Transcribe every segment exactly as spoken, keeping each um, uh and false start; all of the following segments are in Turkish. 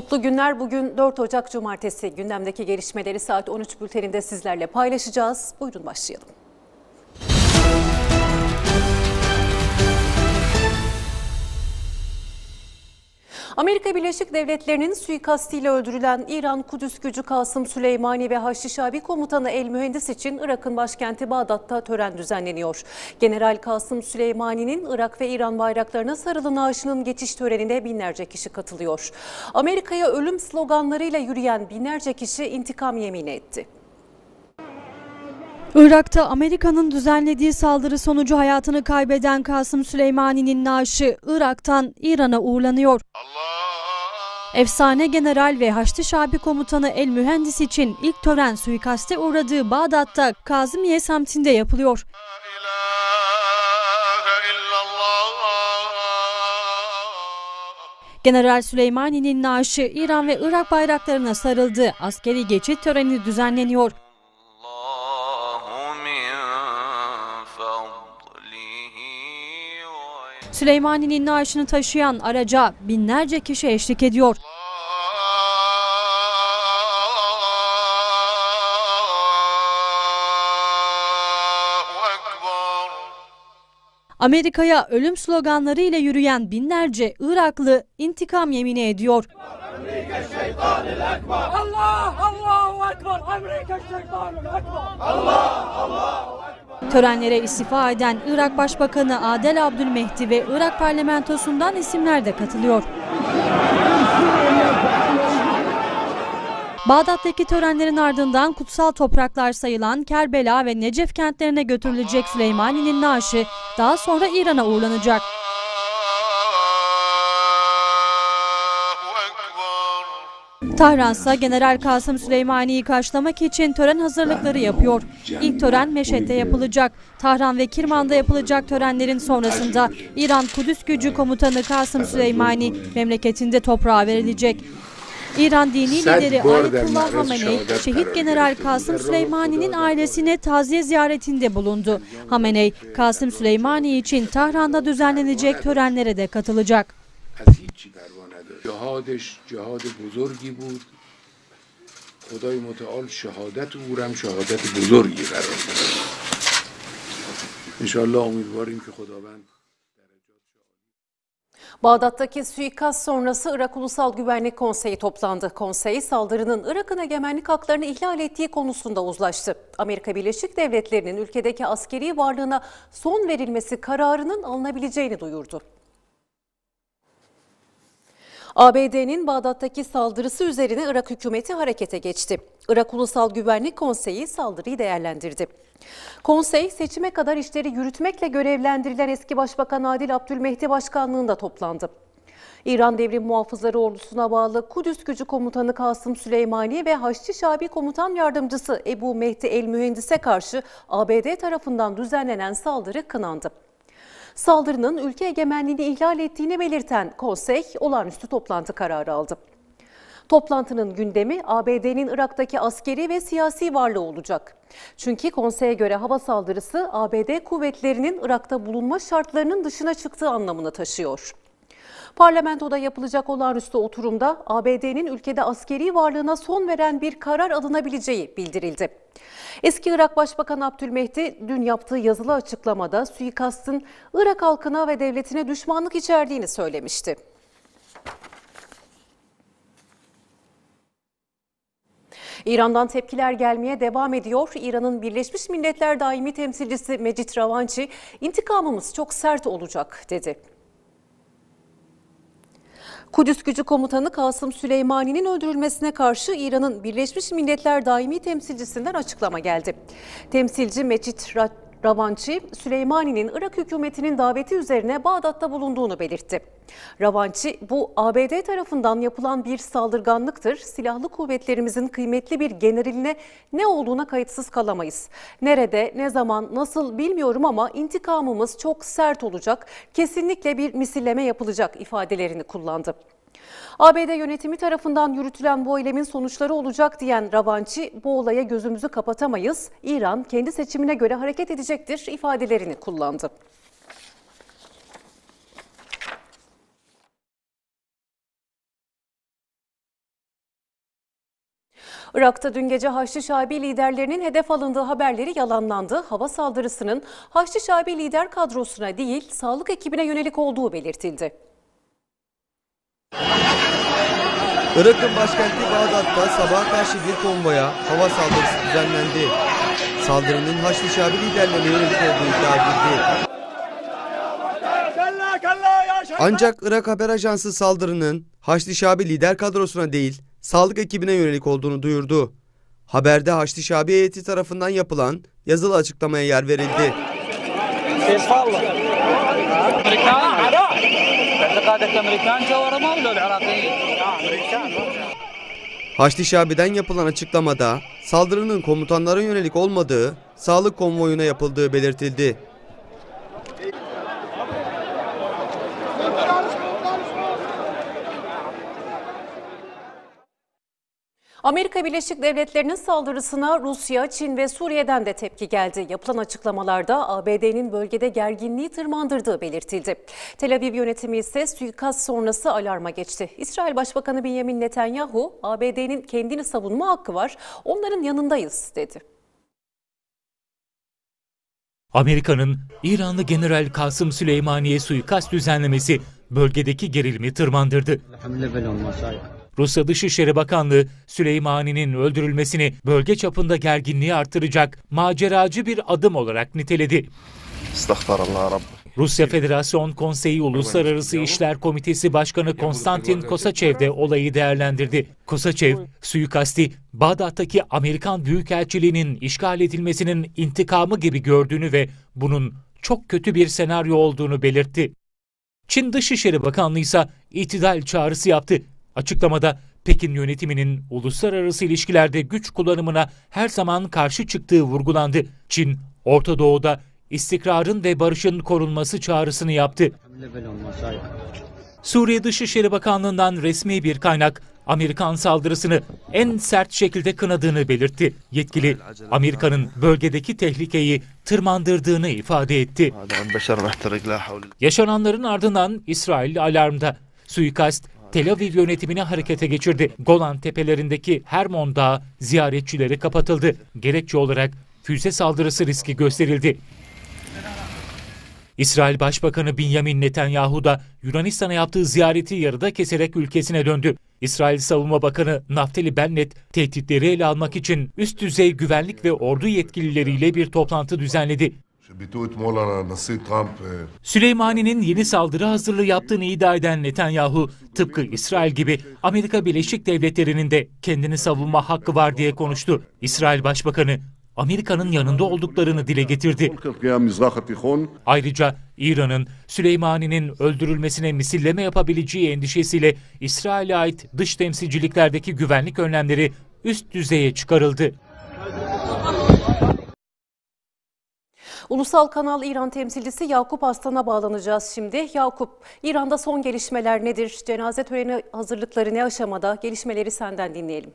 Mutlu günler. Bugün dört Ocak Cumartesi. Gündemdeki gelişmeleri saat on üç bülteninde sizlerle paylaşacağız. Buyurun başlayalım. Amerika Birleşik Devletleri'nin suikastiyle öldürülen İran Kudüs gücü Kasım Süleymani ve Haçlı Şabi Komutanı El Mühendis için Irak'ın başkenti Bağdat'ta tören düzenleniyor. General Kasım Süleymani'nin Irak ve İran bayraklarına sarılı naaşının geçiş törenine binlerce kişi katılıyor. Amerika'ya ölüm sloganlarıyla yürüyen binlerce kişi intikam yemini etti. Irak'ta Amerika'nın düzenlediği saldırı sonucu hayatını kaybeden Kasım Süleymani'nin naaşı Irak'tan İran'a uğurlanıyor. Allah! Efsane general ve Haçlı Şabi Komutanı El Mühendis için ilk tören suikaste uğradığı Bağdat'ta Kazimiye semtinde yapılıyor. General Süleymani'nin naaşı İran ve Irak bayraklarına sarıldı. Askeri geçit töreni düzenleniyor. Süleymani'nin naaşını taşıyan araca binlerce kişi eşlik ediyor. Amerika'ya ölüm sloganları ile yürüyen binlerce Iraklı intikam yemini ediyor. Allah Allahu Ekber. Amerika şeytanul ekber. Allah Allahu Ekber. Törenlere istifa eden Irak Başbakanı Adel Abdülmehdi ve Irak parlamentosundan isimler de katılıyor. Bağdat'taki törenlerin ardından kutsal topraklar sayılan Kerbela ve Necef kentlerine götürülecek Süleymani'nin naaşı daha sonra İran'a uğurlanacak. Tahran ise General Kasım Süleymani'yi karşılamak için tören hazırlıkları yapıyor. İlk tören Meşhed'de yapılacak. Tahran ve Kirman'da yapılacak törenlerin sonrasında İran Kudüs gücü komutanı Kasım Süleymani memleketinde toprağa verilecek. İran dini lideri Ayetullah Hameney, şehit General Kasım Süleymani'nin ailesine taziye ziyaretinde bulundu. Hameney, Kasım Süleymani için Tahran'da düzenlenecek törenlere de katılacak. جهادش جهاد بزرگی بود. خدای متعال شهادت او هم شهادت بزرگی قرار داد. İnşallah امیدواریم که خداوند. Bağdat'taki suikast sonrası Irak Ulusal Güvenlik Konseyi toplandı. Konsey, saldırının Irak'ın egemenlik haklarını ihlal ettiği konusunda uzlaştı. Amerika Birleşik Devletleri'nin ülkedeki askeri varlığına son verilmesi kararının alınabileceğini duyurdu. A B D'nin Bağdat'taki saldırısı üzerine Irak hükümeti harekete geçti. Irak Ulusal Güvenlik Konseyi saldırıyı değerlendirdi. Konsey, seçime kadar işleri yürütmekle görevlendirilen eski Başbakan Adil Abdülmehdi başkanlığında toplandı. İran Devrim Muhafızları Ordusu'na bağlı Kudüs Gücü Komutanı Kasım Süleymani ve Haçlı Şabi Komutan Yardımcısı Ebu Mehdi El Mühendis'e karşı A B D tarafından düzenlenen saldırı kınandı. Saldırının ülke egemenliğini ihlal ettiğini belirten konsey olağanüstü toplantı kararı aldı. Toplantının gündemi A B D'nin Irak'taki askeri ve siyasi varlığı olacak. Çünkü konseye göre hava saldırısı A B D kuvvetlerinin Irak'ta bulunma şartlarının dışına çıktığı anlamını taşıyor. Parlamentoda yapılacak olağanüstü oturumda A B D'nin ülkede askeri varlığına son veren bir karar alınabileceği bildirildi. Eski Irak Başbakanı Abdülmehdi dün yaptığı yazılı açıklamada suikastın Irak halkına ve devletine düşmanlık içerdiğini söylemişti. İran'dan tepkiler gelmeye devam ediyor. İran'ın Birleşmiş Milletler Daimi Temsilcisi Mecit Ravanchi, "İntikamımız çok sert olacak" dedi. Kudüs Gücü Komutanı Kasım Süleymani'nin öldürülmesine karşı İran'ın Birleşmiş Milletler Daimi Temsilcisinden açıklama geldi. Temsilci Mecit Ravanchi, Süleymani'nin Irak hükümetinin daveti üzerine Bağdat'ta bulunduğunu belirtti. Ravanchi, "Bu A B D tarafından yapılan bir saldırganlıktır. Silahlı kuvvetlerimizin kıymetli bir generaline ne olduğuna kayıtsız kalamayız. Nerede, ne zaman, nasıl bilmiyorum ama intikamımız çok sert olacak. Kesinlikle bir misilleme yapılacak" ifadelerini kullandı. A B D yönetimi tarafından yürütülen bu eylemin sonuçları olacak diyen Ravanchi, "Bu olaya gözümüzü kapatamayız. İran kendi seçimine göre hareket edecektir" ifadelerini kullandı. Irak'ta dün gece Haçlı Şabi liderlerinin hedef alındığı haberleri yalanlandı. Hava saldırısının Haçlı Şabi lider kadrosuna değil, sağlık ekibine yönelik olduğu belirtildi. Irak'ın başkenti Bağdat'ta sabaha karşı bir konvoya hava saldırısı düzenlendi. Saldırının Haçlı Şabi liderlerine yönelik olduğu iddia edildi. Ancak Irak Haber Ajansı saldırının Haçlı Şabi lider kadrosuna değil, sağlık ekibine yönelik olduğunu duyurdu. Haberde Haçlı Şabi heyeti tarafından yapılan yazılı açıklamaya yer verildi. Haçlı Şabi'den yapılan açıklamada saldırının komutanlara yönelik olmadığı, sağlık konvoyuna yapıldığı belirtildi. Amerika Birleşik Devletleri'nin saldırısına Rusya, Çin ve Suriye'den de tepki geldi. Yapılan açıklamalarda A B D'nin bölgede gerginliği tırmandırdığı belirtildi. Tel Aviv yönetimi ise suikast sonrası alarma geçti. İsrail Başbakanı Benjamin Netanyahu, A B D'nin kendini savunma hakkı var, onların yanındayız dedi. Amerika'nın İranlı General Kasım Süleymani'ye suikast düzenlemesi bölgedeki gerilimi tırmandırdı. Rusya Dışişleri Bakanlığı Süleymani'nin öldürülmesini bölge çapında gerginliği artıracak maceracı bir adım olarak niteledi. Rusya Federasyon Konseyi Uluslararası İşler Komitesi Başkanı Konstantin Kosaçev de olayı değerlendirdi. Kosaçev, suikasti Bağdat'taki Amerikan Büyükelçiliği'nin işgal edilmesinin intikamı gibi gördüğünü ve bunun çok kötü bir senaryo olduğunu belirtti. Çin Dışişleri Bakanlığı ise itidal çağrısı yaptı. Açıklamada Pekin yönetiminin uluslararası ilişkilerde güç kullanımına her zaman karşı çıktığı vurgulandı. Çin, Orta Doğu'da istikrarın ve barışın korunması çağrısını yaptı. Suriye Dışişleri Bakanlığı'ndan resmi bir kaynak Amerikan saldırısını en sert şekilde kınadığını belirtti. Yetkili, Amerika'nın bölgedeki tehlikeyi tırmandırdığını ifade etti. Yaşananların ardından İsrail alarmda. Suikast Tel Aviv yönetimini harekete geçirdi. Golan tepelerindeki Hermon Dağı ziyaretçilere kapatıldı. Gerekçe olarak füze saldırısı riski gösterildi. İsrail Başbakanı Benjamin Netanyahu da Yunanistan'a yaptığı ziyareti yarıda keserek ülkesine döndü. İsrail Savunma Bakanı Naftali Bennett tehditleri ele almak için üst düzey güvenlik ve ordu yetkilileriyle bir toplantı düzenledi. Süleymani'nin yeni saldırı hazırlığı yaptığını iddia eden Netanyahu, tıpkı İsrail gibi Amerika Birleşik Devletleri'nin de kendini savunma hakkı var diye konuştu. İsrail Başbakanı, Amerika'nın yanında olduklarını dile getirdi. Ayrıca İran'ın Süleymani'nin öldürülmesine misilleme yapabileceği endişesiyle İsrail'e ait dış temsilciliklerdeki güvenlik önlemleri üst düzeye çıkarıldı. Ulusal Kanal İran temsilcisi Yakup Aslan'a bağlanacağız şimdi. Yakup, İran'da son gelişmeler nedir? Cenaze töreni hazırlıkları ne aşamada? Gelişmeleri senden dinleyelim.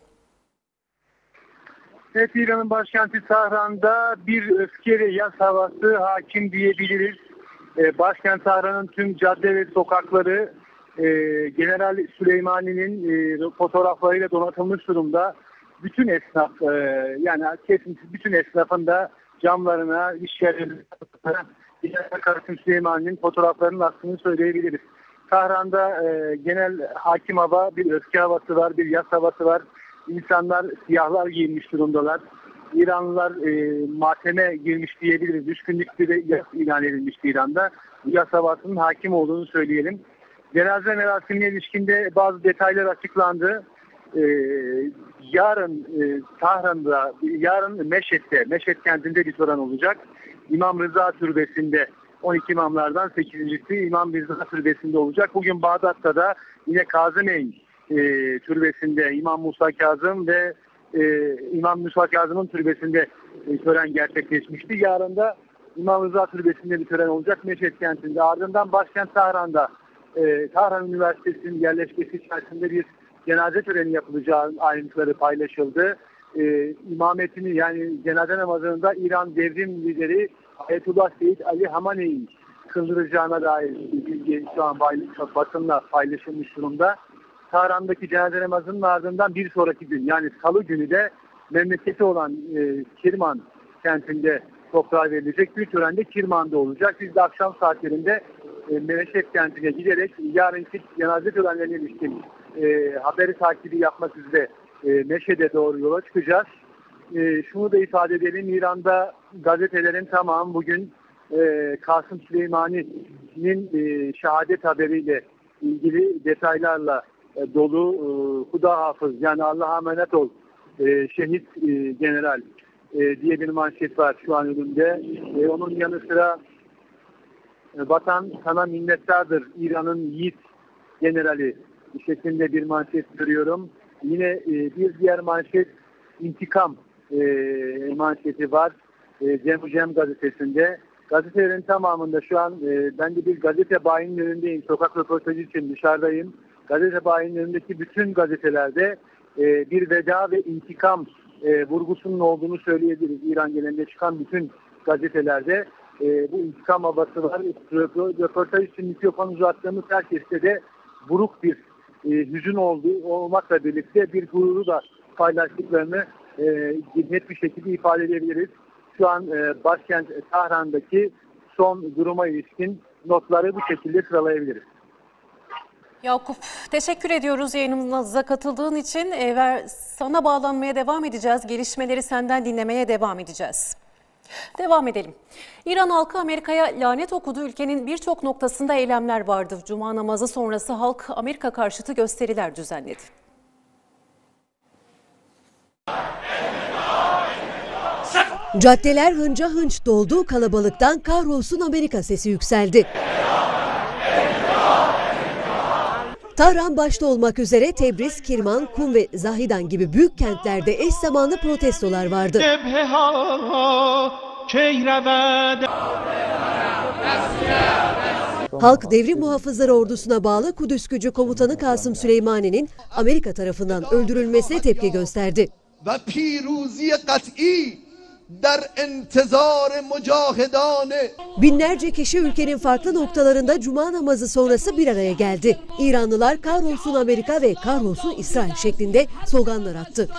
Evet, İran'ın başkenti Tahran'da bir öfke ve yas havası hakim diyebiliriz. Ee, başkent Tahran'ın tüm cadde ve sokakları e, General Süleymani'nin e, fotoğraflarıyla donatılmış durumda. Bütün esnaf, e, yani kesintisiz bütün esnafında camlarına, iş yerlerine General Kasım Süleymani'nin fotoğraflarının aslını söyleyebiliriz. Tahran'da e, genel hakim hava, bir öfke havası var, bir yas havası var. İnsanlar siyahlar giyinmiş durumdalar. İranlılar e, mateme girmiş diyebiliriz. Üç günlük bir yas ilan edilmişti İran'da. Bu yas havasının hakim olduğunu söyleyelim. Cenaze merasimine ilişkinde bazı detaylar açıklandı. Ee, yarın e, Tahran'da, yarın Meşet'te, Meşet kentinde bir tören olacak. İmam Rıza Türbesi'nde, on iki imamlardan sekizincisi İmam Rıza Türbesi'nde olacak. Bugün Bağdat'ta da yine Kazımeyn e, Türbesi'nde İmam Musa Kazım ve e, İmam Musa Kazım'ın türbesinde e, tören gerçekleşmişti. Yarın da İmam Rıza Türbesi'nde bir tören olacak Meşet kentinde. Ardından başkent Tahran'da e, Tahran Üniversitesi'nin yerleşkesi içerisinde bir cenaze töreni yapılacağı ayrıntıları paylaşıldı. Ee, imametini yani cenaze namazında İran devrim lideri Ayetullah Seyyid Ali Hamenei kıldıracağına dair bilgi şu an basınla paylaşılmış durumda. Tahran'daki cenaze namazının ardından bir sonraki gün yani salı günü de memleketi olan e, Kirman kentinde toprağa verilecek bir törende Kirman'da olacak. Biz de akşam saatlerinde e, Meşet kentine giderek yarınki cenaze törenlerine ilişkin e, haberi takibi yapmak üzere e, Meşet'e doğru yola çıkacağız. E, şunu da ifade edelim, İran'da gazetelerin tamamı bugün e, Kasım Süleymani'nin e, şehadet haberiyle ilgili detaylarla e, dolu. E, Huda hafız yani Allah'a emanet ol e, şehit e, general e, diye bir manşet var şu an önümde. E, onun yanı sıra e, vatan sana minnettardır İran'ın yiğit generali şeklinde bir manşet görüyorum. Yine e, bir diğer manşet intikam e, manşeti var e, Cem Cem gazetesinde. Gazetelerin tamamında şu an e, ben de bir gazete bayinin önündeyim. Sokak röportajı için dışarıdayım. Gazete bayinin önündeki bütün gazetelerde e, bir veda ve intikam e, vurgusunun olduğunu söyleyebiliriz. İran genelinde çıkan bütün gazetelerde e, bu intikam havası var. Röportaj için mikrofon uzattığımız herkeste de buruk bir e, hüzün olduğu olmakla birlikte bir gururu da paylaştıklarını e, net bir şekilde ifade edebiliriz. Şu an e, başkent Tahran'daki son duruma ilişkin notları bu şekilde sıralayabiliriz. Yakup, teşekkür ediyoruz yayınımıza katıldığın için. E, ver, sana bağlanmaya devam edeceğiz. Gelişmeleri senden dinlemeye devam edeceğiz. Devam edelim. İran halkı Amerika'ya lanet okudu. Ülkenin birçok noktasında eylemler vardı. Cuma namazı sonrası halk Amerika karşıtı gösteriler düzenledi. Caddeler hınca hınç doldu, kalabalıktan kahrolsun Amerika sesi yükseldi. Tahran başta olmak üzere Tebriz, Kirman, Kum ve Zahidan gibi büyük kentlerde eş zamanlı protestolar vardı. Halk Devrim Muhafızları Ordusu'na bağlı Kudüs Gücü Komutanı Kasım Süleymani'nin Amerika tarafından öldürülmesine tepki gösterdi. Binlerce kişi ülkenin farklı noktalarında Cuma namazı sonrası bir araya geldi. İranlılar kahrolsun Amerika ve kahrolsun İsrail şeklinde sloganlar attı.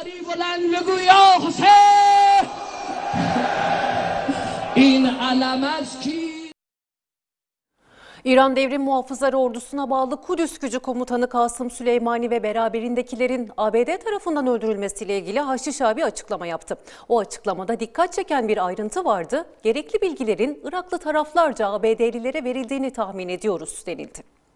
İran Devrim Muhafızları Ordusu'na bağlı Kudüs Gücü Komutanı Kasım Süleymani ve beraberindekilerin A B D tarafından öldürülmesiyle ilgili Haçlı Şabi açıklama yaptı. O açıklamada dikkat çeken bir ayrıntı vardı. Gerekli bilgilerin Iraklı taraflarca A B D'lilere verildiğini tahmin ediyoruz denildi.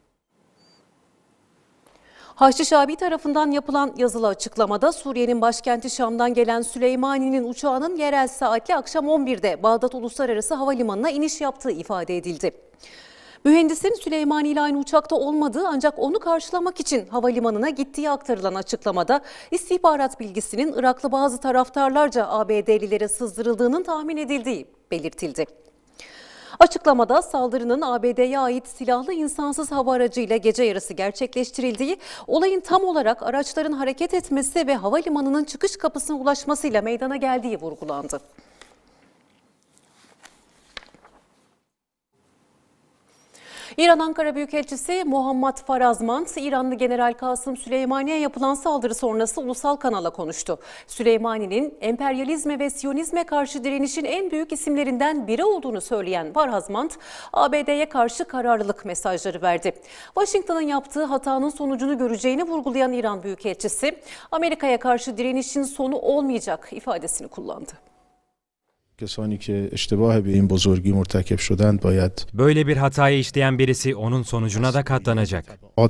Haçlı Şabi tarafından yapılan yazılı açıklamada Suriye'nin başkenti Şam'dan gelen Süleymani'nin uçağının yerel saatle akşam on birde Bağdat Uluslararası Havalimanı'na iniş yaptığı ifade edildi. Mühendisin Süleymani ile aynı uçakta olmadığı ancak onu karşılamak için havalimanına gittiği aktarılan açıklamada istihbarat bilgisinin Iraklı bazı taraftarlarca A B D'lilere sızdırıldığının tahmin edildiği belirtildi. Açıklamada saldırının A B D'ye ait silahlı insansız hava aracıyla gece yarısı gerçekleştirildiği, olayın tam olarak araçların hareket etmesi ve havalimanının çıkış kapısına ulaşmasıyla meydana geldiği vurgulandı. İran Ankara Büyükelçisi Muhammed Farazmand, İranlı General Kasım Süleymani'ye yapılan saldırı sonrası ulusal kanala konuştu. Süleymani'nin emperyalizme ve Siyonizme karşı direnişin en büyük isimlerinden biri olduğunu söyleyen Farazmand, A B D'ye karşı kararlılık mesajları verdi. Washington'ın yaptığı hatanın sonucunu göreceğini vurgulayan İran Büyükelçisi, Amerika'ya karşı direnişin sonu olmayacak ifadesini kullandı. Böyle bir hatayı işleyen birisi onun sonucuna da katlanacak.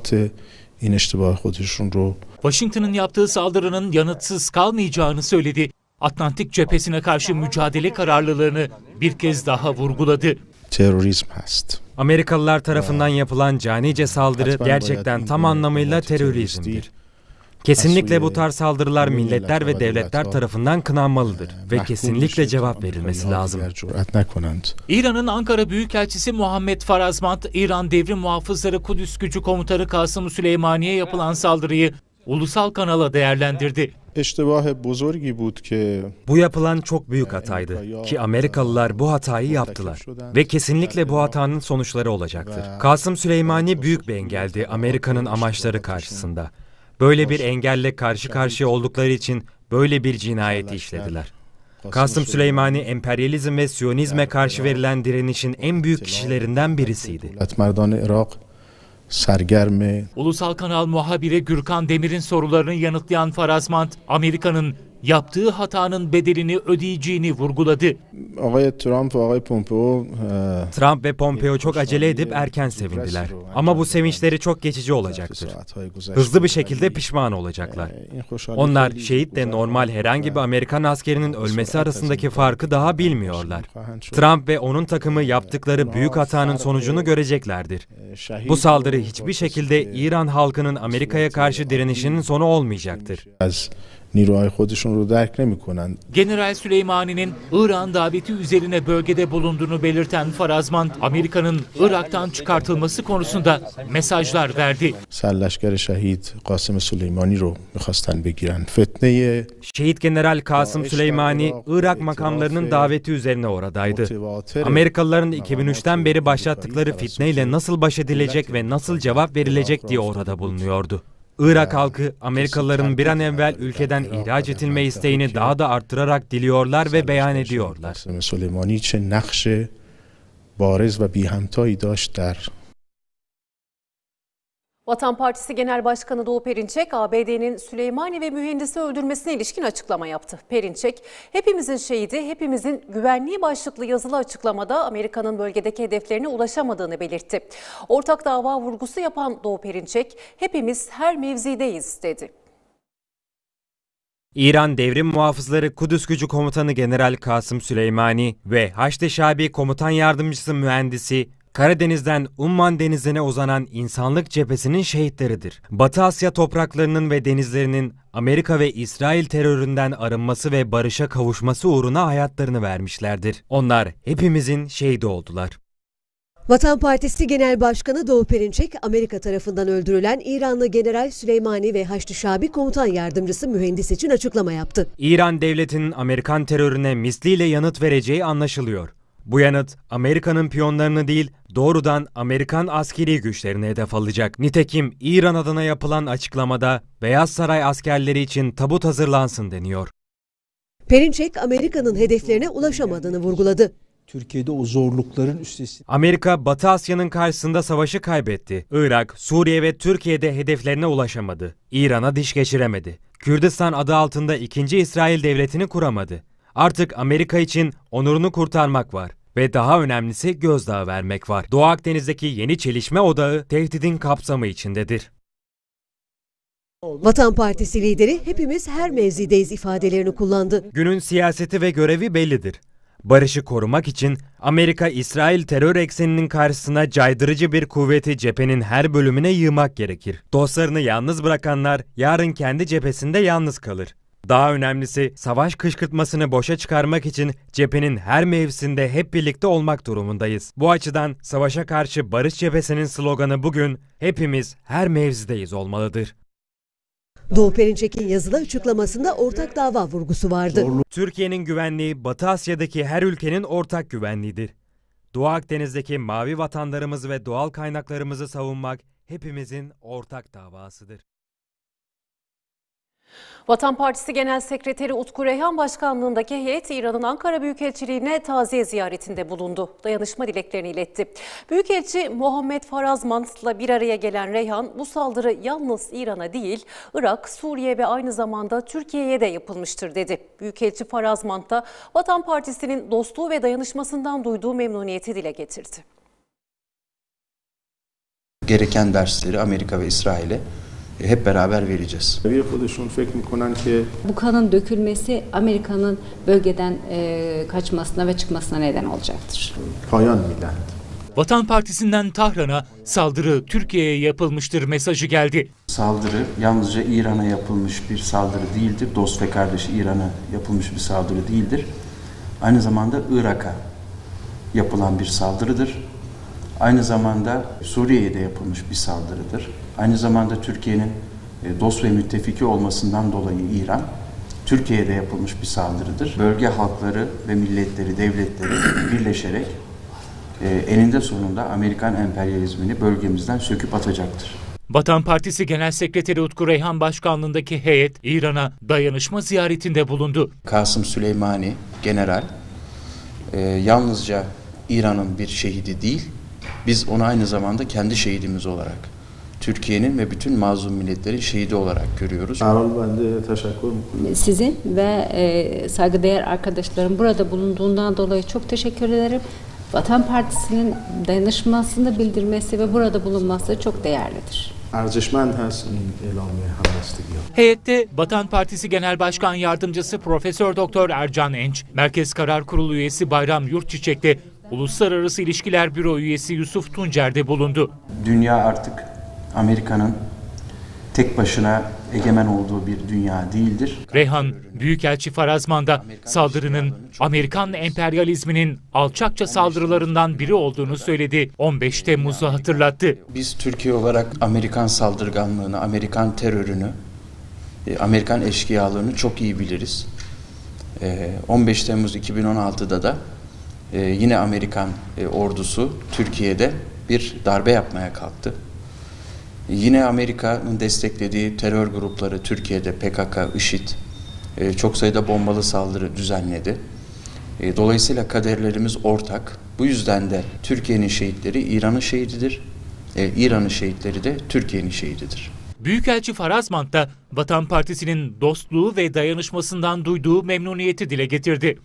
Washington'ın yaptığı saldırının yanıtsız kalmayacağını söyledi. Atlantik cephesine karşı mücadele kararlılığını bir kez daha vurguladı. Amerikalılar tarafından yapılan canice saldırı gerçekten tam anlamıyla terörizmdir. Kesinlikle bu tarz saldırılar milletler ve devletler tarafından kınanmalıdır ve kesinlikle cevap verilmesi lazım. İran'ın Ankara Büyükelçisi Muhammed Farazmand, İran Devrim Muhafızları Kudüs Gücü Komutanı Kasım Süleymani'ye yapılan saldırıyı ulusal kanala değerlendirdi. Bu yapılan çok büyük hataydı ki Amerikalılar bu hatayı yaptılar ve kesinlikle bu hatanın sonuçları olacaktır. Kasım Süleymani büyük bir engeldi Amerika'nın amaçları karşısında. Böyle bir engelle karşı karşıya oldukları için böyle bir cinayeti işlediler. Kasım Süleymani, emperyalizm ve Siyonizme karşı verilen direnişin en büyük kişilerinden birisiydi. Ulusal Kanal muhabiri Gürkan Demir'in sorularını yanıtlayan Farazmand, Amerika'nın yaptığı hatanın bedelini ödeyeceğini vurguladı. Trump ve Pompeo çok acele edip erken sevindiler. Ama bu sevinçleri çok geçici olacaktır. Hızlı bir şekilde pişman olacaklar. Onlar şehitle normal herhangi bir Amerikan askerinin ölmesi arasındaki farkı daha bilmiyorlar. Trump ve onun takımı yaptıkları büyük hatanın sonucunu göreceklerdir. Bu saldırı hiçbir şekilde İran halkının Amerika'ya karşı direnişinin sonu olmayacaktır. General Süleymani'nin İran daveti üzerine bölgede bulunduğunu belirten Farazmand, Amerika'nın Irak'tan çıkartılması konusunda mesajlar verdi. Şehit General Kasım Süleymani, Irak makamlarının daveti üzerine oradaydı. Amerikalıların iki bin üçten beri başlattıkları fitneyle nasıl baş edilecek ve nasıl cevap verilecek diye orada bulunuyordu. Irak halkı, Amerikalıların bir an evvel ülkeden ihraç edilme isteğini daha da arttırarak diliyorlar ve beyan ediyorlar. Vatan Partisi Genel Başkanı Doğu Perinçek, A B D'nin Süleymani ve mühendisi öldürmesine ilişkin açıklama yaptı. Perinçek, hepimizin şehidi, hepimizin güvenliği başlıklı yazılı açıklamada Amerika'nın bölgedeki hedeflerine ulaşamadığını belirtti. Ortak dava vurgusu yapan Doğu Perinçek, hepimiz her mevzideyiz dedi. İran Devrim Muhafızları Kudüs Gücü Komutanı General Kasım Süleymani ve Haçlı Şabi Komutan Yardımcısı Mühendisi, Karadeniz'den Umman Denizi'ne uzanan insanlık cephesinin şehitleridir. Batı Asya topraklarının ve denizlerinin Amerika ve İsrail teröründen arınması ve barışa kavuşması uğruna hayatlarını vermişlerdir. Onlar hepimizin şehidi oldular. Vatan Partisi Genel Başkanı Doğu Perinçek, Amerika tarafından öldürülen İranlı General Süleymani ve Haçlı Şabi Komutan Yardımcısı Mühendis için açıklama yaptı. İran devletinin Amerikan terörüne misliyle yanıt vereceği anlaşılıyor. Bu yanıt Amerika'nın piyonlarını değil, doğrudan Amerikan askeri güçlerini hedef alacak. Nitekim İran adına yapılan açıklamada Beyaz Saray askerleri için tabut hazırlansın deniyor. Perinçek, Amerika'nın hedeflerine ulaşamadığını vurguladı. Türkiye'de o zorlukların üstesinden... Amerika, Batı Asya'nın karşısında savaşı kaybetti. Irak, Suriye ve Türkiye'de hedeflerine ulaşamadı. İran'a diş geçiremedi. Kürdistan adı altında ikinci İsrail devletini kuramadı. Artık Amerika için onurunu kurtarmak var ve daha önemlisi gözdağı vermek var. Doğu Akdeniz'deki yeni çelişme odağı tehdidin kapsamı içindedir. Vatan Partisi lideri hepimiz her mevzideyiz ifadelerini kullandı. Günün siyaseti ve görevi bellidir. Barışı korumak için Amerika-İsrail terör ekseninin karşısına caydırıcı bir kuvveti cephenin her bölümüne yığmak gerekir. Dostlarını yalnız bırakanlar yarın kendi cephesinde yalnız kalır. Daha önemlisi savaş kışkırtmasını boşa çıkarmak için cephenin her mevzisinde hep birlikte olmak durumundayız. Bu açıdan savaşa karşı barış cephesinin sloganı bugün hepimiz her mevzideyiz olmalıdır. Doğu Perinçek'in yazılı açıklamasında ortak dava vurgusu vardı. Türkiye'nin güvenliği Batı Asya'daki her ülkenin ortak güvenliğidir. Doğu Akdeniz'deki mavi vatanlarımızı ve doğal kaynaklarımızı savunmak hepimizin ortak davasıdır. Vatan Partisi Genel Sekreteri Utku Reyhan başkanlığındaki heyet İran'ın Ankara Büyükelçiliğine taziye ziyaretinde bulundu. Dayanışma dileklerini iletti. Büyükelçi Muhammed Farazmand'la bir araya gelen Reyhan, bu saldırı yalnız İran'a değil, Irak, Suriye ve aynı zamanda Türkiye'ye de yapılmıştır dedi. Büyükelçi Farazmand da Vatan Partisi'nin dostluğu ve dayanışmasından duyduğu memnuniyeti dile getirdi. Gereken dersleri Amerika ve İsrail'e hep beraber vereceğiz. Bu kanın dökülmesi Amerika'nın bölgeden e, kaçmasına ve çıkmasına neden olacaktır. Vatan Partisi'nden Tahran'a saldırı Türkiye'ye yapılmıştır mesajı geldi. Saldırı yalnızca İran'a yapılmış bir saldırı değildir. Dost ve kardeş İran'a yapılmış bir saldırı değildir. Aynı zamanda Irak'a yapılan bir saldırıdır. Aynı zamanda Suriye'ye de yapılmış bir saldırıdır. Aynı zamanda Türkiye'nin dost ve müttefiki olmasından dolayı İran, Türkiye'ye de yapılmış bir saldırıdır. Bölge halkları ve milletleri, devletleri birleşerek eninde sonunda Amerikan emperyalizmini bölgemizden söküp atacaktır. Vatan Partisi Genel Sekreteri Utku Reyhan başkanlığındaki heyet İran'a dayanışma ziyaretinde bulundu. Kasım Süleymani general e, yalnızca İran'ın bir şehidi değil, biz onu aynı zamanda kendi şehidimiz olarak, Türkiye'nin ve bütün mazlum milletlerin şehidi olarak görüyoruz. Sizin ve e, saygıdeğer arkadaşlarım burada bulunduğundan dolayı çok teşekkür ederim. Vatan Partisi'nin dayanışmasını bildirmesi ve burada bulunması çok değerlidir. Heyette Vatan Partisi Genel Başkan Yardımcısı Profesör Doktor Ercan Enç, Merkez Karar Kurulu üyesi Bayram Yurtçiçek'te, Uluslararası İlişkiler Büro üyesi Yusuf Tuncer'de bulundu. Dünya artık Amerika'nın tek başına egemen olduğu bir dünya değildir. Reyhan, Büyükelçi Farazman'da saldırının Amerikan emperyalizminin alçakça saldırılarından biri olduğunu söyledi. on beş Temmuz'u hatırlattı. Biz Türkiye olarak Amerikan saldırganlığını, Amerikan terörünü, Amerikan eşkıyalığını çok iyi biliriz. on beş Temmuz iki bin on altıda da yine Amerikan ordusu Türkiye'de bir darbe yapmaya kalktı. Yine Amerika'nın desteklediği terör grupları Türkiye'de P K K, IŞİD çok sayıda bombalı saldırı düzenledi. Dolayısıyla kaderlerimiz ortak. Bu yüzden de Türkiye'nin şehitleri İran'ın şehididir. İran'ın şehitleri de Türkiye'nin şehididir. Büyükelçi Farazmand da Vatan Partisi'nin dostluğu ve dayanışmasından duyduğu memnuniyeti dile getirdi.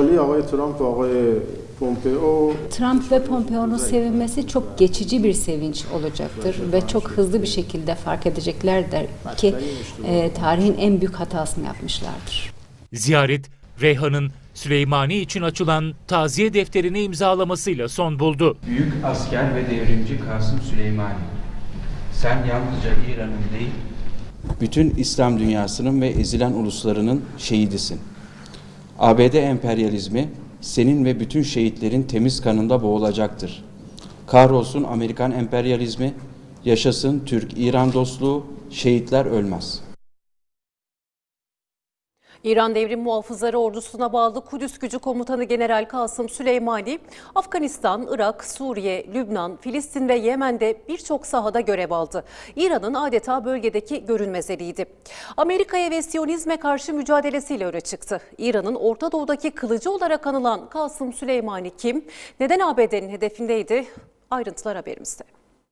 Trump ve Pompeo'nun sevinmesi çok geçici bir sevinç olacaktır ve çok hızlı bir şekilde fark edeceklerdir ki e, tarihin en büyük hatasını yapmışlardır. Ziyaret, Reyhan'ın Süleymani için açılan taziye defterini imzalamasıyla son buldu. Büyük asker ve devrimci Kasım Süleymani, sen yalnızca İran'ın değil, bütün İslam dünyasının ve ezilen uluslarının şehidisin. A B D emperyalizmi senin ve bütün şehitlerin temiz kanında boğulacaktır. Kahrolsun Amerikan emperyalizmi, yaşasın Türk-İran dostluğu, şehitler ölmez. İran Devrim Muhafızları Ordusu'na bağlı Kudüs Gücü Komutanı General Kasım Süleymani, Afganistan, Irak, Suriye, Lübnan, Filistin ve Yemen'de birçok sahada görev aldı. İran'ın adeta bölgedeki görünmezliğiydi. Amerika'ya ve Siyonizme karşı mücadelesiyle öne çıktı. İran'ın Orta Doğu'daki kılıcı olarak anılan Kasım Süleymani kim? Neden A B D'nin hedefindeydi? Ayrıntılar haberimizde.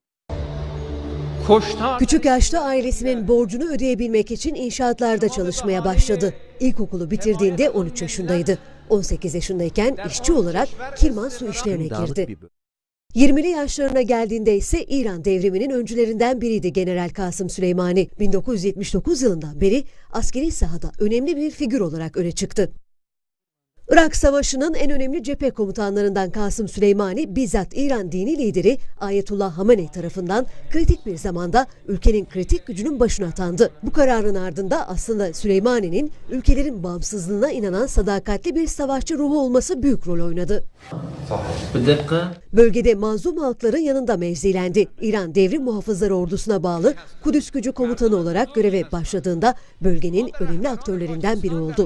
Küçük yaşta ailesinin borcunu ödeyebilmek için inşaatlarda çalışmaya başladı. İlkokulu bitirdiğinde on üç yaşındaydı. on sekiz yaşındayken işçi olarak Kirman su işlerine girdi. yirmili yaşlarına geldiğinde ise İran devriminin öncülerinden biriydi General Kasım Süleymani. bin dokuz yüz yetmiş dokuz yılından beri askeri sahada önemli bir figür olarak öne çıktı. Irak Savaşı'nın en önemli cephe komutanlarından Kasım Süleymani, bizzat İran dini lideri Ayetullah Hamenei tarafından kritik bir zamanda ülkenin kritik gücünün başına atandı. Bu kararın ardında aslında Süleymani'nin ülkelerin bağımsızlığına inanan sadakatli bir savaşçı ruhu olması büyük rol oynadı. Bölgede mazlum halkların yanında mevzilendi. İran Devrim Muhafızları Ordusu'na bağlı Kudüs Gücü Komutanı olarak göreve başladığında bölgenin önemli aktörlerinden biri oldu.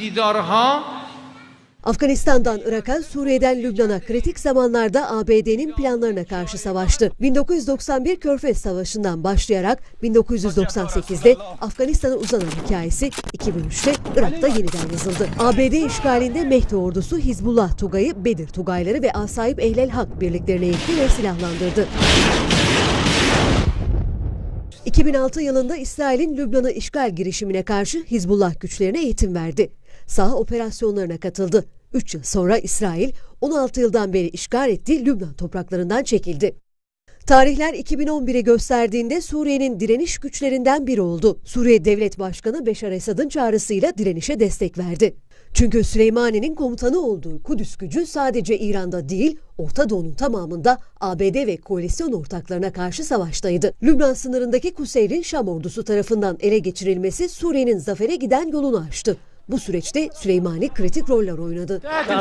Afganistan'dan Irak'a, Suriye'den Lübnan'a kritik zamanlarda A B D'nin planlarına karşı savaştı. bin dokuz yüz doksan bir Körfez Savaşı'ndan başlayarak bin dokuz yüz doksan sekizde Afganistan'a uzanan hikayesi iki bin üçte Irak'ta yeniden yazıldı. A B D işgalinde Mehdi ordusu Hizbullah Tugay'ı, Bedir Tugayları ve Asayip Ehlel Hak birliklerine eğitti ve silahlandırdı. iki bin altı yılında İsrail'in Lübnan'ı işgal girişimine karşı Hizbullah güçlerine eğitim verdi. Saha operasyonlarına katıldı. üç yıl sonra İsrail on altı yıldan beri işgal ettiği Lübnan topraklarından çekildi. Tarihler iki bin on biri gösterdiğinde Suriye'nin direniş güçlerinden biri oldu. Suriye Devlet Başkanı Beşar Esad'ın çağrısıyla direnişe destek verdi. Çünkü Süleymani'nin komutanı olduğu Kudüs gücü sadece İran'da değil, Orta Doğu'nun tamamında A B D ve koalisyon ortaklarına karşı savaştaydı. Lübnan sınırındaki Kuseyr'in Şam ordusu tarafından ele geçirilmesi Suriye'nin zafere giden yolunu açtı. Bu süreçte Süleymani kritik roller oynadı.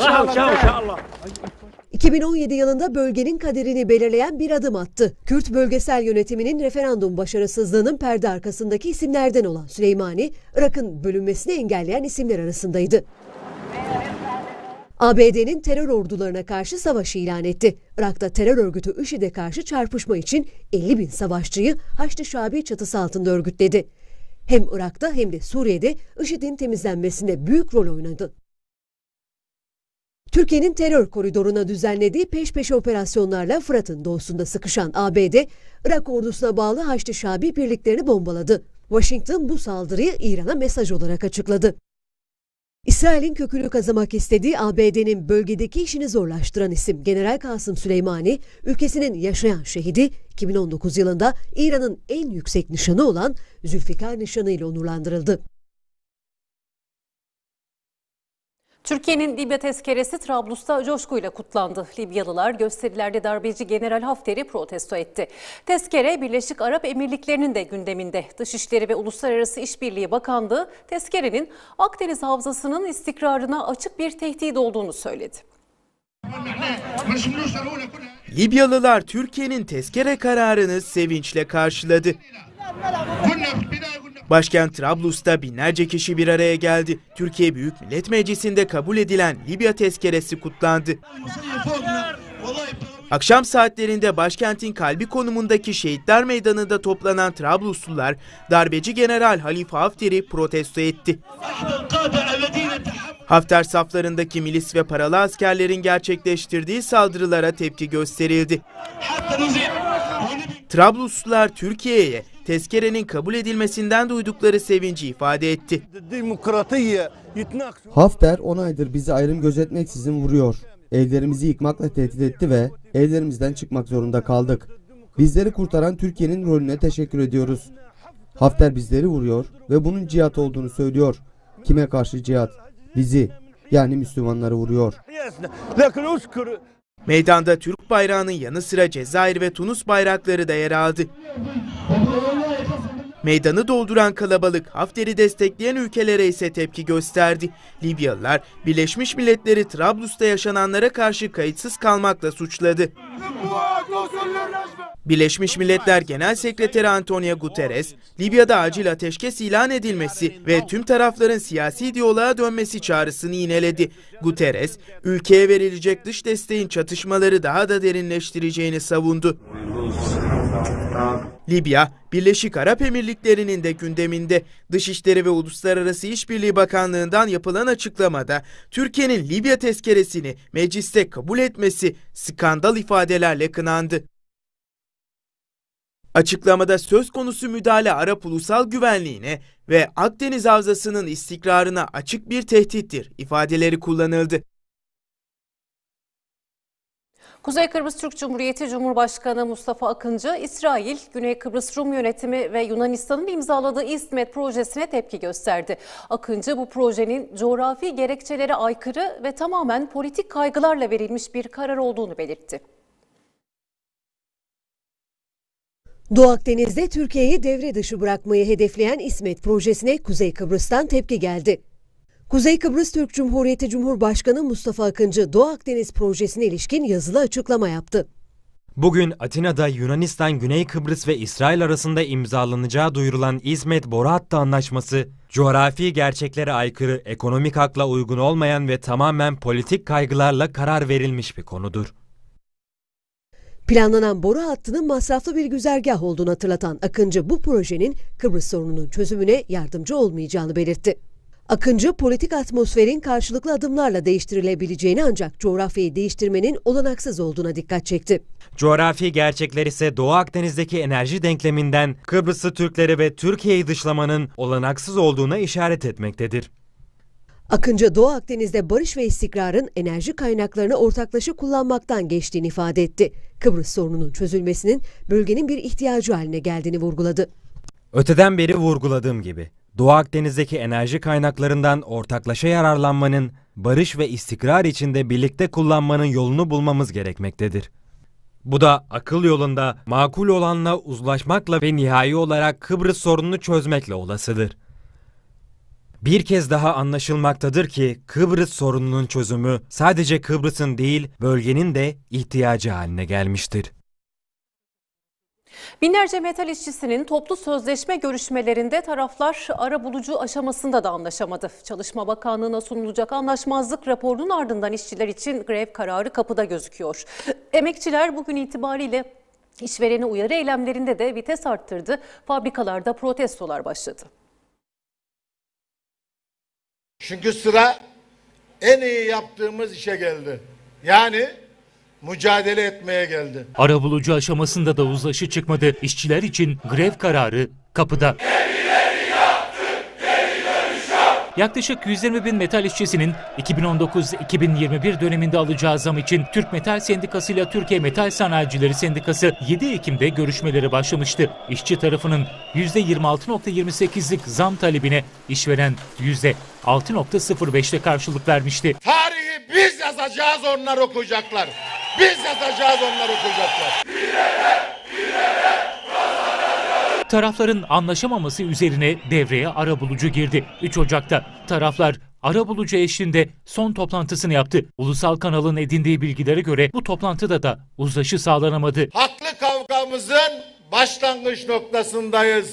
iki bin on yedi yılında bölgenin kaderini belirleyen bir adım attı. Kürt bölgesel yönetiminin referandum başarısızlığının perde arkasındaki isimlerden olan Süleymani, Irak'ın bölünmesini engelleyen isimler arasındaydı. A B D'nin terör ordularına karşı savaş ilan etti. Irak'ta terör örgütü IŞİD'e karşı çarpışma için elli bin savaşçıyı Haçlı Şabi çatısı altında örgütledi. Hem Irak'ta hem de Suriye'de IŞİD'in temizlenmesinde büyük rol oynadı. Türkiye'nin terör koridoruna düzenlediği peş peşe operasyonlarla Fırat'ın doğusunda sıkışan A B D, Irak ordusuna bağlı Haçlı Şabi birliklerini bombaladı. Washington bu saldırıyı İran'a mesaj olarak açıkladı. İsrail'in kökünü kazımak istediği A B D'nin bölgedeki işini zorlaştıran isim General Kasım Süleymani, ülkesinin yaşayan şehidi, iki bin on dokuz yılında İran'ın en yüksek nişanı olan Zülfikar Nişanı ile onurlandırıldı. Türkiye'nin Libya tezkeresi Trablus'ta coşkuyla kutlandı. Libyalılar gösterilerde darbeci General Hafter'i protesto etti. Tezkere Birleşik Arap Emirlikleri'nin de gündeminde. Dışişleri ve Uluslararası İşbirliği Bakanlığı tezkerenin Akdeniz Havzası'nın istikrarına açık bir tehdit olduğunu söyledi. Libyalılar Türkiye'nin tezkere kararını sevinçle karşıladı. Başkent Trablus'ta binlerce kişi bir araya geldi. Türkiye Büyük Millet Meclisi'nde kabul edilen Libya tezkeresi kutlandı. Akşam saatlerinde başkentin kalbi konumundaki Şehitler Meydanı'nda toplanan Trabluslular darbeci General Halife Hafter'i protesto etti. Hafter saflarındaki milis ve paralı askerlerin gerçekleştirdiği saldırılara tepki gösterildi. Trabluslular Türkiye'ye tezkerenin kabul edilmesinden duydukları sevinci ifade etti. Hafter on aydır bizi ayrım gözetmeksizin vuruyor. Evlerimizi yıkmakla tehdit etti ve evlerimizden çıkmak zorunda kaldık. Bizleri kurtaran Türkiye'nin rolüne teşekkür ediyoruz. Hafter bizleri vuruyor ve bunun cihat olduğunu söylüyor. Kime karşı cihat? Bizi, yani Müslümanları vuruyor. Meydanda Türk bayrağının yanı sıra Cezayir ve Tunus bayrakları da yer aldı. Meydanı dolduran kalabalık Hafter'i destekleyen ülkelere ise tepki gösterdi. Libyalılar Birleşmiş Milletleri Trablus'ta yaşananlara karşı kayıtsız kalmakla suçladı. Birleşmiş Milletler Genel Sekreteri Antonio Guterres, Libya'da acil ateşkes ilan edilmesi ve tüm tarafların siyasi diyaloğa dönmesi çağrısını yineledi. Guterres, ülkeye verilecek dış desteğin çatışmaları daha da derinleştireceğini savundu. Libya, Birleşik Arap Emirlikleri'nin de gündeminde. Dışişleri ve Uluslararası İşbirliği Bakanlığı'ndan yapılan açıklamada Türkiye'nin Libya tezkeresini mecliste kabul etmesi skandal ifadelerle kınandı. Açıklamada söz konusu müdahale Arap ulusal güvenliğine ve Akdeniz Havzası'nın istikrarına açık bir tehdittir ifadeleri kullanıldı. Kuzey Kıbrıs Türk Cumhuriyeti Cumhurbaşkanı Mustafa Akıncı, İsrail, Güney Kıbrıs Rum Yönetimi ve Yunanistan'ın imzaladığı İSMET projesine tepki gösterdi. Akıncı, bu projenin coğrafi gerekçelere aykırı ve tamamen politik kaygılarla verilmiş bir karar olduğunu belirtti. Doğu Akdeniz'de Türkiye'yi devre dışı bırakmayı hedefleyen İSMET projesine Kuzey Kıbrıs'tan tepki geldi. Kuzey Kıbrıs Türk Cumhuriyeti Cumhurbaşkanı Mustafa Akıncı, Doğu Akdeniz projesine ilişkin yazılı açıklama yaptı. Bugün Atina'da Yunanistan, Güney Kıbrıs ve İsrail arasında imzalanacağı duyurulan İzmet Boru Hattı Anlaşması, coğrafi gerçeklere aykırı, ekonomik hakla uygun olmayan ve tamamen politik kaygılarla karar verilmiş bir konudur. Planlanan boru hattının masraflı bir güzergah olduğunu hatırlatan Akıncı, bu projenin Kıbrıs sorununun çözümüne yardımcı olmayacağını belirtti. Akıncı, politik atmosferin karşılıklı adımlarla değiştirilebileceğini ancak coğrafyayı değiştirmenin olanaksız olduğuna dikkat çekti. Coğrafi gerçekler ise Doğu Akdeniz'deki enerji denkleminden Kıbrıslı Türkleri ve Türkiye'yi dışlamanın olanaksız olduğuna işaret etmektedir. Akıncı, Doğu Akdeniz'de barış ve istikrarın enerji kaynaklarını ortaklaşa kullanmaktan geçtiğini ifade etti. Kıbrıs sorununun çözülmesinin bölgenin bir ihtiyacı haline geldiğini vurguladı. Öteden beri vurguladığım gibi, Doğu Akdeniz'deki enerji kaynaklarından ortaklaşa yararlanmanın, barış ve istikrar içinde birlikte kullanmanın yolunu bulmamız gerekmektedir. Bu da akıl yolunda makul olanla uzlaşmakla ve nihai olarak Kıbrıs sorununu çözmekle olasıdır. Bir kez daha anlaşılmaktadır ki Kıbrıs sorununun çözümü sadece Kıbrıs'ın değil, bölgenin de ihtiyacı haline gelmiştir. Binlerce metal işçisinin toplu sözleşme görüşmelerinde taraflar arabulucu aşamasında da anlaşamadı. Çalışma Bakanlığı'na sunulacak anlaşmazlık raporunun ardından işçiler için grev kararı kapıda gözüküyor. Emekçiler bugün itibariyle işverene uyarı eylemlerinde de vites arttırdı. Fabrikalarda protestolar başladı. Çünkü sıra en iyi yaptığımız işe geldi. Yani mücadele etmeye geldi. Arabulucu aşamasında da uzlaşı çıkmadı. İşçiler için grev kararı kapıda. Yaklaşık yüz yirmi bin metal işçisinin iki bin on dokuz iki bin yirmi bir döneminde alacağı zam için Türk Metal Sendikası ile Türkiye Metal Sanayicileri Sendikası yedi Ekim'de görüşmeleri başlamıştı. İşçi tarafının yüzde yirmi altı nokta yirmi sekizlik zam talebine işveren yüzde altı nokta sıfır beşte karşılık vermişti. Tarihi biz yazacağız, onlar okuyacaklar. Biz yazacağız, onlar okuyacaklar. Tarafların anlaşamaması üzerine devreye arabulucu girdi. üç Ocak'ta taraflar arabulucu eşliğinde son toplantısını yaptı. Ulusal kanalın edindiği bilgilere göre bu toplantıda da uzlaşı sağlanamadı. Haklı kavgamızın başlangıç noktasındayız.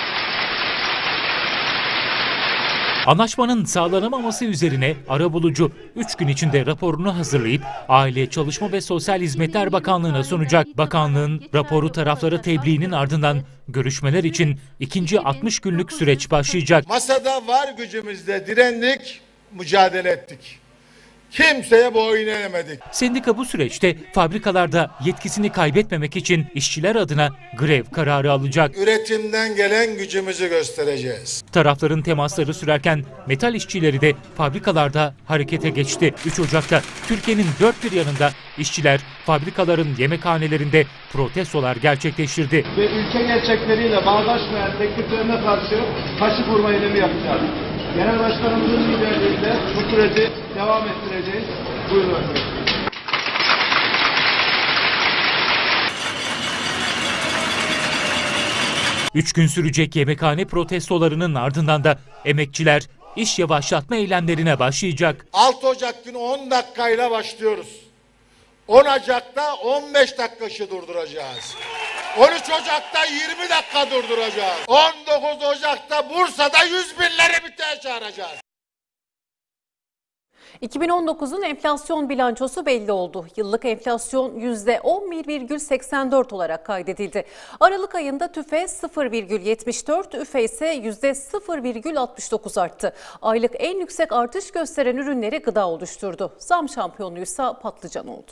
Anlaşmanın sağlanamaması üzerine arabulucu üç gün içinde raporunu hazırlayıp Aile, Çalışma ve Sosyal Hizmetler Bakanlığı'na sunacak. Bakanlığın raporu taraflara tebliğinin ardından görüşmeler için ikinci altmış günlük süreç başlayacak. Masada var gücümüzle direndik, mücadele ettik. Kimseye boyun eğmedik. Sendika bu süreçte fabrikalarda yetkisini kaybetmemek için işçiler adına grev kararı alacak. Üretimden gelen gücümüzü göstereceğiz. Tarafların temasları sürerken metal işçileri de fabrikalarda harekete geçti. üç Ocak'ta Türkiye'nin dört bir yanında işçiler fabrikaların yemekhanelerinde protestolar gerçekleştirdi. Ve ülke gerçekleriyle bağdaşmayan tekliflerine karşı karşı vurma eylemi yapacağız. Genel Başkanımızın liderliğinde bu süreci devam ettireceğiz. Buyurun. Üç gün sürecek yemekhane protestolarının ardından da emekçiler iş yavaşlatma eylemlerine başlayacak. altı Ocak günü on dakikayla başlıyoruz. on Ocak'ta on beş dakika işi durduracağız. on üç Ocak'ta yirmi dakika durduracağız. on dokuz Ocak'ta Bursa'da yüz binleri biteğe çağıracağız. iki bin on dokuzun enflasyon bilançosu belli oldu. Yıllık enflasyon yüzde on bir virgül seksen dört olarak kaydedildi. Aralık ayında TÜFE sıfır virgül yetmiş dört, ÜFE ise yüzde sıfır virgül altmış dokuz arttı. Aylık en yüksek artış gösteren ürünleri gıda oluşturdu. Zam şampiyonuysa patlıcan oldu.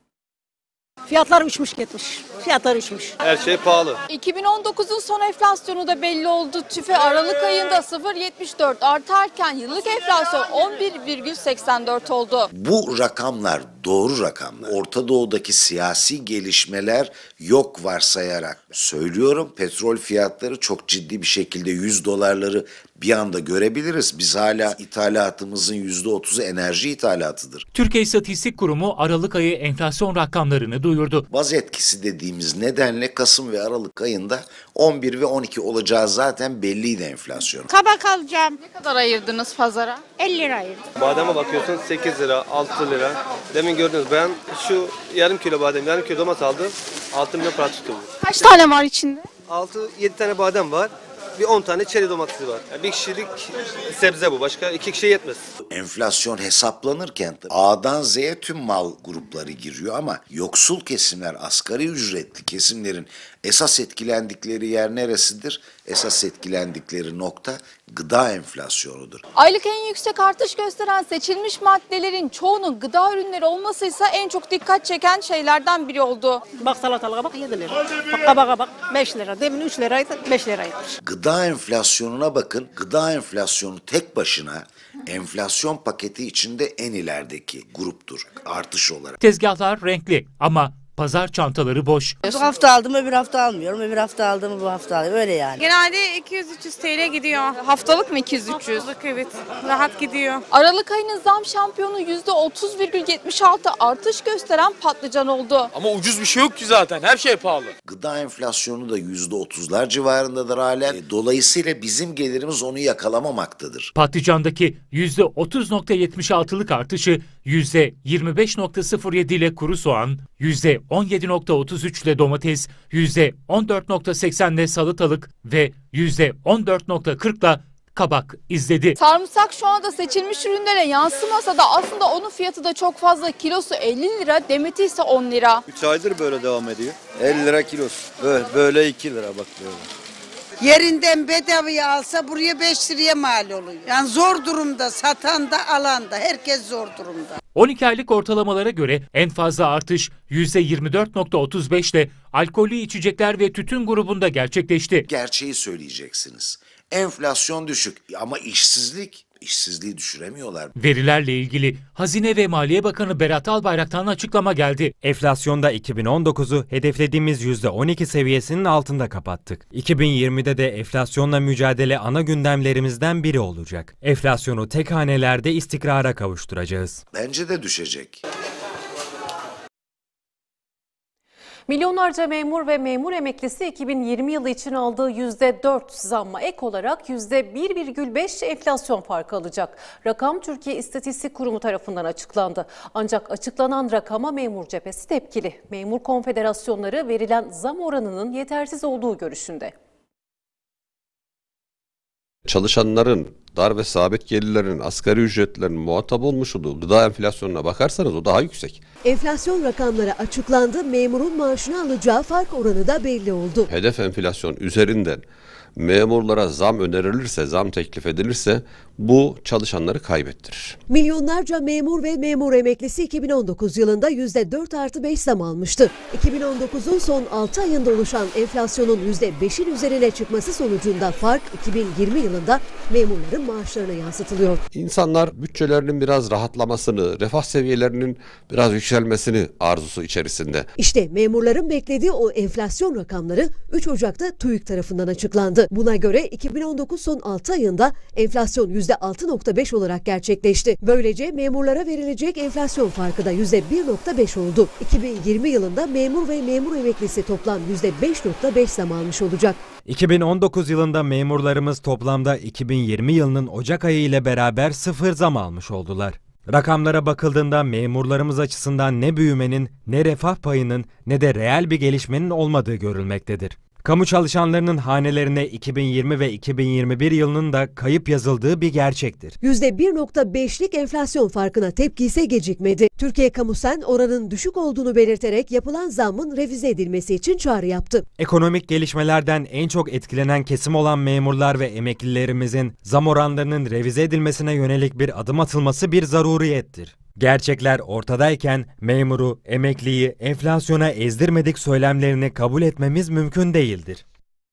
Fiyatlar uçmuş gitmiş. Fiyatlar uçmuş. Her şey pahalı. iki bin on dokuzun son enflasyonu da belli oldu. TÜFE Aralık ayında sıfır virgül yetmiş dört artarken yıllık enflasyon on bir virgül seksen dört oldu. Bu rakamlar doğru rakamlar. Orta Doğu'daki siyasi gelişmeler yok varsayarak söylüyorum. Petrol fiyatları çok ciddi bir şekilde yüz dolarları bir anda görebiliriz. Biz hala ithalatımızın yüzde otuzu enerji ithalatıdır. Türkiye İstatistik Kurumu Aralık ayı enflasyon rakamlarını duyurdu. Baz etkisi dediğimiz nedenle Kasım ve Aralık ayında on bir ve on iki olacağı zaten belliydi enflasyon. Kabak alacağım. Ne kadar ayırdınız pazara? elli lira ayırdım. Bademe bakıyorsun sekiz lira, altı lira. Demin gördünüz, ben şu yarım kilo badem, yarım kilo domates aldım. altı milyon para tuttu bu. Kaç tane var içinde? altı yedi tane badem var. Bir on tane çeri domatesi var. Yani bir kişilik sebze bu. Başka iki kişiye yetmez. Enflasyon hesaplanırken A'dan Z'ye tüm mal grupları giriyor ama yoksul kesimler, asgari ücretli kesimlerin esas etkilendikleri yer neresidir? Esas etkilendikleri nokta gıda enflasyonudur. Aylık en yüksek artış gösteren seçilmiş maddelerin çoğunun gıda ürünleri olmasıysa en çok dikkat çeken şeylerden biri oldu. Bak salatalığa bak yedi lira. Bak kabağa bak beş lira. Demin üç liraydı beş liraydı. Gıda enflasyonuna bakın. Gıda enflasyonu tek başına enflasyon paketi içinde en ilerideki gruptur artış olarak. Tezgahlar renkli ama pazar çantaları boş. Bu hafta aldım, öbür hafta almıyorum. Öbür hafta aldım, bu hafta alıyorum. Öyle yani. Genelde iki yüz üç yüz T L gidiyor. Haftalık mı iki yüz üç yüz? Haftalık, evet. Rahat gidiyor. Aralık ayının zam şampiyonu yüzde otuz virgül yetmiş altı artış gösteren patlıcan oldu. Ama ucuz bir şey yok ki zaten. Her şey pahalı. Gıda enflasyonu da yüzde otuzlar civarındadır halen. Dolayısıyla bizim gelirimiz onu yakalamamaktadır. Patlıcandaki yüzde otuz nokta yetmiş altılık artışı yüzde yirmi beş nokta sıfır yedi ile kuru soğan, yüzde on yedi virgül otuz üç ile domates, yüzde on dört virgül seksen ile salatalık ve yüzde on dört virgül kırk ile kabak izledi. Sarımsak şu anda seçilmiş ürünlere yansımasa da aslında onun fiyatı da çok fazla. Kilosu elli lira, demeti ise on lira. üç aydır böyle devam ediyor. elli lira kilosu. Böyle, böyle iki lira bak böyle. Yerinden bedavaya alsa buraya beş liraya mal oluyor. Yani zor durumda, satan da alan da, herkes zor durumda. on iki aylık ortalamalara göre en fazla artış yüzde yirmi dört virgül otuz beş ile alkollü içecekler ve tütün grubunda gerçekleşti. Gerçeği söyleyeceksiniz. Enflasyon düşük ama işsizlik, işsizliği düşüremiyorlar. Verilerle ilgili Hazine ve Maliye Bakanı Berat Albayrak'tan açıklama geldi. Enflasyonda iki bin on dokuzu hedeflediğimiz yüzde on iki seviyesinin altında kapattık. iki bin yirmide de enflasyonla mücadele ana gündemlerimizden biri olacak. Enflasyonu tek hanelerde istikrara kavuşturacağız. Bence de düşecek. Milyonlarca memur ve memur emeklisi iki bin yirmi yılı için aldığı yüzde dört zamma ek olarak yüzde bir virgül beş enflasyon farkı alacak. Rakam Türkiye İstatistik Kurumu tarafından açıklandı. Ancak açıklanan rakama memur cephesi tepkili. Memur konfederasyonları verilen zam oranının yetersiz olduğu görüşünde. Çalışanların, dar ve sabit gelirlerin, asgari ücretlerin muhatap olmuş olduğu gıda enflasyonuna bakarsanız o daha yüksek. Enflasyon rakamları açıklandı, memurun maaşına alacağı fark oranı da belli oldu. Hedef enflasyon üzerinden memurlara zam önerilirse, zam teklif edilirse bu çalışanları kaybettirir. Milyonlarca memur ve memur emeklisi iki bin on dokuz yılında yüzde dört artı beş zam almıştı. iki bin on dokuzun son altı ayında oluşan enflasyonun yüzde beşin üzerine çıkması sonucunda fark iki bin yirmi yılında memurların maaşlarına yansıtılıyor. İnsanlar bütçelerinin biraz rahatlamasını, refah seviyelerinin biraz yükselmesini arzusu içerisinde. İşte memurların beklediği o enflasyon rakamları üç Ocak'ta TÜİK tarafından açıklandı. Buna göre iki bin on dokuz son altı ayında enflasyon yüzde altı virgül beş olarak gerçekleşti. Böylece memurlara verilecek enflasyon farkı da yüzde bir virgül beş oldu. iki bin yirmi yılında memur ve memur emeklisi toplam yüzde beş virgül beş zam almış olacak. iki bin on dokuz yılında memurlarımız toplamda iki bin yirmi yılının Ocak ayı ile beraber sıfır zam almış oldular. Rakamlara bakıldığında memurlarımız açısından ne büyümenin, ne refah payının, ne de reel bir gelişmenin olmadığı görülmektedir. Kamu çalışanlarının hanelerine iki bin yirmi ve iki bin yirmi bir yılının da kayıp yazıldığı bir gerçektir. yüzde bir virgül beşlik enflasyon farkına tepki ise gecikmedi. Türkiye Kamusen oranın düşük olduğunu belirterek yapılan zammın revize edilmesi için çağrı yaptı. Ekonomik gelişmelerden en çok etkilenen kesim olan memurlar ve emeklilerimizin zam oranlarının revize edilmesine yönelik bir adım atılması bir zaruriyettir. Gerçekler ortadayken memuru, emekliyi enflasyona ezdirmedik söylemlerini kabul etmemiz mümkün değildir.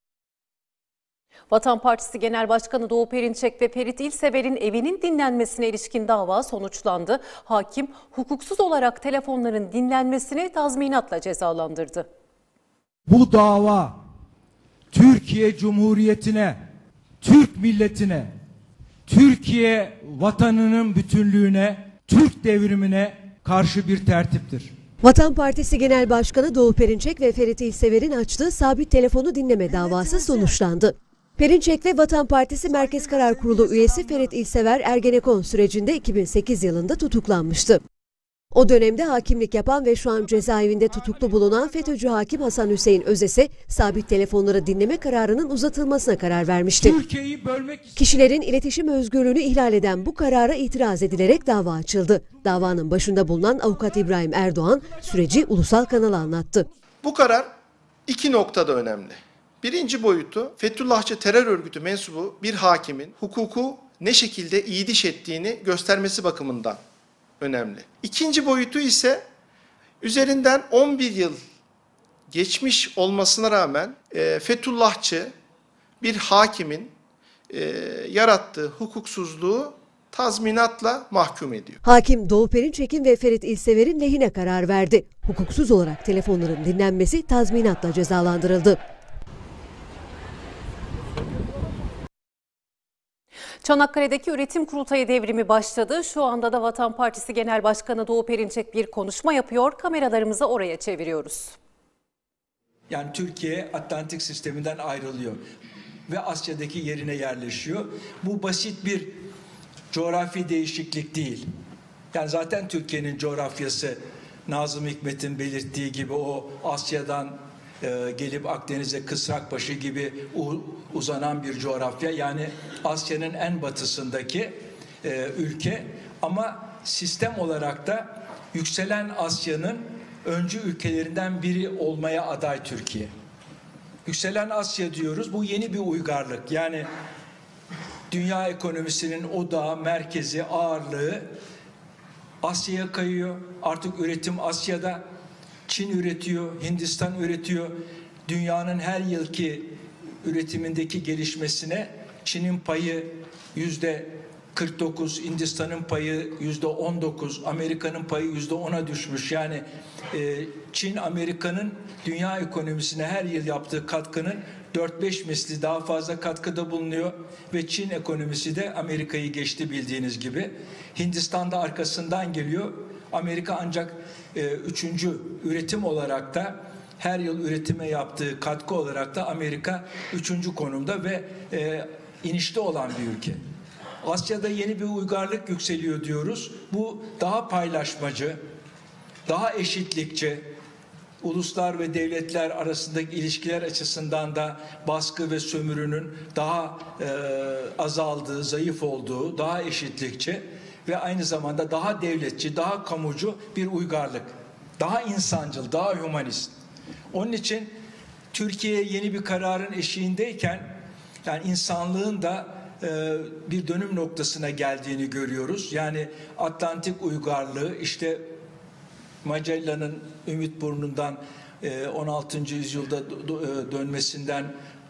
Vatan Partisi Genel Başkanı Doğu Perinçek ve Ferit İlsever'in evinin dinlenmesine ilişkin dava sonuçlandı. Hakim hukuksuz olarak telefonların dinlenmesini tazminatla cezalandırdı. Bu dava Türkiye Cumhuriyeti'ne, Türk milletine, Türkiye vatanının bütünlüğüne, Türk devrimine karşı bir tertiptir. Vatan Partisi Genel Başkanı Doğu Perinçek ve Ferit İlsever'in açtığı sabit telefonu dinleme davası sonuçlandı. Perinçek ve Vatan Partisi Merkez Karar Kurulu üyesi Ferit İlsever Ergenekon sürecinde iki bin sekiz yılında tutuklanmıştı. O dönemde hakimlik yapan ve şu an cezaevinde tutuklu bulunan FETÖ'cü hakim Hasan Hüseyin Özes'e sabit telefonları dinleme kararının uzatılmasına karar vermişti. Kişilerin iletişim özgürlüğünü ihlal eden bu karara itiraz edilerek dava açıldı. Davanın başında bulunan avukat İbrahim Erdoğan süreci ulusal kanala anlattı. Bu karar iki noktada önemli. Birinci boyutu Fethullahçı terör örgütü mensubu bir hakimin hukuku ne şekilde iyiliş ettiğini göstermesi bakımından önemli. İkinci boyutu ise üzerinden on bir yıl geçmiş olmasına rağmen e, Fethullahçı bir hakimin e, yarattığı hukuksuzluğu tazminatla mahkum ediyor. Hakim Doğu Perinçek'in ve Ferit İlsever'in lehine karar verdi. Hukuksuz olarak telefonların dinlenmesi tazminatla cezalandırıldı. Çanakkale'deki üretim kurultayı devrimi başladı. Şu anda da Vatan Partisi Genel Başkanı Doğu Perinçek bir konuşma yapıyor. Kameralarımızı oraya çeviriyoruz. Yani Türkiye Atlantik sisteminden ayrılıyor ve Asya'daki yerine yerleşiyor. Bu basit bir coğrafi değişiklik değil. Yani zaten Türkiye'nin coğrafyası Nazım Hikmet'in belirttiği gibi o Asya'dan e, gelip Akdeniz'e Kısrakbaşı gibi u, uzanan bir coğrafya. Yani Asya'nın en batısındaki e, ülke ama sistem olarak da yükselen Asya'nın öncü ülkelerinden biri olmaya aday Türkiye. Yükselen Asya diyoruz. Bu yeni bir uygarlık. Yani dünya ekonomisinin odağı, merkezi, ağırlığı Asya'ya kayıyor. Artık üretim Asya'da. Çin üretiyor, Hindistan üretiyor. Dünyanın her yılki üretimindeki gelişmesine Çin'in payı yüzde kırk dokuz, Hindistan'ın payı yüzde on dokuz, Amerika'nın payı yüzde ona düşmüş. Yani e, Çin, Amerika'nın dünya ekonomisine her yıl yaptığı katkının dört beş misli daha fazla katkıda bulunuyor ve Çin ekonomisi de Amerika'yı geçti bildiğiniz gibi. Hindistan da arkasından geliyor. Amerika ancak e, üçüncü üretim olarak da her yıl üretime yaptığı katkı olarak da Amerika üçüncü konumda ve e, inişte olan bir ülke. Asya'da yeni bir uygarlık yükseliyor diyoruz. Bu daha paylaşmacı, daha eşitlikçi, uluslar ve devletler arasındaki ilişkiler açısından da baskı ve sömürünün daha e, azaldığı, zayıf olduğu, daha eşitlikçi ve aynı zamanda daha devletçi, daha kamucu bir uygarlık. Daha insancıl, daha hümanist. Onun için Türkiye yeni bir kararın eşiğindeyken yani insanlığın da e, bir dönüm noktasına geldiğini görüyoruz. Yani Atlantik uygarlığı işte Magellan'ın Ümitburnu'ndan on altıncı yüzyılda dönmesinden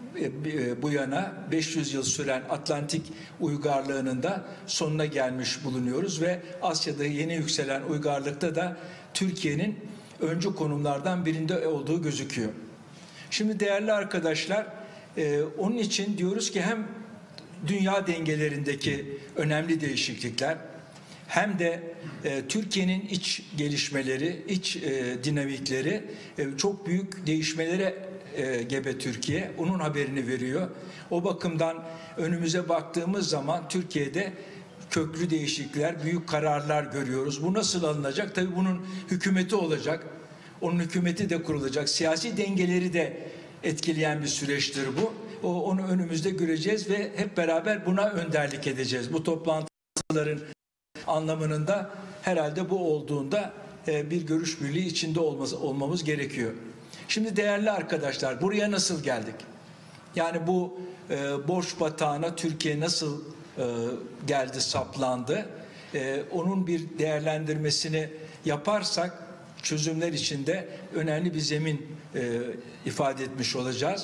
bu yana beş yüz yıl süren Atlantik uygarlığının da sonuna gelmiş bulunuyoruz ve Asya'da yeni yükselen uygarlıkta da Türkiye'nin öncü konumlardan birinde olduğu gözüküyor. Şimdi değerli arkadaşlar, onun için diyoruz ki hem dünya dengelerindeki önemli değişiklikler hem de e, Türkiye'nin iç gelişmeleri, iç e, dinamikleri e, çok büyük değişmelere e, gebe Türkiye. Onun haberini veriyor. O bakımdan önümüze baktığımız zaman Türkiye'de köklü değişiklikler, büyük kararlar görüyoruz. Bu nasıl alınacak? Tabii bunun hükümeti olacak. Onun hükümeti de kurulacak. Siyasi dengeleri de etkileyen bir süreçtir bu. O, onu önümüzde göreceğiz ve hep beraber buna önderlik edeceğiz. Bu toplantıların anlamının da herhalde bu olduğunda e, bir görüş birliği içinde olması, olmamız gerekiyor. Şimdi değerli arkadaşlar, buraya nasıl geldik? Yani bu e, borç batağına Türkiye nasıl e, geldi, saplandı? E, onun bir değerlendirmesini yaparsak çözümler içinde önemli bir zemin e, ifade etmiş olacağız.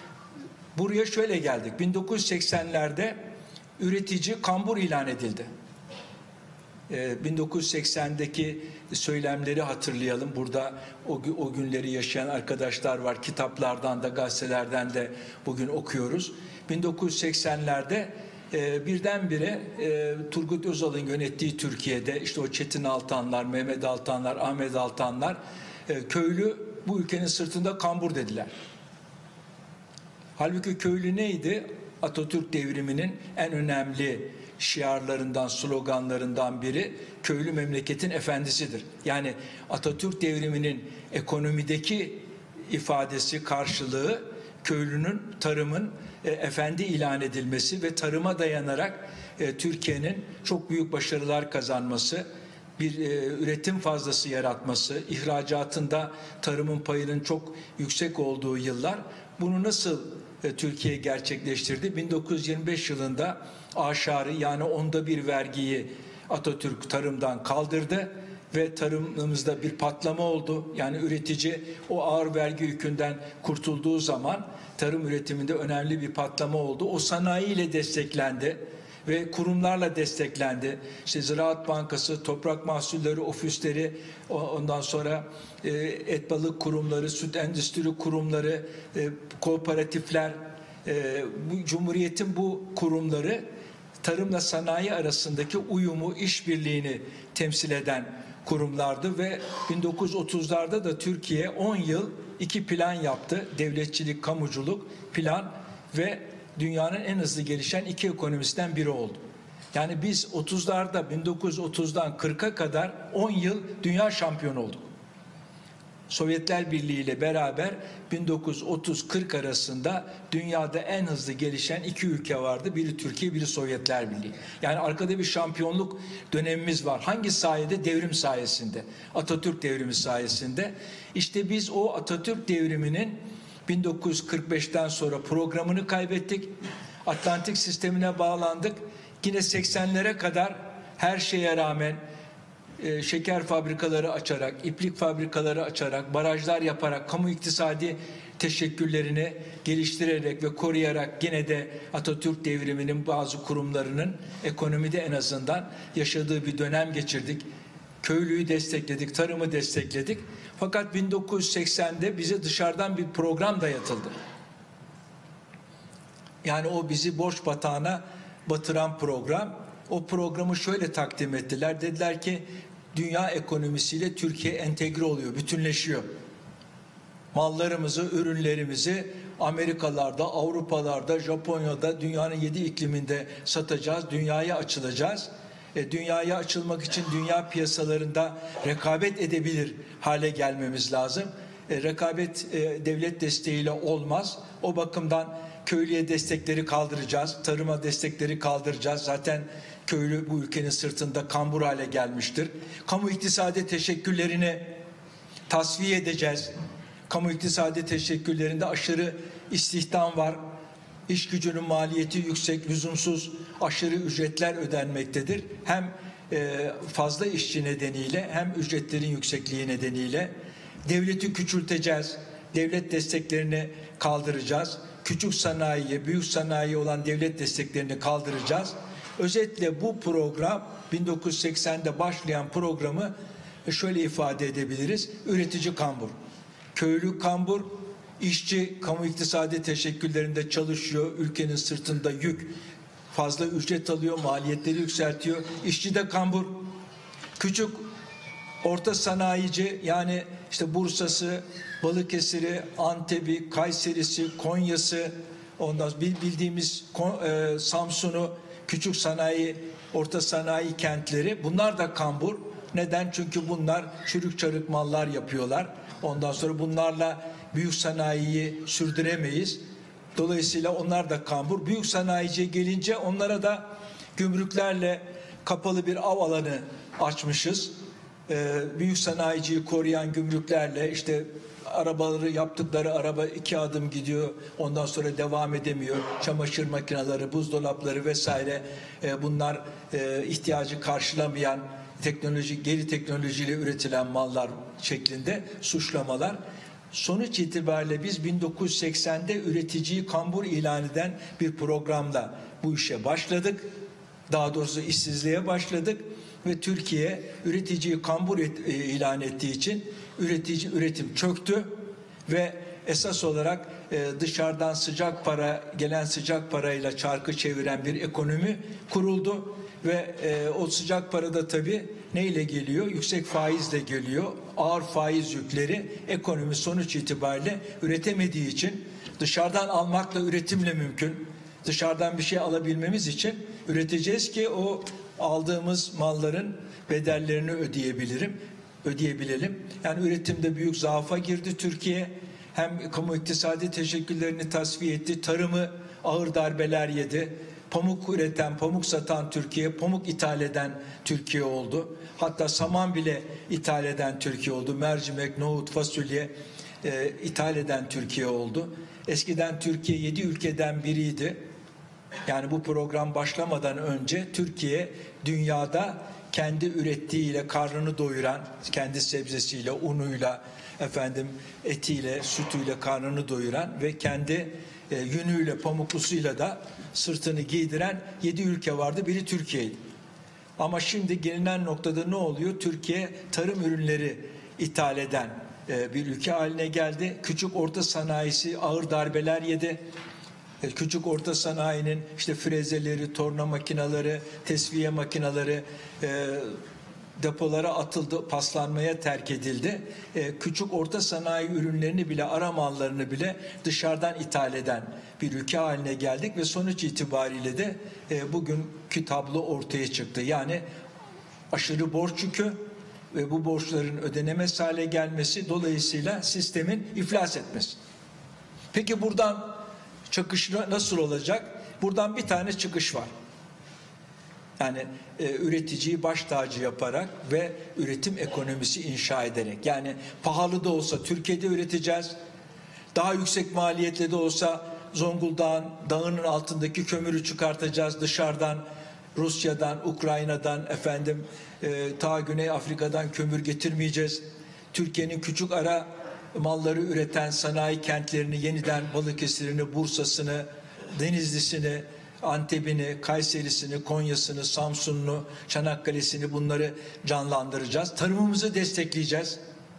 Buraya şöyle geldik. bin dokuz yüz seksenlerde üretici kambur ilan edildi. bin dokuz yüz seksendeki söylemleri hatırlayalım. Burada o, o günleri yaşayan arkadaşlar var. Kitaplardan da gazetelerden de bugün okuyoruz. bin dokuz yüz seksenlerde e, birdenbire e, Turgut Özal'ın yönettiği Türkiye'de işte o Çetin Altanlar, Mehmet Altanlar, Ahmet Altanlar e, köylü bu ülkenin sırtında kambur dediler. Halbuki köylü neydi? Atatürk devriminin en önemli şiarlarından, sloganlarından biri köylü memleketin efendisidir. Yani Atatürk devriminin ekonomideki ifadesi, karşılığı köylünün, tarımın e, efendi ilan edilmesi ve tarıma dayanarak e, Türkiye'nin çok büyük başarılar kazanması, bir e, üretim fazlası yaratması, ihracatında tarımın payının çok yüksek olduğu yıllar. Bunu nasıl e, Türkiye gerçekleştirdi? bin dokuz yüz yirmi beş yılında aşarı yani onda bir vergiyi Atatürk tarımdan kaldırdı ve tarımımızda bir patlama oldu. Yani üretici o ağır vergi yükünden kurtulduğu zaman tarım üretiminde önemli bir patlama oldu. O sanayiyle desteklendi ve kurumlarla desteklendi. İşte Ziraat Bankası, Toprak Mahsulleri Ofisleri, ondan sonra e, et balık kurumları, süt endüstri kurumları, e, kooperatifler, e, bu, Cumhuriyet'in bu kurumları tarımla sanayi arasındaki uyumu, işbirliğini temsil eden kurumlardı ve bin dokuz yüz otuzlarda da Türkiye on yıl iki plan yaptı. Devletçilik, kamuculuk plan ve dünyanın en hızlı gelişen iki ekonomisinden biri oldu. Yani biz otuzlarda bin dokuz yüz otuzdan kırka kadar on yıl dünya şampiyonu olduk. Sovyetler Birliği ile beraber bin dokuz yüz otuz kırk arasında dünyada en hızlı gelişen iki ülke vardı. Biri Türkiye, biri Sovyetler Birliği. Yani arkada bir şampiyonluk dönemimiz var. Hangi sayede? Devrim sayesinde. Atatürk devrimi sayesinde. İşte biz o Atatürk devriminin bin dokuz yüz kırk beşten sonra programını kaybettik. Atlantik sistemine bağlandık. Yine seksenlere kadar her şeye rağmen e, şeker fabrikaları açarak, iplik fabrikaları açarak, barajlar yaparak, kamu iktisadi teşekküllerini geliştirerek ve koruyarak yine de Atatürk devriminin bazı kurumlarının ekonomide en azından yaşadığı bir dönem geçirdik. Köylüyü destekledik, tarımı destekledik. Fakat bin dokuz yüz seksende bize dışarıdan bir program dayatıldı. Yani o bizi borç batağına batıran program. O programı şöyle takdim ettiler. Dediler ki dünya ekonomisiyle Türkiye entegre oluyor, bütünleşiyor. Mallarımızı, ürünlerimizi Amerikalarda, Avrupalarda, Japonya'da, dünyanın yedi ikliminde satacağız, dünyaya açılacağız. E, dünyaya açılmak için dünya piyasalarında rekabet edebilir hale gelmemiz lazım. E, rekabet e, devlet desteğiyle olmaz. O bakımdan köylüye destekleri kaldıracağız, tarıma destekleri kaldıracağız. Zaten köylü bu ülkenin sırtında kambur hale gelmiştir. Kamu iktisadi teşekküllerini tasfiye edeceğiz. Kamu iktisadi teşekküllerinde aşırı istihdam var. İş gücünün maliyeti yüksek, lüzumsuz aşırı ücretler ödenmektedir. Hem e, fazla işçi nedeniyle hem ücretlerin yüksekliği nedeniyle devleti küçülteceğiz. Devlet desteklerini kaldıracağız. Küçük sanayiye, büyük sanayiye olan devlet desteklerini kaldıracağız. Özetle bu program bin dokuz yüz seksende başlayan programı şöyle ifade edebiliriz. Üretici kambur, köylü kambur, işçi kamu iktisadi teşekküllerinde çalışıyor. Ülkenin sırtında yük, fazla ücret alıyor, maliyetleri yükseltiyor. İşçi de kambur. Küçük orta sanayici, yani işte Bursa'sı, Balıkesir'i, Antep'i, Kayseri'si, Konya'sı, ondan sonra bildiğimiz e, Samsun'u, küçük sanayi, orta sanayi kentleri, bunlar da kambur. Neden? Çünkü bunlar çürük çarık mallar yapıyorlar. Ondan sonra bunlarla büyük sanayiyi sürdüremeyiz. Dolayısıyla onlar da kambur. Büyük sanayiciye gelince onlara da gümrüklerle kapalı bir av alanı açmışız. Ee, büyük sanayiciyi koruyan gümrüklerle, işte arabaları, yaptıkları araba iki adım gidiyor, ondan sonra devam edemiyor. Çamaşır makineleri, buzdolapları vesaire, e, bunlar e, ihtiyacı karşılamayan teknoloji, geri teknolojiyle üretilen mallar şeklinde suçlamalar. Sonuç itibariyle biz bin dokuz yüz seksende üreticiyi kambur ilan eden bir programla bu işe başladık. Daha doğrusu işsizliğe başladık ve Türkiye üreticiyi kambur et, e, ilan ettiği için üretici üretim çöktü ve esas olarak e, dışarıdan sıcak para, gelen sıcak parayla çarkı çeviren bir ekonomi kuruldu ve e, o sıcak para da tabii neyle geliyor? Yüksek faizle geliyor. Ağır faiz yükleri ekonomi sonuç itibariyle üretemediği için, dışarıdan almakla üretimle mümkün. Dışarıdan bir şey alabilmemiz için üreteceğiz ki o aldığımız malların bedellerini ödeyebilirim, ödeyebilelim. Yani üretimde büyük zaafa girdi Türkiye. Hem kamu iktisadi teşekküllerini tasfiye etti, tarımı ağır darbeler yedi. Pamuk üreten, pamuk satan Türkiye, pamuk ithal eden Türkiye oldu. Hatta saman bile ithal eden Türkiye oldu. Mercimek, nohut, fasulye e, ithal eden Türkiye oldu. Eskiden Türkiye yedi ülkeden biriydi. Yani bu program başlamadan önce Türkiye dünyada kendi ürettiğiyle karnını doyuran, kendi sebzesiyle, unuyla, efendim etiyle, sütüyle karnını doyuran ve kendi e, yünüyle, pamuklusuyla da sırtını giydiren yedi ülke vardı. Biri Türkiye'ydi. Ama şimdi gelinen noktada ne oluyor? Türkiye tarım ürünleri ithal eden e, bir ülke haline geldi. Küçük orta sanayisi ağır darbeler yedi. E, küçük orta sanayinin işte frezeleri, torna makineleri, tesviye makineleri e, depolara atıldı, paslanmaya terk edildi. E, küçük orta sanayi ürünlerini bile, ara mallarını bile dışarıdan ithal eden bir ülke haline geldik ve sonuç itibariyle de e, bugünkü tablo ortaya çıktı. Yani aşırı borç yükü, ve bu borçların ödenemez hale gelmesi, dolayısıyla sistemin iflas etmesi. Peki buradan çıkış nasıl olacak? Buradan bir tane çıkış var. Yani e, üreticiyi baş tacı yaparak ve üretim ekonomisi inşa ederek. Yani pahalı da olsa Türkiye'de üreteceğiz. Daha yüksek maliyetle de olsa Zonguldak'ın dağının altındaki kömürü çıkartacağız dışarıdan. Rusya'dan, Ukrayna'dan, efendim e, ta Güney Afrika'dan kömür getirmeyeceğiz. Türkiye'nin küçük ara malları üreten sanayi kentlerini yeniden Balıkesir'ini, Bursa'sını, Denizli'sini, Antep'ini, Kayseri'sini, Konya'sını, Samsun'unu, Çanakkale'sini bunları canlandıracağız. Tarımımızı destekleyeceğiz.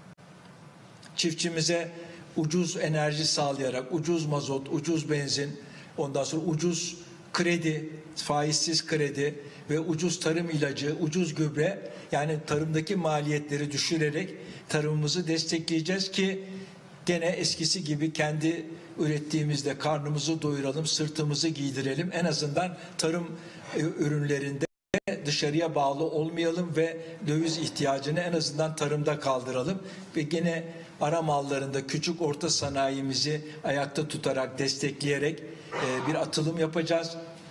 Çiftçimize ucuz enerji sağlayarak, ucuz mazot, ucuz benzin, ondan sonra ucuz kredi, faizsiz kredi ve ucuz tarım ilacı, ucuz gübre, yani tarımdaki maliyetleri düşürerek tarımımızı destekleyeceğiz ki gene eskisi gibi kendi ürettiğimizde karnımızı doyuralım, sırtımızı giydirelim. En azından tarım ürünlerinde dışarıya bağlı olmayalım ve döviz ihtiyacını en azından tarımda kaldıralım. Ve gene ara mallarında küçük orta sanayimizi ayakta tutarak, destekleyerek bir atılım yapacağız.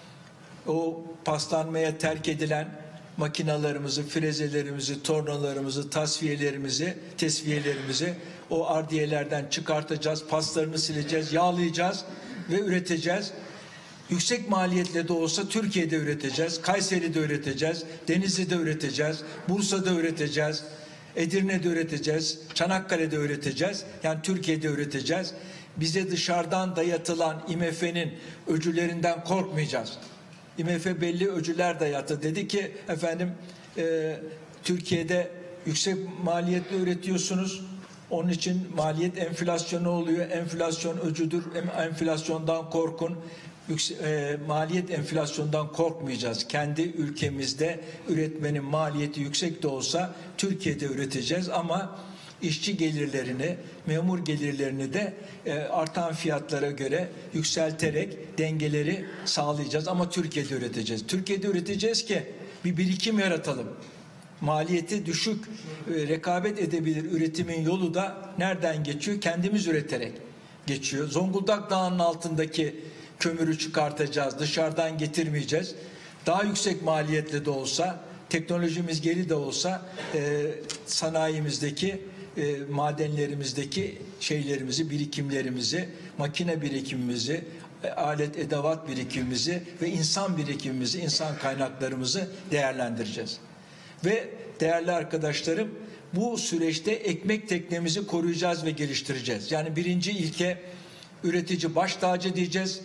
O paslanmaya terk edilen makinalarımızı, frezelerimizi, tornalarımızı, tasfiyelerimizi, tesviyelerimizi o ardiyelerden çıkartacağız, paslarını sileceğiz, yağlayacağız ve üreteceğiz. Yüksek maliyetle de olsa Türkiye'de üreteceğiz, Kayseri'de üreteceğiz, Denizli'de üreteceğiz, Bursa'da üreteceğiz, Edirne'de üreteceğiz, Çanakkale'de üreteceğiz. Yani Türkiye'de üreteceğiz. Bize dışarıdan dayatılan I M F'nin öcülerinden korkmayacağız. I M F belli öcüler dayattı. Dedi ki efendim e, Türkiye'de yüksek maliyetle üretiyorsunuz. Onun için maliyet enflasyonu oluyor. Enflasyon öcüdür. Enflasyondan korkun. Yüksek, e, maliyet enflasyondan korkmayacağız. Kendi ülkemizde üretmenin maliyeti yüksek de olsa Türkiye'de üreteceğiz ama işçi gelirlerini, memur gelirlerini de e, artan fiyatlara göre yükselterek dengeleri sağlayacağız ama Türkiye'de üreteceğiz. Türkiye'de üreteceğiz ki bir birikim yaratalım. Maliyeti düşük, e, rekabet edebilir üretimin yolu da nereden geçiyor? Kendimiz üreterek geçiyor. Zonguldak Dağı'nın altındaki kömürü çıkartacağız, dışarıdan getirmeyeceğiz. Daha yüksek maliyetle de olsa, teknolojimiz geri de olsa e, sanayimizdeki E, madenlerimizdeki şeylerimizi, birikimlerimizi, makine birikimimizi, e, alet edevat birikimimizi ve insan birikimimizi, insan kaynaklarımızı değerlendireceğiz. Ve değerli arkadaşlarım, bu süreçte ekmek teknemizi koruyacağız ve geliştireceğiz. Yani birinci ilke üretici baş tacı diyeceğiz.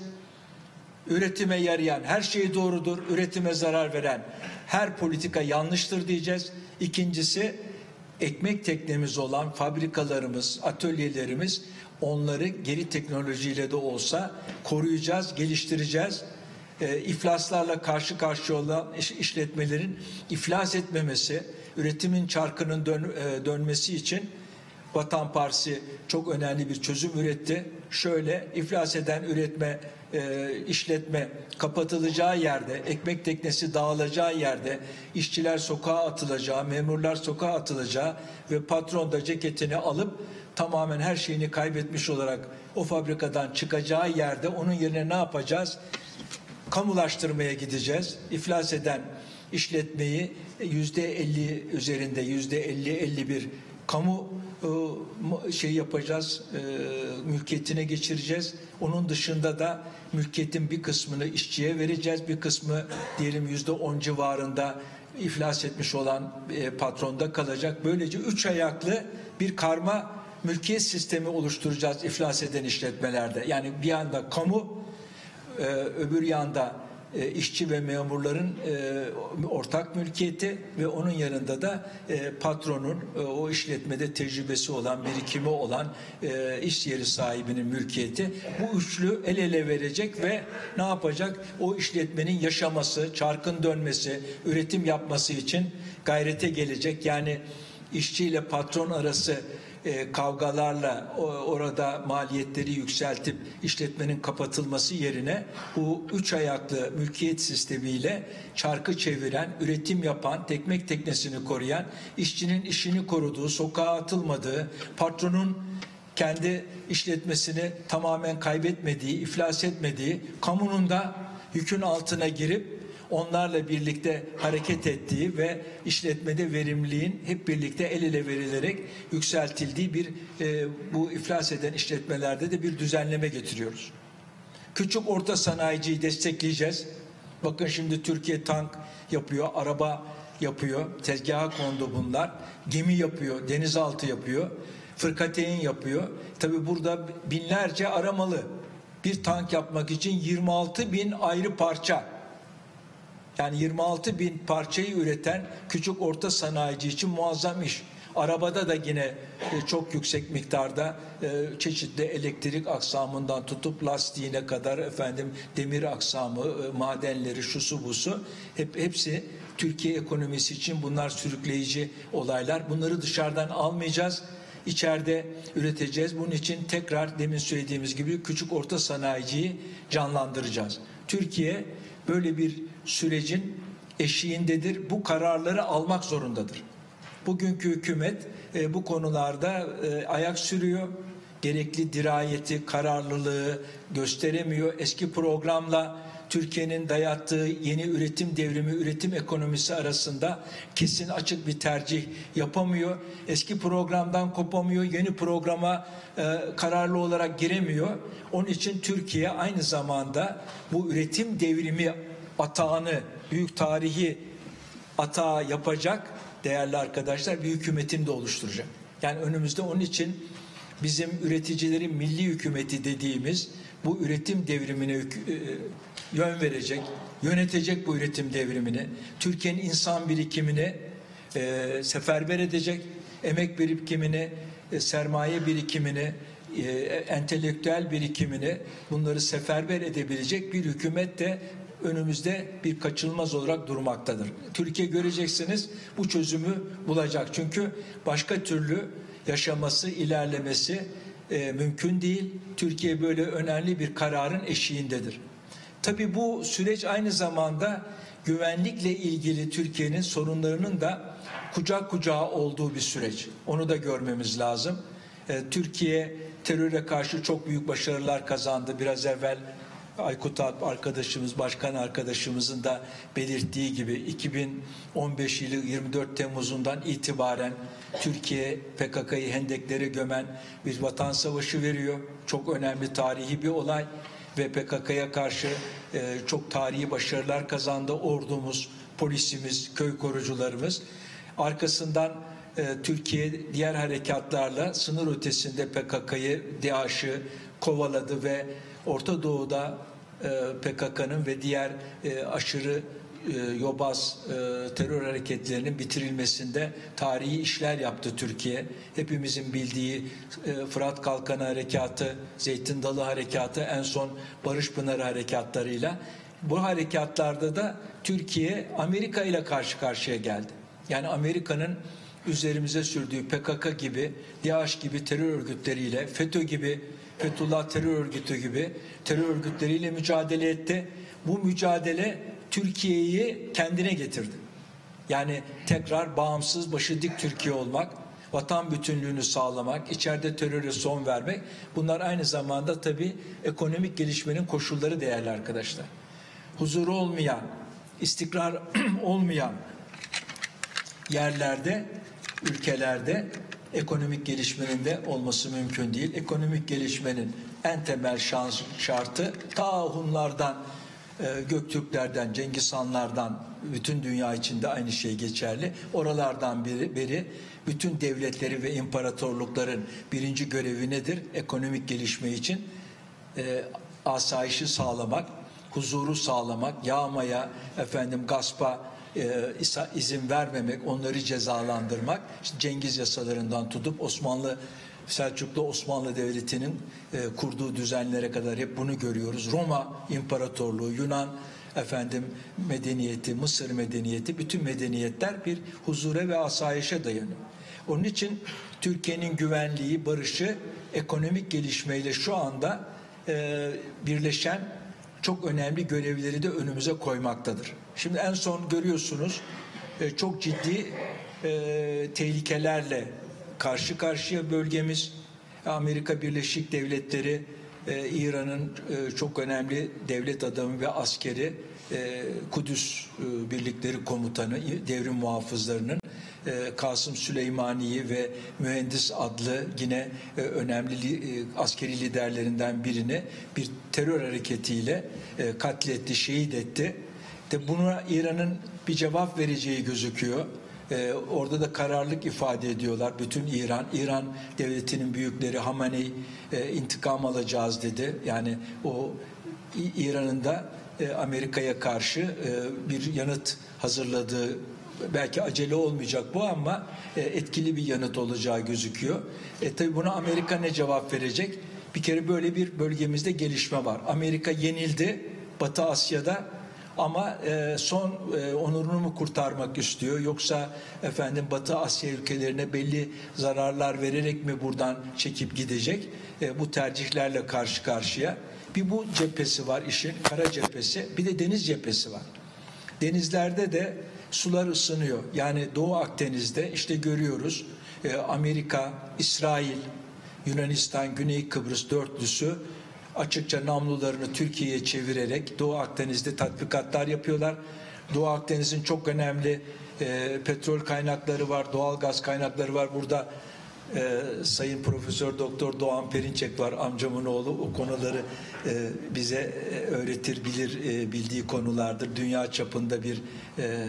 Üretime yarayan her şey doğrudur, üretime zarar veren her politika yanlıştır diyeceğiz. İkincisi, ekmek teknemiz olan fabrikalarımız, atölyelerimiz, onları geri teknolojiyle de olsa koruyacağız, geliştireceğiz. E, iflaslarla karşı karşıya olan iş, işletmelerin iflas etmemesi, üretimin çarkının dön, e, dönmesi için Vatan Partisi çok önemli bir çözüm üretti. Şöyle, iflas eden üretme, e, işletme kapatılacağı yerde, ekmek teknesi dağılacağı yerde, işçiler sokağa atılacağı, memurlar sokağa atılacağı ve patron da ceketini alıp tamamen her şeyini kaybetmiş olarak o fabrikadan çıkacağı yerde onun yerine ne yapacağız? Kamulaştırmaya gideceğiz. İflas eden işletmeyi yüzde elli üzerinde, yüzde elli elli bir kamu şey yapacağız, mülkiyetine geçireceğiz. Onun dışında da mülkiyetin bir kısmını işçiye vereceğiz, bir kısmı diyelim yüzde on civarında iflas etmiş olan patronda kalacak. Böylece üç ayaklı bir karma mülkiyet sistemi oluşturacağız iflas eden işletmelerde. Yani bir yanda kamu, öbür yanda E, işçi ve memurların e, ortak mülkiyeti ve onun yanında da e, patronun e, o işletmede tecrübesi olan, birikimi olan e, iş yeri sahibinin mülkiyeti. Bu üçlü el ele verecek ve ne yapacak? O işletmenin yaşaması, çarkın dönmesi, üretim yapması için gayrete gelecek. Yani işçi ile patron arası e, kavgalarla o, orada maliyetleri yükseltip işletmenin kapatılması yerine bu üç ayaklı mülkiyet sistemiyle çarkı çeviren, üretim yapan, ekmek teknesini koruyan, işçinin işini koruduğu, sokağa atılmadığı, patronun kendi işletmesini tamamen kaybetmediği, iflas etmediği, kamunun da yükün altına girip onlarla birlikte hareket ettiği ve işletmede verimliliğin hep birlikte el ele verilerek yükseltildiği bir e, bu iflas eden işletmelerde de bir düzenleme getiriyoruz. Küçük orta sanayiciyi destekleyeceğiz. Bakın şimdi Türkiye tank yapıyor, araba yapıyor, tezgaha kondu bunlar. Gemi yapıyor, denizaltı yapıyor, fırkateyn yapıyor. Tabii burada binlerce aramalı. Bir tank yapmak için yirmi altı bin ayrı parça. Yani yirmi altı bin parçayı üreten küçük orta sanayici için muazzam iş. Arabada da yine çok yüksek miktarda çeşitli elektrik aksamından tutup lastiğine kadar efendim demir aksamı, madenleri, şusu busu hep hepsi Türkiye ekonomisi için bunlar sürükleyici olaylar. Bunları dışarıdan almayacağız. İçeride üreteceğiz. Bunun için tekrar demin söylediğimiz gibi küçük orta sanayiciyi canlandıracağız. Türkiye böyle bir sürecin eşiğindedir. Bu kararları almak zorundadır. Bugünkü hükümet e, bu konularda e, ayak sürüyor. Gerekli dirayeti, kararlılığı gösteremiyor. Eski programla Türkiye'nin dayattığı yeni üretim devrimi, üretim ekonomisi arasında kesin açık bir tercih yapamıyor. Eski programdan kopamıyor, yeni programa e, kararlı olarak giremiyor. Onun için Türkiye aynı zamanda bu üretim devrimi atağını, büyük tarihi atağı yapacak değerli arkadaşlar bir hükümetini de oluşturacak. Yani önümüzde onun için bizim üreticilerin milli hükümeti dediğimiz bu üretim devrimine e, yön verecek, yönetecek bu üretim devrimini, Türkiye'nin insan birikimini e, seferber edecek, emek birikimini, e, sermaye birikimini, e, entelektüel birikimini bunları seferber edebilecek bir hükümet de önümüzde bir kaçınılmaz olarak durmaktadır. Türkiye göreceksiniz bu çözümü bulacak. Çünkü başka türlü yaşaması, ilerlemesi e, mümkün değil. Türkiye böyle önemli bir kararın eşiğindedir. Tabii bu süreç aynı zamanda güvenlikle ilgili Türkiye'nin sorunlarının da kucak kucağa olduğu bir süreç. Onu da görmemiz lazım. E, Türkiye teröre karşı çok büyük başarılar kazandı. Biraz evvel Aykut Alp arkadaşımız, başkan arkadaşımızın da belirttiği gibi iki bin on beş yılı yirmi dört Temmuz'undan itibaren Türkiye P K K'yı hendeklere gömen bir vatan savaşı veriyor. Çok önemli tarihi bir olay ve P K K'ya karşı e, çok tarihi başarılar kazandı. Ordumuz, polisimiz, köy korucularımız. Arkasından e, Türkiye diğer harekatlarla sınır ötesinde P K K'yı, DAEŞ'ı kovaladı ve Orta Doğu'da e, P K K'nın ve diğer e, aşırı e, yobaz e, terör hareketlerinin bitirilmesinde tarihi işler yaptı Türkiye. Hepimizin bildiği e, Fırat Kalkanı Harekatı, Zeytin Dalı Harekatı, en son Barış Pınarı Harekatlarıyla. Bu harekatlarda da Türkiye Amerika ile karşı karşıya geldi. Yani Amerika'nın üzerimize sürdüğü P K K gibi, DAEŞ gibi terör örgütleriyle, FETÖ gibi, Fethullah terör örgütü gibi terör örgütleriyle mücadele etti. Bu mücadele Türkiye'yi kendine getirdi. Yani tekrar bağımsız, başı dik Türkiye olmak, vatan bütünlüğünü sağlamak, içeride teröre son vermek, bunlar aynı zamanda tabii ekonomik gelişmenin koşulları değerli arkadaşlar. Huzuru olmayan, istikrar olmayan yerlerde, ülkelerde ekonomik gelişmenin de olması mümkün değil. Ekonomik gelişmenin en temel şans, şartı ta Hunlardan, e, Göktürklerden, Cengiz Hanlardan, bütün dünya içinde aynı şey geçerli. Oralardan biri, beri bütün devletleri ve imparatorlukların birinci görevi nedir? Ekonomik gelişme için e, asayişi sağlamak, huzuru sağlamak, yağmaya, efendim gaspa e, izin vermemek, onları cezalandırmak. İşte Cengiz yasalarından tutup Osmanlı, Selçuklu Osmanlı Devleti'nin e, kurduğu düzenlere kadar hep bunu görüyoruz. Roma İmparatorluğu, Yunan efendim medeniyeti, Mısır medeniyeti, bütün medeniyetler bir huzura ve asayişe dayanıyor. Onun için Türkiye'nin güvenliği, barışı, ekonomik gelişmeyle şu anda e, birleşen çok önemli görevleri de önümüze koymaktadır. Şimdi en son görüyorsunuz e, çok ciddi e, tehlikelerle karşı karşıya bölgemiz. Amerika Birleşik Devletleri, e, İran'ın e, çok önemli devlet adamı ve askeri, e, Kudüs e, Birlikleri Komutanı, devrim muhafızlarının e, Kasım Süleymani'yi ve Mühendis adlı yine e, önemli li, e, askeri liderlerinden birini bir terör hareketiyle e, katletti, şehit etti. De buna İran'ın bir cevap vereceği gözüküyor. Ee, orada da kararlılık ifade ediyorlar bütün İran. İran devletinin büyükleri Hamenei e, intikam alacağız dedi. Yani o İran'ın da e, Amerika'ya karşı e, bir yanıt hazırladığı, belki acele olmayacak bu ama e, etkili bir yanıt olacağı gözüküyor. E, tabii buna Amerika ne cevap verecek? Bir kere böyle bir bölgemizde gelişme var. Amerika yenildi Batı Asya'da. Ama e, son e, onurunu mu kurtarmak istiyor, yoksa efendim Batı Asya ülkelerine belli zararlar vererek mi buradan çekip gidecek? E, bu tercihlerle karşı karşıya. Bir bu cephesi var işin, kara cephesi, bir de deniz cephesi var. Denizlerde de sular ısınıyor. Yani Doğu Akdeniz'de işte görüyoruz e, Amerika, İsrail, Yunanistan, Güney Kıbrıs dörtlüsü açıkça namlularını Türkiye'ye çevirerek Doğu Akdeniz'de tatbikatlar yapıyorlar. Doğu Akdeniz'in çok önemli e, petrol kaynakları var, doğal gaz kaynakları var. Burada e, Sayın Profesör Doktor Doğan Perinçek var, amcamın oğlu. O konuları e, bize e, öğretir, bilir, e, bildiği konulardır. Dünya çapında bir e,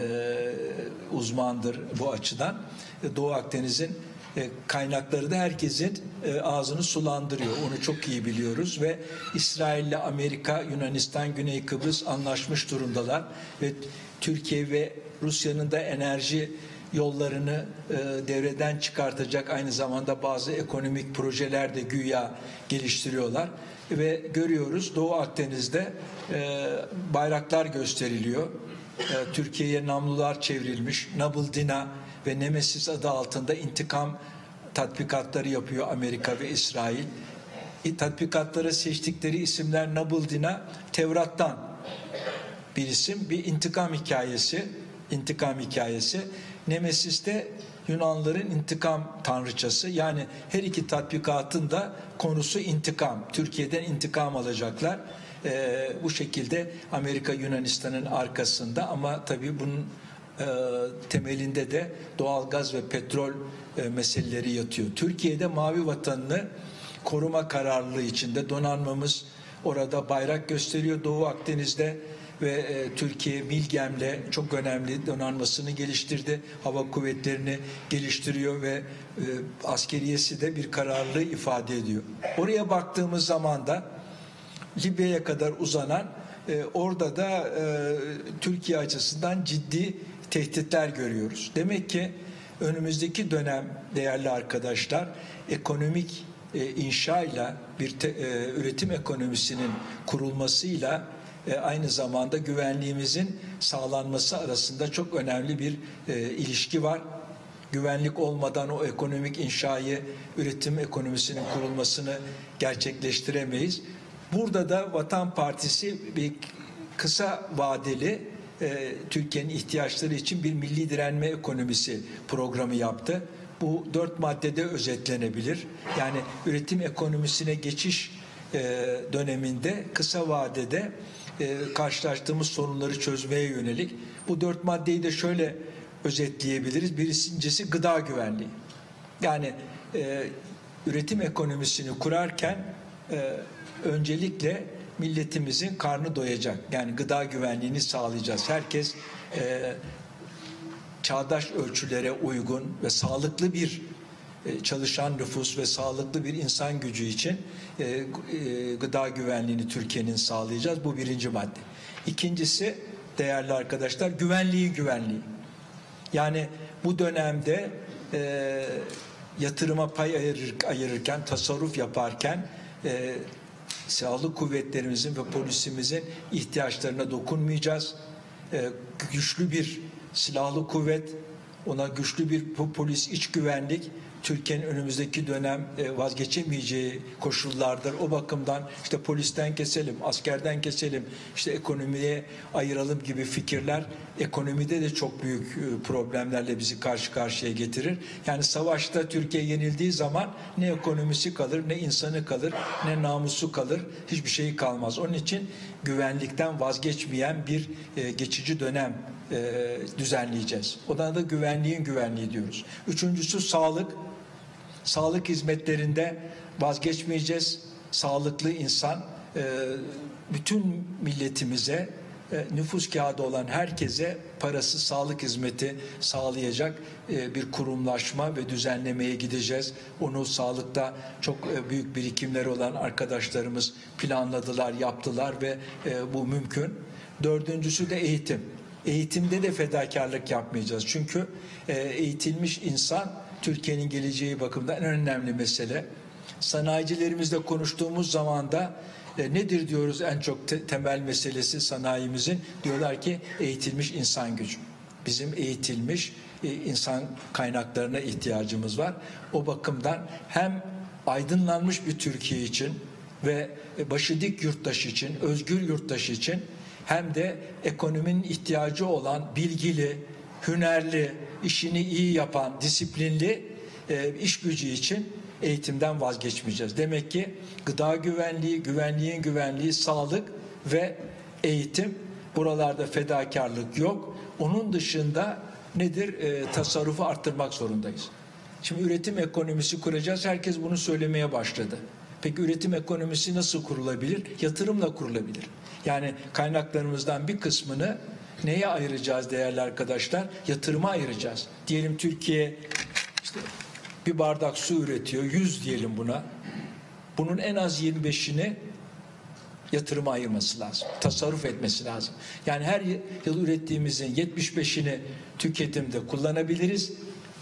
uzmandır bu açıdan. E, Doğu Akdeniz'in E, kaynakları da herkesin e, ağzını sulandırıyor. Onu çok iyi biliyoruz ve İsrail'le Amerika, Yunanistan, Güney Kıbrıs anlaşmış durumdalar ve Türkiye ve Rusya'nın da enerji yollarını e, devreden çıkartacak aynı zamanda bazı ekonomik projeler de güya geliştiriyorlar ve görüyoruz Doğu Akdeniz'de e, bayraklar gösteriliyor. E, Türkiye'ye namlular çevrilmiş. Nabıldina ve Nemesis adı altında intikam tatbikatları yapıyor Amerika ve İsrail. E, tatbikatlara seçtikleri isimler Nabıldina, Tevrat'tan bir isim, bir intikam hikayesi, intikam hikayesi. Nemesis de Yunanların intikam tanrıçası. Yani her iki tatbikatın da konusu intikam. Türkiye'den intikam alacaklar. Ee, bu şekilde Amerika Yunanistan'ın arkasında ama tabii bunun e, temelinde de doğal gaz ve petrol e, meseleleri yatıyor. Türkiye'de mavi vatanını koruma kararlılığı içinde donanmamız orada bayrak gösteriyor Doğu Akdeniz'de ve e, Türkiye Bilgem'le çok önemli donanmasını geliştirdi. Hava kuvvetlerini geliştiriyor ve e, askeriyesi de bir kararlılığı ifade ediyor. Oraya baktığımız zaman da Libya'ya kadar uzanan e, orada da e, Türkiye açısından ciddi tehditler görüyoruz. Demek ki önümüzdeki dönem değerli arkadaşlar ekonomik e, inşayla bir te, e, üretim ekonomisinin kurulmasıyla e, aynı zamanda güvenliğimizin sağlanması arasında çok önemli bir e, ilişki var. Güvenlik olmadan o ekonomik inşayı, üretim ekonomisinin kurulmasını gerçekleştiremeyiz. Burada da Vatan Partisi bir kısa vadeli e, Türkiye'nin ihtiyaçları için bir milli direnme ekonomisi programı yaptı. Bu dört maddede özetlenebilir. Yani üretim ekonomisine geçiş e, döneminde kısa vadede e, karşılaştığımız sorunları çözmeye yönelik. Bu dört maddeyi de şöyle özetleyebiliriz. Birincisi gıda güvenliği. Yani e, üretim ekonomisini kurarken e, öncelikle milletimizin karnı doyacak. Yani gıda güvenliğini sağlayacağız. Herkes e, çağdaş ölçülere uygun ve sağlıklı bir e, çalışan nüfus ve sağlıklı bir insan gücü için e, e, gıda güvenliğini Türkiye'nin sağlayacağız. Bu birinci madde. İkincisi değerli arkadaşlar güvenliği güvenliği. Yani bu dönemde e, yatırıma pay ayırır, ayırırken, tasarruf yaparken e, silahlı kuvvetlerimizin ve polisimizin ihtiyaçlarına dokunmayacağız. E, güçlü bir silahlı kuvvet, ona güçlü bir polis, iç güvenlik Türkiye'nin önümüzdeki dönem vazgeçemeyeceği koşullardır. O bakımdan işte polisten keselim, askerden keselim, işte ekonomiye ayıralım gibi fikirler ekonomide de çok büyük problemlerle bizi karşı karşıya getirir. Yani savaşta Türkiye yenildiği zaman ne ekonomisi kalır, ne insanı kalır, ne namusu kalır, hiçbir şey kalmaz. Onun için güvenlikten vazgeçmeyen bir geçici dönem düzenleyeceğiz. Ona da güvenliğin güvenliği diyoruz. Üçüncüsü sağlık. Sağlık hizmetlerinde vazgeçmeyeceğiz. Sağlıklı insan bütün milletimize, nüfus kağıdı olan herkese parasız sağlık hizmeti sağlayacak bir kurumlaşma ve düzenlemeye gideceğiz. Onu sağlıkta çok büyük birikimleri olan arkadaşlarımız planladılar, yaptılar ve bu mümkün. Dördüncüsü de eğitim. Eğitimde de fedakarlık yapmayacağız. Çünkü eğitilmiş insan Türkiye'nin geleceği bakımından en önemli mesele. Sanayicilerimizle konuştuğumuz zaman da e, nedir diyoruz en çok te temel meselesi sanayimizin? Diyorlar ki eğitilmiş insan gücü. Bizim eğitilmiş e, insan kaynaklarına ihtiyacımız var. O bakımdan hem aydınlanmış bir Türkiye için ve başı dik yurttaş için, özgür yurttaş için hem de ekonominin ihtiyacı olan bilgili, hünerli, işini iyi yapan, disiplinli e, iş gücü için eğitimden vazgeçmeyeceğiz. Demek ki gıda güvenliği, güvenliğin güvenliği, sağlık ve eğitim, buralarda fedakarlık yok. Onun dışında nedir? E, tasarrufu arttırmak zorundayız. Şimdi üretim ekonomisi kuracağız. Herkes bunu söylemeye başladı. Peki üretim ekonomisi nasıl kurulabilir? Yatırımla kurulabilir. Yani kaynaklarımızdan bir kısmını neye ayıracağız değerli arkadaşlar? Yatırıma ayıracağız. Diyelim Türkiye işte bir bardak su üretiyor, yüz diyelim buna. Bunun en az yirmi beşini yatırıma ayırması lazım. Tasarruf etmesi lazım. Yani her yıl ürettiğimizin yetmiş beşini tüketimde kullanabiliriz.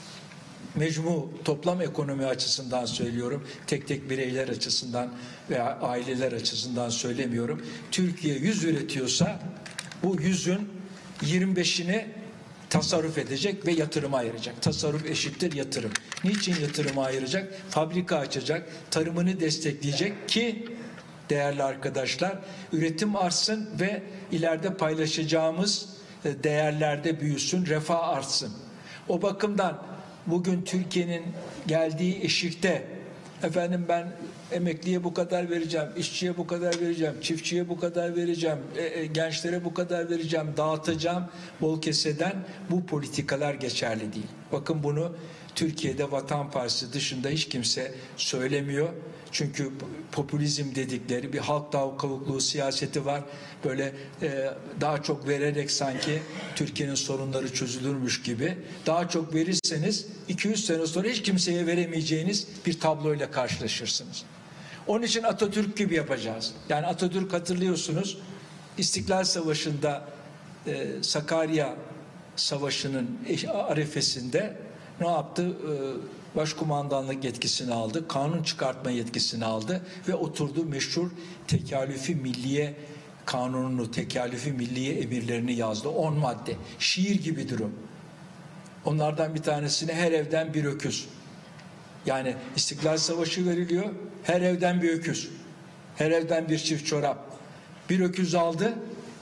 Mecmu toplam ekonomi açısından söylüyorum. Tek tek bireyler açısından veya aileler açısından söylemiyorum. Türkiye yüz üretiyorsa bu yüzün yirmi beşini tasarruf edecek ve yatırıma ayıracak. Tasarruf eşittir yatırım. Niçin yatırıma ayıracak? Fabrika açacak, tarımını destekleyecek ki değerli arkadaşlar üretim artsın ve ileride paylaşacağımız değerlerde büyüsün, refah artsın. O bakımdan bugün Türkiye'nin geldiği eşikte efendim ben emekliye bu kadar vereceğim, işçiye bu kadar vereceğim, çiftçiye bu kadar vereceğim, e, e, gençlere bu kadar vereceğim, dağıtacağım bol keseden bu politikalar geçerli değil. Bakın bunu Türkiye'de Vatan Partisi dışında hiç kimse söylemiyor. Çünkü popülizm dedikleri bir halk kavukluğu siyaseti var. Böyle e, daha çok vererek sanki Türkiye'nin sorunları çözülürmüş gibi. Daha çok verirseniz iki yüz sene sonra hiç kimseye veremeyeceğiniz bir tabloyla karşılaşırsınız. Onun için Atatürk gibi yapacağız. Yani Atatürk hatırlıyorsunuz İstiklal Savaşı'nda e, Sakarya Savaşı'nın arifesinde ne yaptı? E, Başkumandanlık yetkisini aldı, kanun çıkartma yetkisini aldı ve oturdu meşhur Tekalifi Milliye kanununu, Tekalifi Milliye emirlerini yazdı. on madde. Şiir gibidir o. Onlardan bir tanesine her evden bir öküz. Yani İstiklal Savaşı veriliyor, her evden bir öküz. Her evden bir çift çorap. Bir öküz aldı,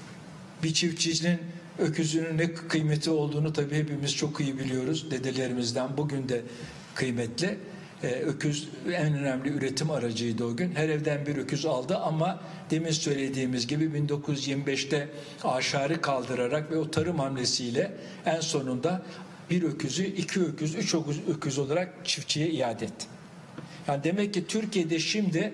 bir çiftçinin öküzünün ne kıymeti olduğunu tabii hepimiz çok iyi biliyoruz. Dedelerimizden bugün de kıymetli. Ee, öküz en önemli üretim aracıydı o gün. Her evden bir öküz aldı ama demin söylediğimiz gibi bin dokuz yüz yirmi beşte aşarı kaldırarak ve o tarım hamlesiyle en sonunda bir öküzü, iki öküz, üç öküz olarak çiftçiye iade etti. Yani demek ki Türkiye'de şimdi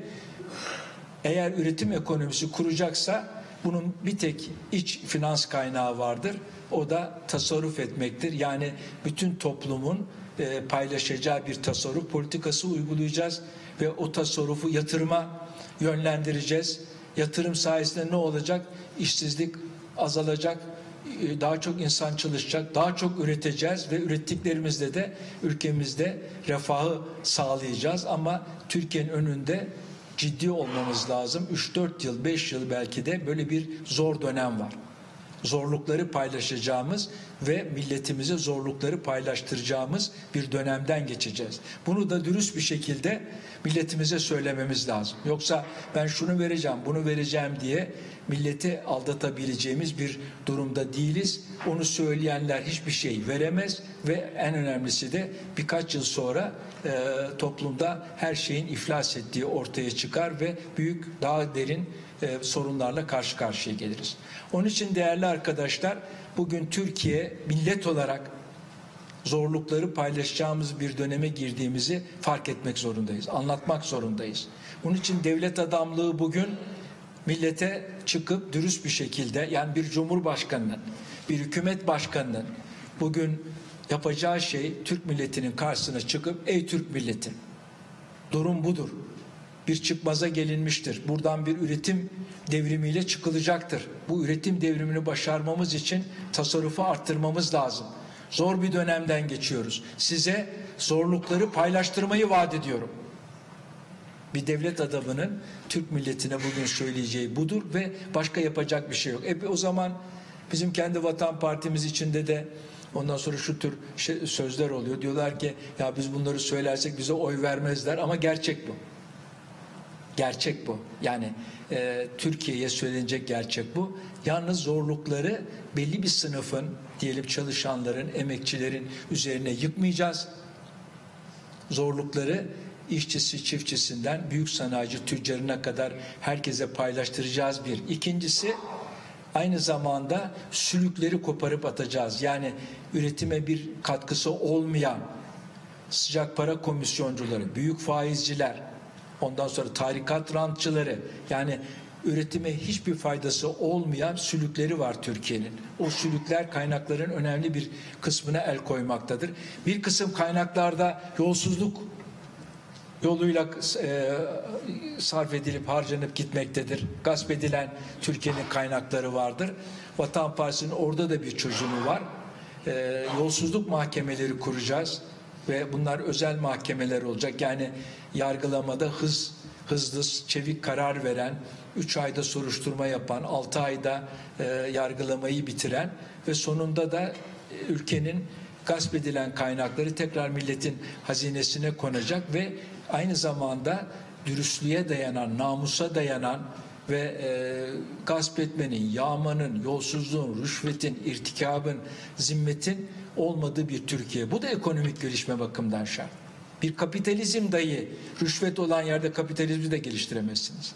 eğer üretim ekonomisi kuracaksa bunun bir tek iç finans kaynağı vardır. O da tasarruf etmektir. Yani bütün toplumun e, paylaşacağı bir tasarruf politikası uygulayacağız ve o tasarrufu yatırıma yönlendireceğiz. Yatırım sayesinde ne olacak? İşsizlik azalacak, e, daha çok insan çalışacak, daha çok üreteceğiz ve ürettiklerimizle de ülkemizde refahı sağlayacağız. Ama Türkiye'nin önünde ciddi olmamız lazım. üç dört yıl, beş yıl belki de böyle bir zor dönem var. Zorlukları paylaşacağımız ve milletimize zorlukları paylaştıracağımız bir dönemden geçeceğiz. Bunu da dürüst bir şekilde milletimize söylememiz lazım. Yoksa ben şunu vereceğim, bunu vereceğim diye milleti aldatabileceğimiz bir durumda değiliz. Onu söyleyenler hiçbir şey veremez ve en önemlisi de birkaç yıl sonra e, toplumda her şeyin iflas ettiği ortaya çıkar ve büyük, daha derin e, sorunlarla karşı karşıya geliriz. Onun için değerli arkadaşlar, bugün Türkiye millet olarak zorlukları paylaşacağımız bir döneme girdiğimizi fark etmek zorundayız, anlatmak zorundayız. Bunun için devlet adamlığı bugün millete çıkıp dürüst bir şekilde, yani bir cumhurbaşkanının, bir hükümet başkanının bugün yapacağı şey Türk milletinin karşısına çıkıp ey Türk milleti, durum budur. Bir çıkmaza gelinmiştir. Buradan bir üretim devrimiyle çıkılacaktır. Bu üretim devrimini başarmamız için tasarrufu arttırmamız lazım. Zor bir dönemden geçiyoruz. Size zorlukları paylaştırmayı vaat ediyorum. Bir devlet adamının Türk milletine bugün söyleyeceği budur ve başka yapacak bir şey yok. E o zaman bizim kendi Vatan Partimiz içinde de ondan sonra şu tür şey, sözler oluyor. Diyorlar ki ya biz bunları söylersek bize oy vermezler, ama gerçek bu. Gerçek bu. Yani e, Türkiye'ye söylenecek gerçek bu. Yalnız zorlukları belli bir sınıfın, diyelim çalışanların, emekçilerin üzerine yıkmayacağız. Zorlukları işçisi, çiftçisinden büyük sanayici, tüccarına kadar herkese paylaştıracağız bir. İkincisi, aynı zamanda sülükleri koparıp atacağız. Yani üretime bir katkısı olmayan sıcak para komisyoncuları, büyük faizciler, ondan sonra tarikat rantçıları, yani üretime hiçbir faydası olmayan sülükleri var Türkiye'nin. O sülükler kaynakların önemli bir kısmına el koymaktadır. Bir kısım kaynaklarda yolsuzluk yoluyla e, sarf edilip harcanıp gitmektedir. Gasp edilen Türkiye'nin kaynakları vardır. Vatan Partisi'nin orada da bir çözümü var. E, yolsuzluk mahkemeleri kuracağız ve bunlar özel mahkemeler olacak. Yani yargılamada hız, hızlı, çevik karar veren, üç ayda soruşturma yapan, altı ayda e, yargılamayı bitiren ve sonunda da e, ülkenin gasp edilen kaynakları tekrar milletin hazinesine konacak ve aynı zamanda dürüstlüğe dayanan, namusa dayanan ve e, gasp etmenin, yağmanın, yolsuzluğun, rüşvetin, irtikabın, zimmetin olmadığı bir Türkiye. Bu da ekonomik gelişme bakımından şart. Bir kapitalizm dahi rüşvet olan yerde kapitalizmi de geliştiremezsiniz.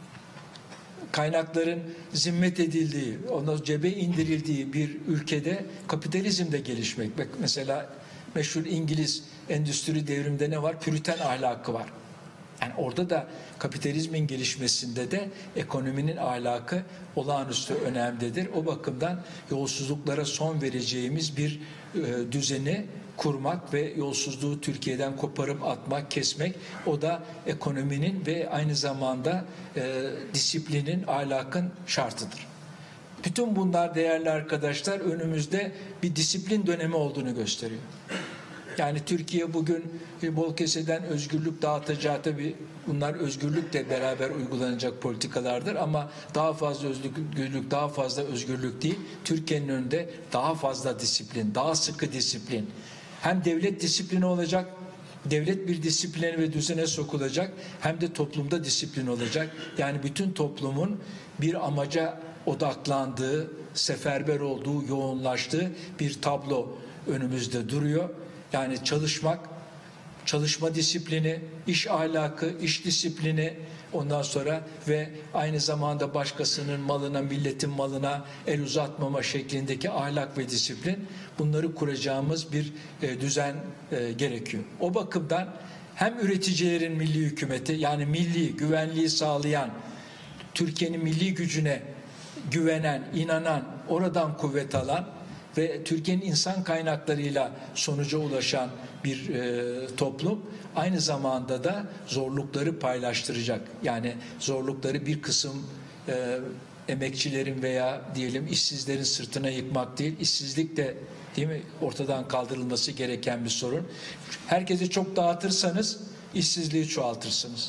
Kaynakların zimmet edildiği, ona cebe indirildiği bir ülkede kapitalizm de gelişmek. Bak mesela meşhur İngiliz endüstri devriminde ne var? Püriten ahlakı var. Yani orada da kapitalizmin gelişmesinde de ekonominin ahlakı olağanüstü önemlidir. O bakımdan yolsuzluklara son vereceğimiz bir e, düzeni kurmak ve yolsuzluğu Türkiye'den koparıp atmak, kesmek, o da ekonominin ve aynı zamanda e, disiplinin, ahlakın şartıdır. Bütün bunlar değerli arkadaşlar önümüzde bir disiplin dönemi olduğunu gösteriyor. Yani Türkiye bugün bol keseden özgürlük dağıtacağı, tabii bunlar özgürlükle beraber uygulanacak politikalardır ama daha fazla özgürlük, daha fazla özgürlük değil, Türkiye'nin önünde daha fazla disiplin, daha sıkı disiplin. Hem devlet disiplini olacak, devlet bir disipline ve düzene sokulacak, hem de toplumda disiplin olacak. Yani bütün toplumun bir amaca odaklandığı, seferber olduğu, yoğunlaştığı bir tablo önümüzde duruyor. Yani çalışmak, çalışma disiplini, iş ahlakı, iş disiplini, ondan sonra ve aynı zamanda başkasının malına, milletin malına el uzatmama şeklindeki ahlak ve disiplin, bunları kuracağımız bir e, düzen e, gerekiyor. O bakımdan hem üreticilerin milli hükümeti, yani milli güvenliği sağlayan, Türkiye'nin milli gücüne güvenen, inanan, oradan kuvvet alan ve Türkiye'nin insan kaynaklarıyla sonuca ulaşan bir e, toplum, aynı zamanda da zorlukları paylaştıracak. Yani zorlukları bir kısım e, emekçilerin veya diyelim işsizlerin sırtına yıkmak değil, işsizlik de değil mi ortadan kaldırılması gereken bir sorun. Herkese çok dağıtırsanız işsizliği çoğaltırsınız.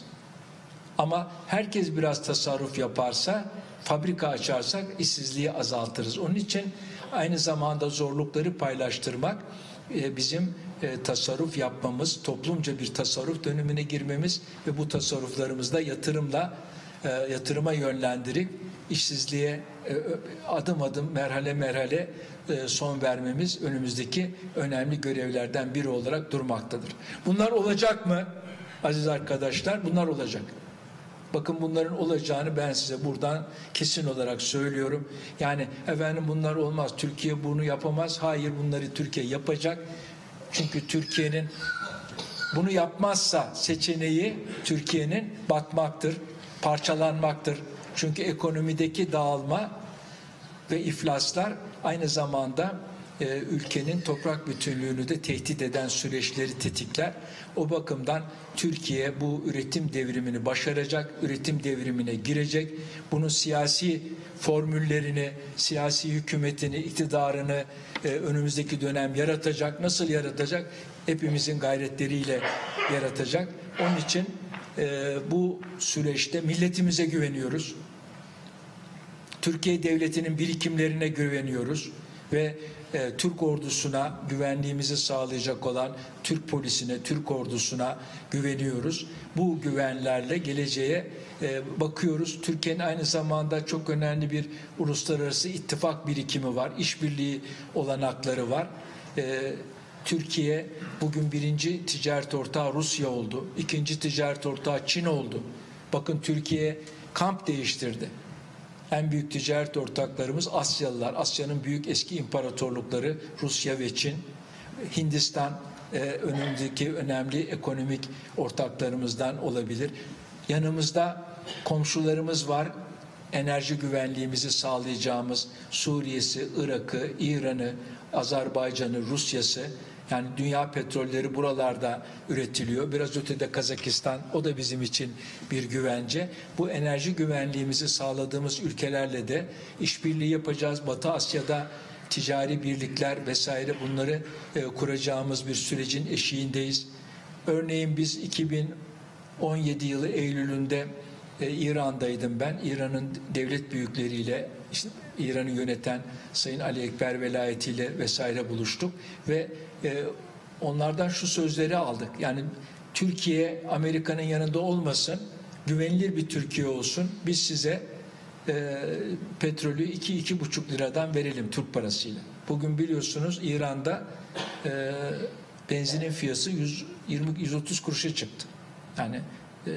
Ama herkes biraz tasarruf yaparsa, fabrika açarsak işsizliği azaltırız. Onun için aynı zamanda zorlukları paylaştırmak e, bizim e, tasarruf yapmamız, toplumca bir tasarruf dönemine girmemiz ve bu tasarruflarımızda yatırımla e, yatırıma yönlendirip işsizliğe e, adım adım merhale merhale e, son vermemiz önümüzdeki önemli görevlerden biri olarak durmaktadır. Bunlar olacak mı aziz arkadaşlar? Bunlar olacak. Bakın bunların olacağını ben size buradan kesin olarak söylüyorum. Yani efendim bunlar olmaz, Türkiye bunu yapamaz. Hayır, bunları Türkiye yapacak. Çünkü Türkiye'nin bunu yapmazsa seçeneği Türkiye'nin batmaktır, parçalanmaktır. Çünkü ekonomideki dağılma ve iflaslar aynı zamanda e, ülkenin toprak bütünlüğünü de tehdit eden süreçleri tetikler. O bakımdan Türkiye bu üretim devrimini başaracak, üretim devrimine girecek. Bunun siyasi formüllerini, siyasi hükümetini, iktidarını e, önümüzdeki dönem yaratacak. Nasıl yaratacak? Hepimizin gayretleriyle yaratacak. Onun için e, bu süreçte milletimize güveniyoruz. Türkiye Devleti'nin birikimlerine güveniyoruz ve e, Türk ordusuna güvenliğimizi sağlayacak olan Türk polisine, Türk ordusuna güveniyoruz. Bu güvenlerle geleceğe e, bakıyoruz. Türkiye'nin aynı zamanda çok önemli bir uluslararası ittifak birikimi var, işbirliği olanakları var. E, Türkiye bugün birinci ticaret ortağı Rusya oldu, ikinci ticaret ortağı Çin oldu. Bakın Türkiye kamp değiştirdi. En büyük ticaret ortaklarımız Asyalılar. Asya'nın büyük eski imparatorlukları Rusya ve Çin. Hindistan e, önümüzdeki önemli ekonomik ortaklarımızdan olabilir. Yanımızda komşularımız var. Enerji güvenliğimizi sağlayacağımız Suriye'si, Irak'ı, İran'ı, Azerbaycan'ı, Rusya'sı. Yani dünya petrolleri buralarda üretiliyor. Biraz ötede Kazakistan, o da bizim için bir güvence. Bu enerji güvenliğimizi sağladığımız ülkelerle de işbirliği yapacağız. Batı Asya'da ticari birlikler vesaire bunları e, kuracağımız bir sürecin eşiğindeyiz. Örneğin biz iki bin on yedi yılı Eylül'ünde e, İran'daydım ben. İran'ın devlet büyükleriyle, işte İran'ı yöneten Sayın Ali Ekber velayetiyle vesaire buluştuk ve e, onlardan şu sözleri aldık. Yani Türkiye Amerika'nın yanında olmasın, güvenilir bir Türkiye olsun. Biz size e, petrolü iki iki buçuk liradan verelim Türk parasıyla. Bugün biliyorsunuz İran'da e, benzinin fiyatı yüz yirmi yüz otuz kuruşa çıktı. Yani e,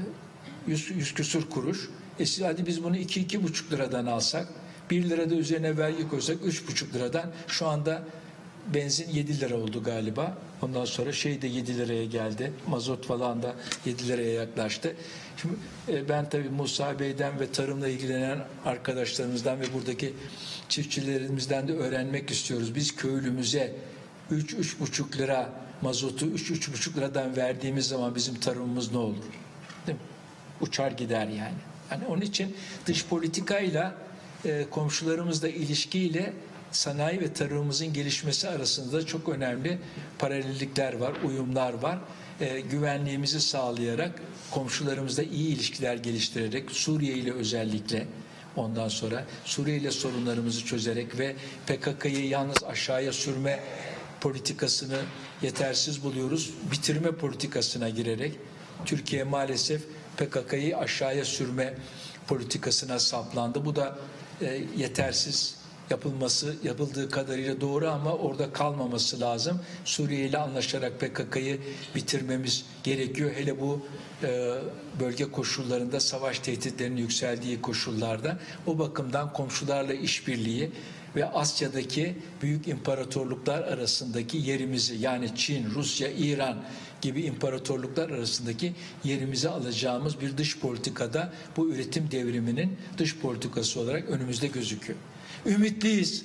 yüz, yüz küsur kuruş. E hadi biz bunu iki iki buçuk liradan alsak, bir lirada üzerine vergi koysak üç buçuk liradan, şu anda benzin yedi lira oldu galiba. Ondan sonra şey de yedi liraya geldi. Mazot falan da yedi liraya yaklaştı. Şimdi e, ben tabii Musa Bey'den ve tarımla ilgilenen arkadaşlarımızdan ve buradaki çiftçilerimizden de öğrenmek istiyoruz. Biz köylümüze üç üç buçuk lira mazotu üç üç buçuk liradan verdiğimiz zaman bizim tarımımız ne olur? Değil mi? Uçar gider yani. Yani onun için dış politikayla e, komşularımızla ilişkiyle sanayi ve tarımımızın gelişmesi arasında çok önemli paralellikler var, uyumlar var. E, güvenliğimizi sağlayarak, komşularımızla iyi ilişkiler geliştirerek, Suriye ile özellikle, ondan sonra Suriye ile sorunlarımızı çözerek ve P K K'yı yalnız aşağıya sürme politikasını yetersiz buluyoruz. Bitirme politikasına girerek Türkiye maalesef P K K'yı aşağıya sürme politikasına saplandı. Bu da e, yetersiz. Yapılması, yapıldığı kadarıyla doğru ama orada kalmaması lazım. Suriye ile anlaşarak P K K'yı bitirmemiz gerekiyor. Hele bu e, bölge koşullarında, savaş tehditlerinin yükseldiği koşullarda. O bakımdan komşularla işbirliği ve Asya'daki büyük imparatorluklar arasındaki yerimizi, yani Çin, Rusya, İran gibi imparatorluklar arasındaki yerimizi alacağımız bir dış politikada bu üretim devriminin dış politikası olarak önümüzde gözüküyor. Ümitliyiz,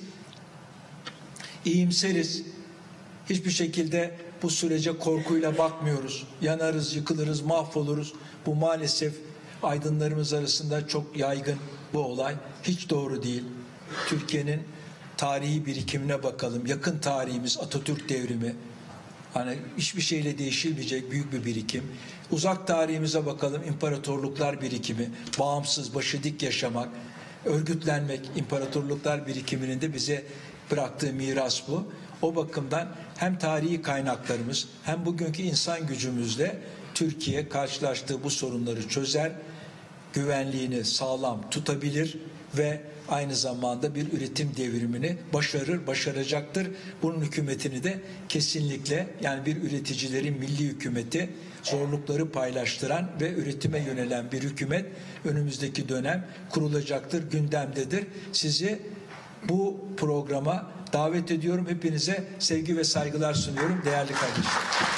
iyimseriz. Hiçbir şekilde bu sürece korkuyla bakmıyoruz. Yanarız, yıkılırız, mahvoluruz. Bu maalesef aydınlarımız arasında çok yaygın bu olay. Hiç doğru değil. Türkiye'nin tarihi birikimine bakalım. Yakın tarihimiz Atatürk devrimi. Hani hiçbir şeyle değişilmeyecek büyük bir birikim. Uzak tarihimize bakalım. İmparatorluklar birikimi, bağımsız, başı dik yaşamak, örgütlenmek, imparatorluklar birikiminin de bize bıraktığı miras bu. O bakımdan hem tarihi kaynaklarımız hem bugünkü insan gücümüzle Türkiye karşılaştığı bu sorunları çözer, güvenliğini sağlam tutabilir ve aynı zamanda bir üretim devrimini başarır, başaracaktır. Bunun hükümetini de kesinlikle, yani bir üreticilerin milli hükümeti, zorlukları paylaştıran ve üretime yönelen bir hükümet önümüzdeki dönem kurulacaktır, gündemdedir. Sizi bu programa davet ediyorum. Hepinize sevgi ve saygılar sunuyorum değerli kardeşlerim.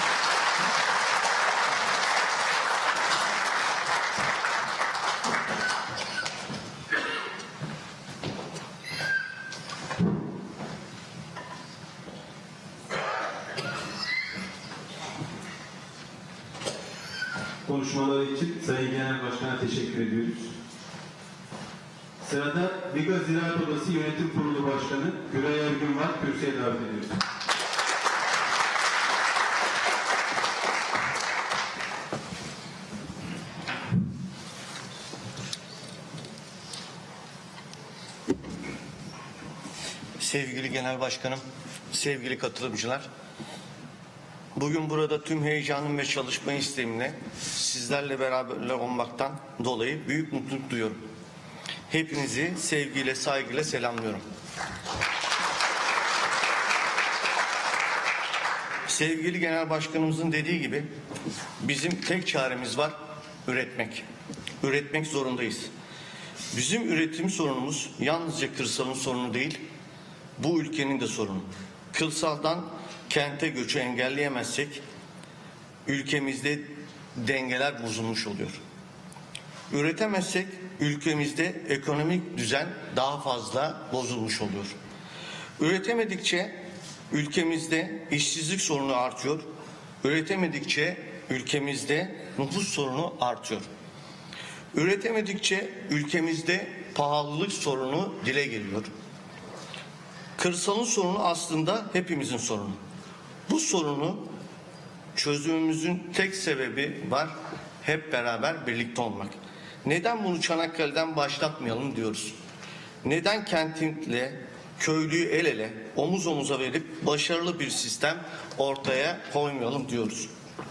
Konuşmaları için Sayın Genel Başkan'a teşekkür ediyoruz. Sırada Liga Ziraat Odası Yönetim Kurulu Başkanı Güray Ergün var. Kürsüye davet ediyoruz. Sevgili Genel Başkanım, sevgili katılımcılar, bugün burada tüm heyecanım ve çalışma isteğimle sizlerle beraber olmaktan dolayı büyük mutluluk duyuyorum. Hepinizi sevgiyle, saygıyla selamlıyorum. Sevgili Genel Başkanımızın dediği gibi bizim tek çaremiz var, üretmek. Üretmek zorundayız. Bizim üretim sorunumuz yalnızca kırsalın sorunu değil, bu ülkenin de sorunu. Kırsaldan kente göçü engelleyemezsek ülkemizde dengeler bozulmuş oluyor. Üretemezsek ülkemizde ekonomik düzen daha fazla bozulmuş oluyor. Üretemedikçe ülkemizde işsizlik sorunu artıyor. Üretemedikçe ülkemizde nüfus sorunu artıyor. Üretemedikçe ülkemizde pahalılık sorunu dile geliyor. Kırsalın sorunu aslında hepimizin sorunu. Bu sorunu çözümümüzün tek sebebi var, hep beraber birlikte olmak. Neden bunu Çanakkale'den başlatmayalım diyoruz? Neden kentinle, köylüyü el ele, omuz omuza verip başarılı bir sistem ortaya koymayalım diyoruz?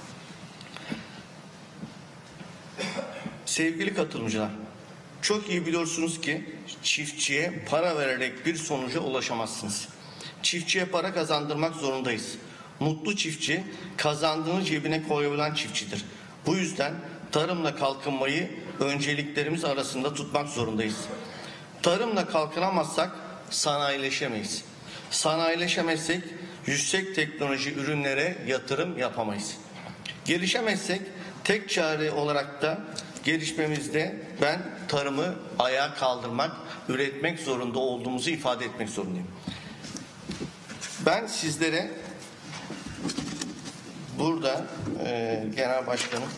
Sevgili katılımcılar, çok iyi biliyorsunuz ki çiftçiye para vererek bir sonuca ulaşamazsınız. Çiftçiye para kazandırmak zorundayız. Mutlu çiftçi kazandığını cebine koyabilen çiftçidir. Bu yüzden tarımla kalkınmayı önceliklerimiz arasında tutmak zorundayız. Tarımla kalkınamazsak sanayileşemeyiz. Sanayileşemezsek yüksek teknoloji ürünlere yatırım yapamayız. Gelişemezsek tek çare olarak da gelişmemizde ben tarımı ayağa kaldırmak, üretmek zorunda olduğumuzu ifade etmek zorundayım. Ben sizlere burada e, Genel Başkanım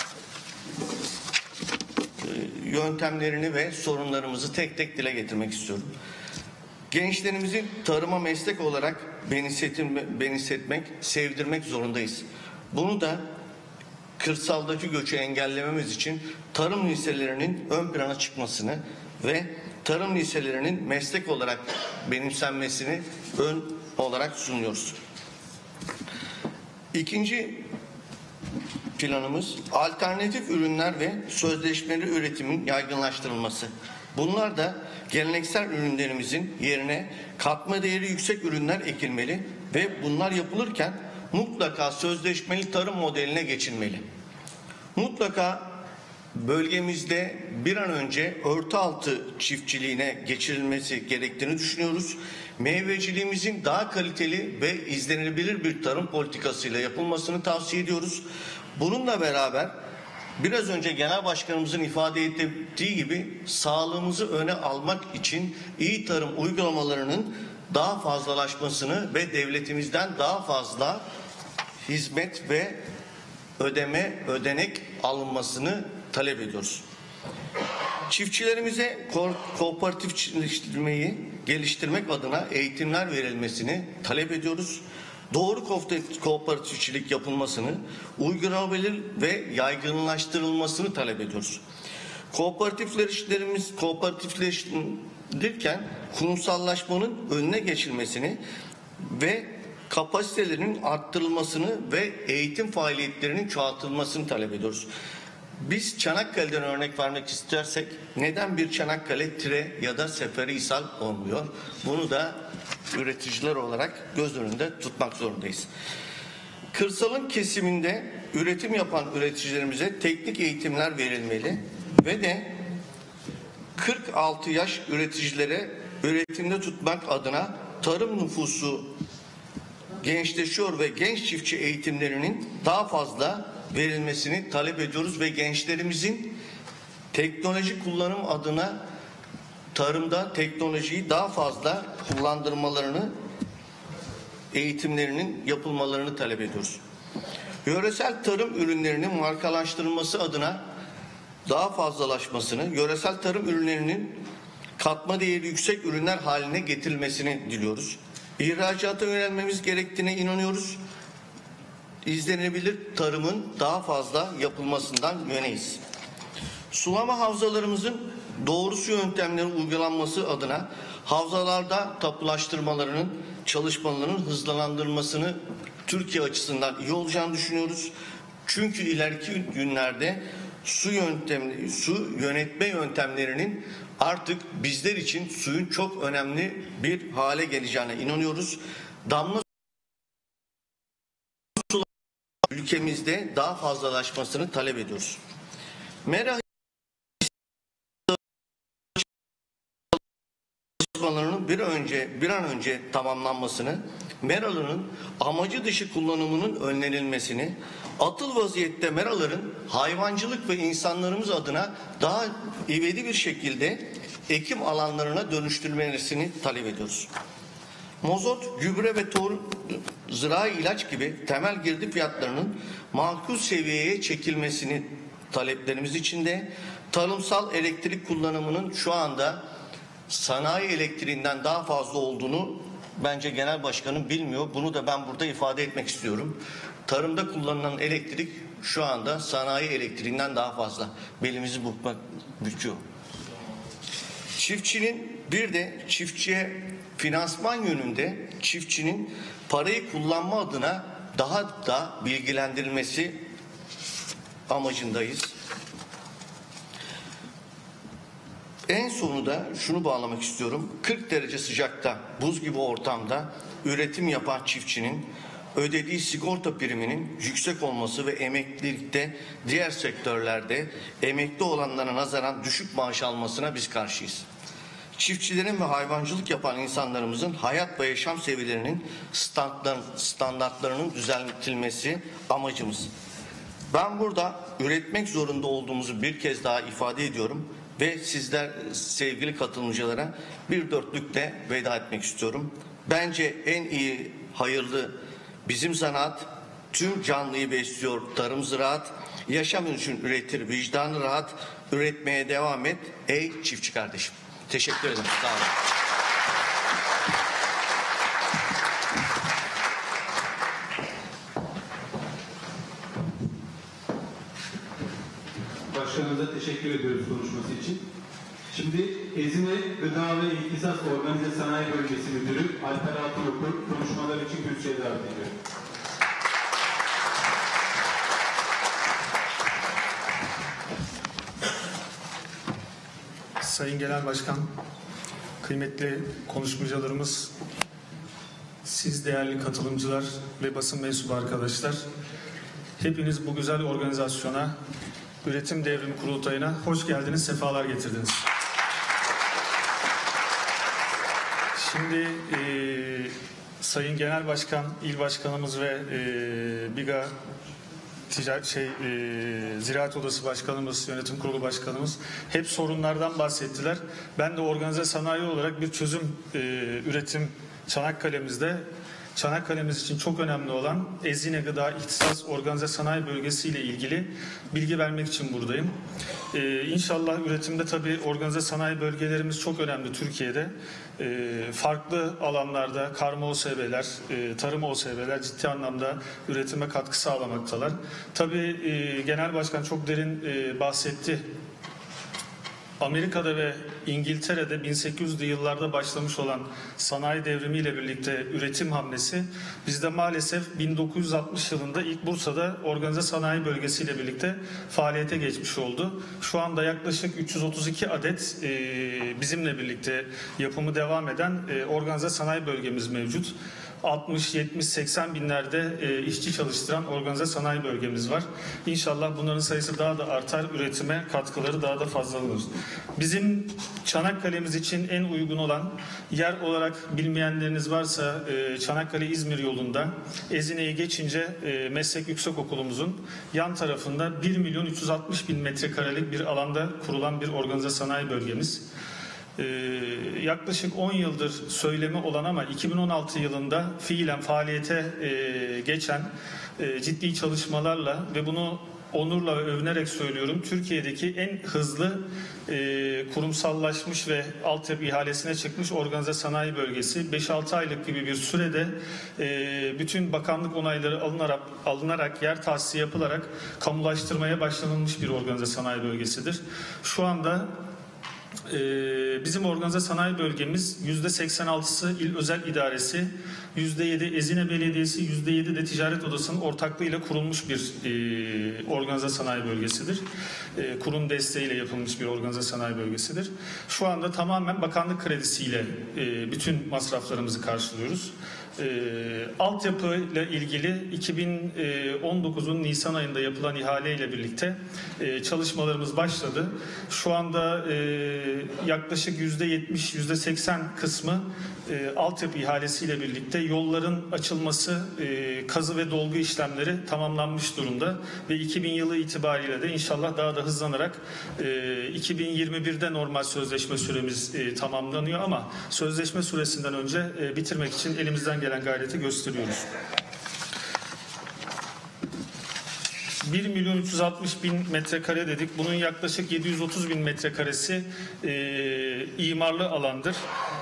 e, yöntemlerini ve sorunlarımızı tek tek dile getirmek istiyorum. Gençlerimizi tarıma meslek olarak benimsetmek, sevdirmek zorundayız. Bunu da kırsaldaki göçü engellememiz için tarım liselerinin ön plana çıkmasını ve tarım liselerinin meslek olarak benimsenmesini ön olarak sunuyoruz. İkinci planımız alternatif ürünler ve sözleşmeli üretimin yaygınlaştırılması. Bunlar da geleneksel ürünlerimizin yerine katma değeri yüksek ürünler ekilmeli ve bunlar yapılırken mutlaka sözleşmeli tarım modeline geçilmeli. Mutlaka bölgemizde bir an önce örtü altı çiftçiliğine geçirilmesi gerektiğini düşünüyoruz. Meyveciliğimizin daha kaliteli ve izlenebilir bir tarım politikasıyla yapılmasını tavsiye ediyoruz. Bununla beraber biraz önce Genel Başkanımızın ifade ettiği gibi sağlığımızı öne almak için iyi tarım uygulamalarının daha fazlalaşmasını ve devletimizden daha fazla hizmet ve ödeme, ödenek alınmasını talep ediyoruz. Çiftçilerimize ko kooperatifleştirmeyi geliştirmek adına eğitimler verilmesini talep ediyoruz. Doğru kooperatifçilik yapılmasını, uygulanabilir ve yaygınlaştırılmasını talep ediyoruz. Kooperatifleştirmemiz, kooperatifleştirirken kurumsallaşmanın önüne geçilmesini ve kapasitelerinin arttırılmasını ve eğitim faaliyetlerinin çoğaltılmasını talep ediyoruz. Biz Çanakkale'den örnek vermek istersek neden bir Çanakkale Tire ya da Seferihisar olmuyor? Bunu da üreticiler olarak göz önünde tutmak zorundayız. Kırsalın kesiminde üretim yapan üreticilerimize teknik eğitimler verilmeli ve de kırk altı yaş üreticilere üretimde tutmak adına tarım nüfusu gençleşiyor ve genç çiftçi eğitimlerinin daha fazla verilmesini talep ediyoruz ve gençlerimizin teknoloji kullanım adına tarımda teknolojiyi daha fazla kullandırmalarını, eğitimlerinin yapılmalarını talep ediyoruz. Yöresel tarım ürünlerinin markalaştırılması adına daha fazlalaşmasını, yöresel tarım ürünlerinin katma değeri yüksek ürünler haline getirilmesini diliyoruz. İhracata yönelmemiz gerektiğine inanıyoruz. İzlenebilir tarımın daha fazla yapılmasından yöneyiz. Sulama havzalarımızın doğru su yöntemleri uygulanması adına havzalarda tapulaştırmalarının çalışmalarının hızlandırılmasını Türkiye açısından iyi olacağını düşünüyoruz. Çünkü ileriki günlerde su yöntemleri, su yönetme yöntemlerinin artık bizler için suyun çok önemli bir hale geleceğine inanıyoruz. Damla sular ülkemizde daha fazlalaşmasını talep ediyoruz. Mera çalışmalarının bir önce bir an önce tamamlanmasını, meraların amacı dışı kullanımının önlenilmesini, atıl vaziyette meraların hayvancılık ve insanlarımız adına daha ivedi bir şekilde ekim alanlarına dönüştürülmesini talep ediyoruz. Mozot, gübre ve tohum, zirai ilaç gibi temel girdi fiyatlarının makul seviyeye çekilmesini taleplerimiz içinde, tarımsal elektrik kullanımının şu anda sanayi elektriğinden daha fazla olduğunu bence genel başkanım bilmiyor. Bunu da ben burada ifade etmek istiyorum. Tarımda kullanılan elektrik şu anda sanayi elektriğinden daha fazla. Belimizi bukmak büküyor. Çiftçinin bir de çiftçiye finansman yönünde çiftçinin parayı kullanma adına daha da bilgilendirilmesi amacındayız. En sonunda şunu bağlamak istiyorum. kırk derece sıcakta, buz gibi ortamda üretim yapan çiftçinin ödediği sigorta priminin yüksek olması ve emeklilikte diğer sektörlerde emekli olanlara nazaran düşük maaş almasına biz karşıyız. Çiftçilerin ve hayvancılık yapan insanlarımızın hayat ve yaşam seviyelerinin standartlarının düzeltilmesi amacımız. Ben burada üretmek zorunda olduğumuzu bir kez daha ifade ediyorum ve sizler sevgili katılımcılara bir dörtlükle veda etmek istiyorum. Bence en iyi, hayırlı bizim zanaat, tüm canlıyı besliyor tarım ziraat, yaşam için üretir vicdanı rahat, üretmeye devam et ey çiftçi kardeşim. Teşekkür ederim. Sağ olun. Başkanımıza teşekkür ediyoruz konuşması için. Şimdi Ezine Gıda ve İhtisas Organize Sanayi Bölgesi Müdürü Alper Altınokur konuşmalar için kürsüye davet ediyor. Sayın Genel Başkan, kıymetli konuşmacılarımız, siz değerli katılımcılar ve basın mensubu arkadaşlar, hepiniz bu güzel organizasyona, Üretim Devrimi Kurultayı'na hoş geldiniz, sefalar getirdiniz. Şimdi e, Sayın Genel Başkan, İl Başkanımız ve e, BİGA Ticaret şey e, Ziraat Odası Başkanımız, Yönetim Kurulu Başkanımız hep sorunlardan bahsettiler. Ben de organize sanayi olarak bir çözüm e, üretim Çanakkale'mizde Çanakkale'miz için çok önemli olan Ezine Gıda İhtisas Organize Sanayi Bölgesi ile ilgili bilgi vermek için buradayım. Ee, İnşallah üretimde tabii organize sanayi bölgelerimiz çok önemli Türkiye'de. Ee, farklı alanlarda karma O S B'ler, e, tarım O S B'ler ciddi anlamda üretime katkı sağlamaktalar. Tabii e, Genel Başkan çok derin e, bahsetti Amerika'da ve İngiltere'de bin sekiz yüzlü yıllarda başlamış olan sanayi devrimiyle birlikte üretim hamlesi bizde maalesef bin dokuz yüz altmış yılında ilk Bursa'da organize sanayi bölgesiyle birlikte faaliyete geçmiş oldu. Şu anda yaklaşık üç yüz otuz iki adet e, bizimle birlikte yapımı devam eden e, organize sanayi bölgemiz mevcut. altmış, yetmiş, seksen binlerde e, işçi çalıştıran organize sanayi bölgemiz var. İnşallah bunların sayısı daha da artar, üretime katkıları daha da fazla olur. Bizim Çanakkale'miz için en uygun olan yer olarak bilmeyenleriniz varsa e, Çanakkale-İzmir yolunda Ezine'yi geçince e, Meslek Yüksekokulumuzun yan tarafında bir milyon üç yüz altmış bin metrekarelik bir alanda kurulan bir organize sanayi bölgemiz. Ee, yaklaşık on yıldır söylemi olan ama iki bin on altı yılında fiilen faaliyete e, geçen e, ciddi çalışmalarla ve bunu onurla ve övünerek söylüyorum, Türkiye'deki en hızlı e, kurumsallaşmış ve altyapı ihalesine çıkmış organize sanayi bölgesi. beş altı aylık gibi bir sürede e, bütün bakanlık onayları alınarak, alınarak yer tahsisi yapılarak kamulaştırmaya başlanılmış bir organize sanayi bölgesidir. Şu anda Ee, bizim organize sanayi bölgemiz yüzde seksen altısı il özel idaresi, yüzde yedi Ezine Belediyesi, yüzde yedi de Ticaret Odası'nın ortaklığıyla kurulmuş bir e, organize sanayi bölgesidir. E, kurum desteğiyle yapılmış bir organize sanayi bölgesidir. Şu anda tamamen bakanlık kredisiyle e, bütün masraflarımızı karşılıyoruz. E, altyapıyla ilgili iki bin on dokuzun Nisan ayında yapılan ihaleyle birlikte e, çalışmalarımız başladı. Şu anda e, yaklaşık yüzde yetmiş yüzde seksen kısmı e, altyapı ihalesiyle birlikte yolların açılması, e, kazı ve dolgu işlemleri tamamlanmış durumda ve iki bin yılı itibariyle de inşallah daha da hızlanarak e, iki bin yirmi birde normal sözleşme süremiz e, tamamlanıyor ama sözleşme süresinden önce e, bitirmek için elimizden gelen gayreti gösteriyoruz. bir milyon üç yüz altmış bin metrekare dedik. Bunun yaklaşık yedi yüz otuz bin metrekaresi e, imarlı alandır.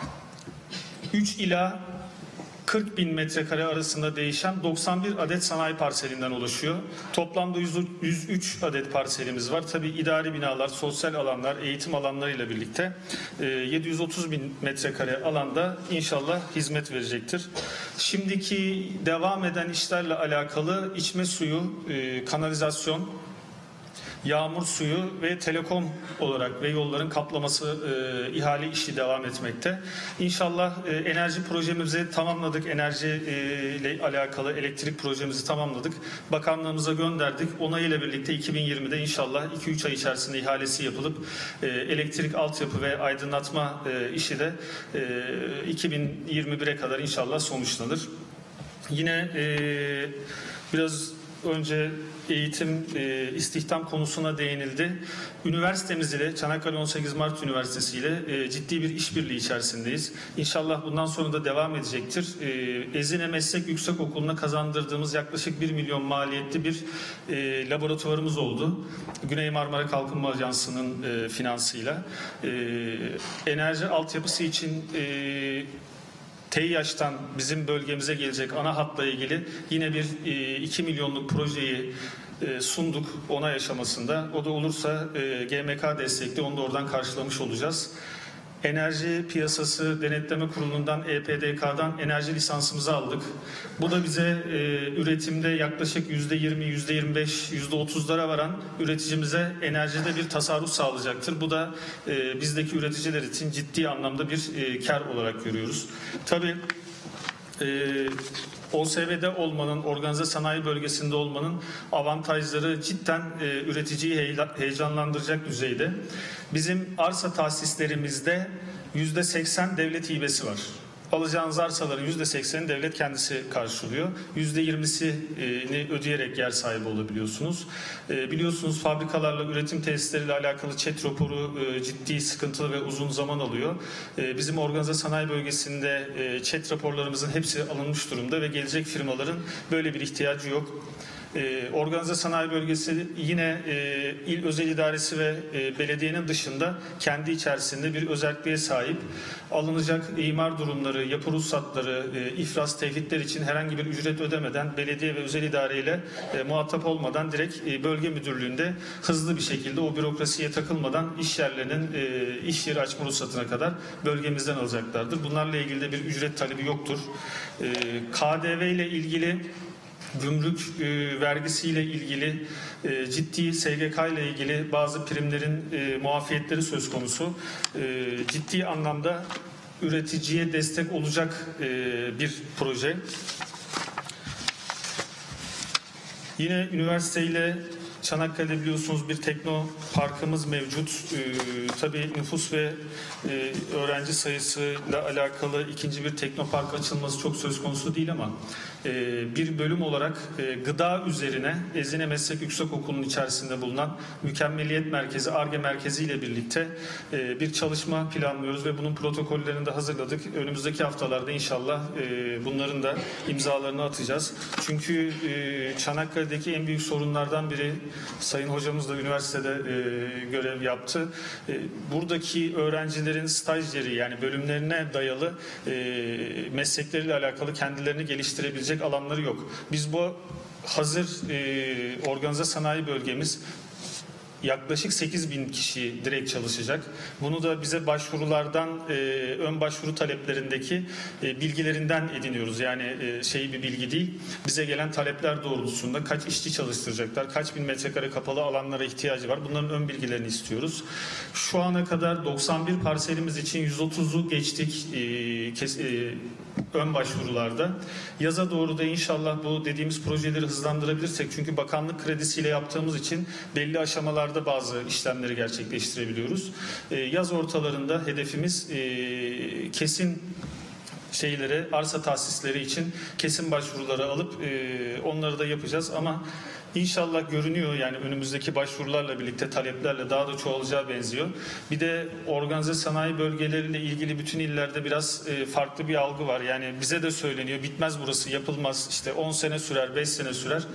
üç ila kırk bin metrekare arasında değişen doksan bir adet sanayi parselinden oluşuyor. Toplamda yüz üç adet parselimiz var. Tabii idari binalar, sosyal alanlar, eğitim alanlarıyla birlikte yedi yüz otuz bin metrekare alanda inşallah hizmet verecektir. Şimdiki devam eden işlerle alakalı içme suyu, kanalizasyon, yağmur suyu ve telekom olarak ve yolların kaplaması e, ihale işi devam etmekte. İnşallah e, enerji projemizi tamamladık. Enerji e, ile alakalı elektrik projemizi tamamladık. Bakanlığımıza gönderdik. Onayıyla birlikte iki bin yirmide inşallah iki üç ay içerisinde ihalesi yapılıp e, elektrik altyapı ve aydınlatma e, işi de e, iki bin yirmi bire kadar inşallah sonuçlanır. Yine e, biraz önce eğitim, e, istihdam konusuna değinildi. Üniversitemiz ile Çanakkale on sekiz Mart Üniversitesi ile e, ciddi bir işbirliği içerisindeyiz. İnşallah bundan sonra da devam edecektir. E, Ezine Meslek Yüksekokulu'na kazandırdığımız yaklaşık bir milyon maliyetli bir e, laboratuvarımız oldu. Güney Marmara Kalkınma Ajansı'nın e, finansıyla. E, enerji altyapısı için e, TEİAŞ'tan bizim bölgemize gelecek ana hatla ilgili yine bir iki milyonluk projeyi sunduk onay aşamasında. O da olursa G M K destekli, onu da oradan karşılamış olacağız. Enerji Piyasası Denetleme Kurulu'ndan E P D K'dan enerji lisansımızı aldık. Bu da bize e, üretimde yaklaşık yüzde yirmi, yüzde yirmi beş, yüzde otuzlara varan üreticimize enerjide bir tasarruf sağlayacaktır. Bu da e, bizdeki üreticiler için ciddi anlamda bir e, kar olarak görüyoruz. Tabii e, O S B'de olmanın, organize sanayi bölgesinde olmanın avantajları cidden e, üreticiyi heyecanlandıracak düzeyde. Bizim arsa tahsislerimizde yüzde seksen devlet hibesi var. Alacağınız arsaların yüzde sekseni devlet kendisi karşılıyor. yüzde yirmisini ödeyerek yer sahibi olabiliyorsunuz. Biliyorsunuz fabrikalarla, üretim tesisleriyle alakalı ÇED raporu ciddi sıkıntılı ve uzun zaman alıyor. Bizim organize sanayi bölgesinde ÇED raporlarımızın hepsi alınmış durumda ve gelecek firmaların böyle bir ihtiyacı yok. E, organize sanayi bölgesi yine e, il özel idaresi ve e, belediyenin dışında kendi içerisinde bir özelliğe sahip. Alınacak imar durumları, yapı ruhsatları, e, iflas, tevhidler için herhangi bir ücret ödemeden belediye ve özel idareyle e, muhatap olmadan direkt e, bölge müdürlüğünde hızlı bir şekilde o bürokrasiye takılmadan iş yerlerinin e, iş yeri açma ruhsatına kadar bölgemizden alacaklardır. Bunlarla ilgili de bir ücret talebi yoktur. E, K D V ile ilgili, gümrük e, vergisiyle ilgili, e, ciddi S G K ile ilgili bazı primlerin e, muafiyetleri söz konusu. E, ciddi anlamda üreticiye destek olacak e, bir proje. Yine üniversiteyle Çanakkale'de biliyorsunuz bir tekno parkımız mevcut. Ee, tabii nüfus ve e, öğrenci sayısıyla alakalı ikinci bir teknopark açılması çok söz konusu değil ama e, bir bölüm olarak e, gıda üzerine Ezine Meslek Yüksekokulu'nun içerisinde bulunan Mükemmeliyet Merkezi, Ar-Ge Merkezi ile birlikte e, bir çalışma planlıyoruz ve bunun protokollerini de hazırladık. Önümüzdeki haftalarda inşallah e, bunların da imzalarını atacağız. Çünkü e, Çanakkale'deki en büyük sorunlardan biri, Sayın hocamız da üniversitede e, görev yaptı. E, buradaki öğrencilerin stajyeri, yani bölümlerine dayalı e, meslekleriyle alakalı kendilerini geliştirebilecek alanları yok. Biz bu hazır e, organize sanayi bölgemiz yaklaşık sekiz bin kişi direkt çalışacak. Bunu da bize başvurulardan, e, ön başvuru taleplerindeki e, bilgilerinden ediniyoruz. Yani e, şey bir bilgi değil. Bize gelen talepler doğrultusunda kaç işçi çalıştıracaklar, kaç bin metrekare kapalı alanlara ihtiyacı var. Bunların ön bilgilerini istiyoruz. Şu ana kadar doksan bir parselimiz için yüz otuzu geçtik e, kes, e, ön başvurularda. Yaza doğru da inşallah bu dediğimiz projeleri hızlandırabilirsek, çünkü bakanlık kredisiyle yaptığımız için belli aşamalarda bazı işlemleri gerçekleştirebiliyoruz. Ee, yaz ortalarında hedefimiz e, kesin şeylere, arsa tahsisleri için kesin başvuruları alıp e, onları da yapacağız ama İnşallah görünüyor, yani önümüzdeki başvurularla birlikte taleplerle daha da çoğalacağı benziyor. Bir de organize sanayi bölgeleriyle ilgili bütün illerde biraz e, farklı bir algı var. Yani bize de söyleniyor, bitmez burası, yapılmaz, işte on sene sürer, beş sene sürer.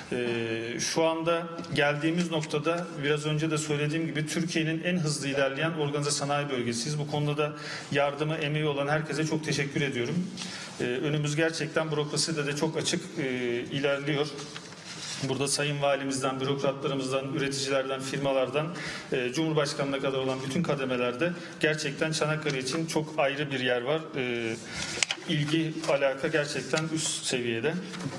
E, şu anda geldiğimiz noktada biraz önce de söylediğim gibi Türkiye'nin en hızlı ilerleyen organize sanayi bölgesiyiz. Bu konuda da yardımı, emeği olan herkese çok teşekkür ediyorum. E, önümüz gerçekten bürokraside de çok açık e, ilerliyor. Burada Sayın Valimizden, bürokratlarımızdan, üreticilerden, firmalardan, e, Cumhurbaşkanı'na kadar olan bütün kademelerde gerçekten Çanakkale için çok ayrı bir yer var. E, ilgi, alaka gerçekten üst seviyede.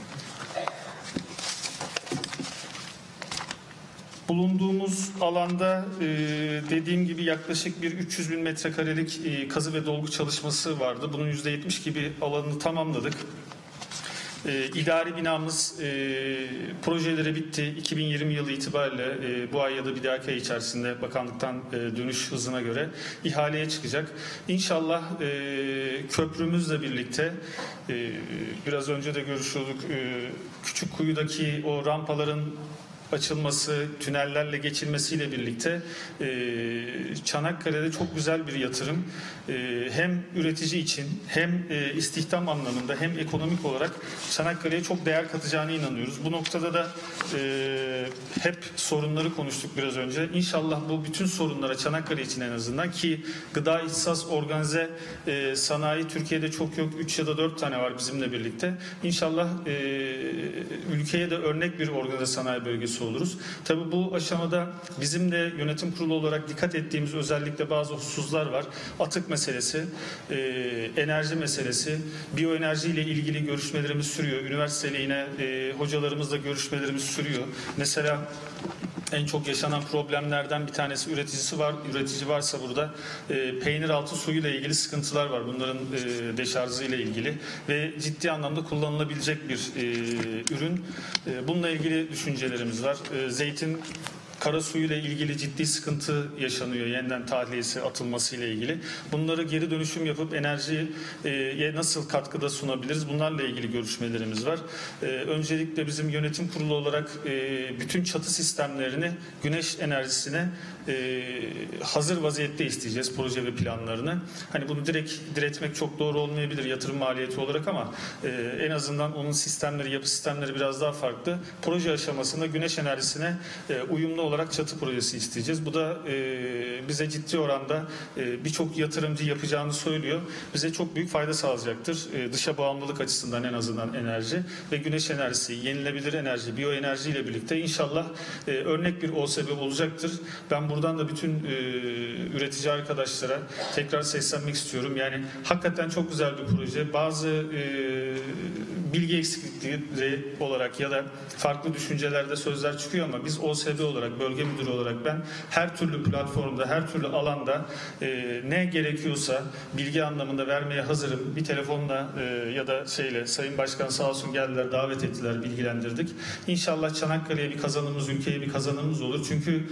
Bulunduğumuz alanda e, dediğim gibi yaklaşık bir üç yüz bin metrekarelik e, kazı ve dolgu çalışması vardı. Bunun yüzde yetmiş gibi alanını tamamladık. E, idari binamız e, projeleri bitti. iki bin yirmi yılı itibariyle e, bu ay ya da bir dahaki ay içerisinde bakanlıktan e, dönüş hızına göre ihaleye çıkacak. İnşallah e, köprümüzle birlikte e, biraz önce de görüşüyorduk. E, Küçükkuyu'daki o rampaların açılması, tünellerle geçilmesiyle birlikte e, Çanakkale'de çok güzel bir yatırım. E, hem üretici için hem e, istihdam anlamında hem ekonomik olarak Çanakkale'ye çok değer katacağına inanıyoruz. Bu noktada da e, hep sorunları konuştuk biraz önce. İnşallah bu bütün sorunlara Çanakkale için en azından, ki gıda ihsas organize e, sanayi Türkiye'de çok yok. üç ya da dört tane var bizimle birlikte. İnşallah e, ülkeye de örnek bir organize sanayi bölgesi oluruz. Tabii bu aşamada bizim de yönetim kurulu olarak dikkat ettiğimiz özellikle bazı hususlar var. Atık meselesi, e, enerji meselesi, biyoenerji ile ilgili görüşmelerimiz sürüyor. Üniversiteyle yine e, hocalarımızla görüşmelerimiz sürüyor. Mesela en çok yaşanan problemlerden bir tanesi, üreticisi var, üretici varsa burada e, peynir altı suyuyla ilgili sıkıntılar var. Bunların e, deşarjı ile ilgili ve ciddi anlamda kullanılabilecek bir e, ürün. E, bununla ilgili düşüncelerimiz var. E, zeytin kara suyuyla ilgili ciddi sıkıntı yaşanıyor, yeniden tahliyesi atılması ile ilgili. Bunları geri dönüşüm yapıp enerjiye nasıl katkıda sunabiliriz? Bunlarla ilgili görüşmelerimiz var. Ee, öncelikle bizim yönetim kurulu olarak e, bütün çatı sistemlerini güneş enerjisine e, hazır vaziyette isteyeceğiz proje ve planlarını. Hani bunu direkt diretmek çok doğru olmayabilir yatırım maliyeti olarak ama e, en azından onun sistemleri, yapı sistemleri biraz daha farklı. Proje aşamasında güneş enerjisine e, uyumlu olarak çatı projesi isteyeceğiz. Bu da e, bize ciddi oranda e, birçok yatırımcı yapacağını söylüyor. Bize çok büyük fayda sağlayacaktır. E, dışa bağımlılık açısından en azından enerji ve güneş enerjisi, yenilebilir enerji, biyoenerji ile birlikte inşallah e, örnek bir O S B olacaktır. Ben buradan da bütün e, üretici arkadaşlara tekrar seslenmek istiyorum. Yani hakikaten çok güzel bir proje. Bazı e, bilgi eksiklikleri olarak ya da farklı düşüncelerde sözler çıkıyor ama biz O S B olarak, bölge müdürü olarak ben her türlü platformda, her türlü alanda e, ne gerekiyorsa bilgi anlamında vermeye hazırım. Bir telefonla e, ya da şeyle Sayın Başkan sağ olsun geldiler, davet ettiler, bilgilendirdik. İnşallah Çanakkale'ye bir kazanımız, ülkeye bir kazanımız olur. Çünkü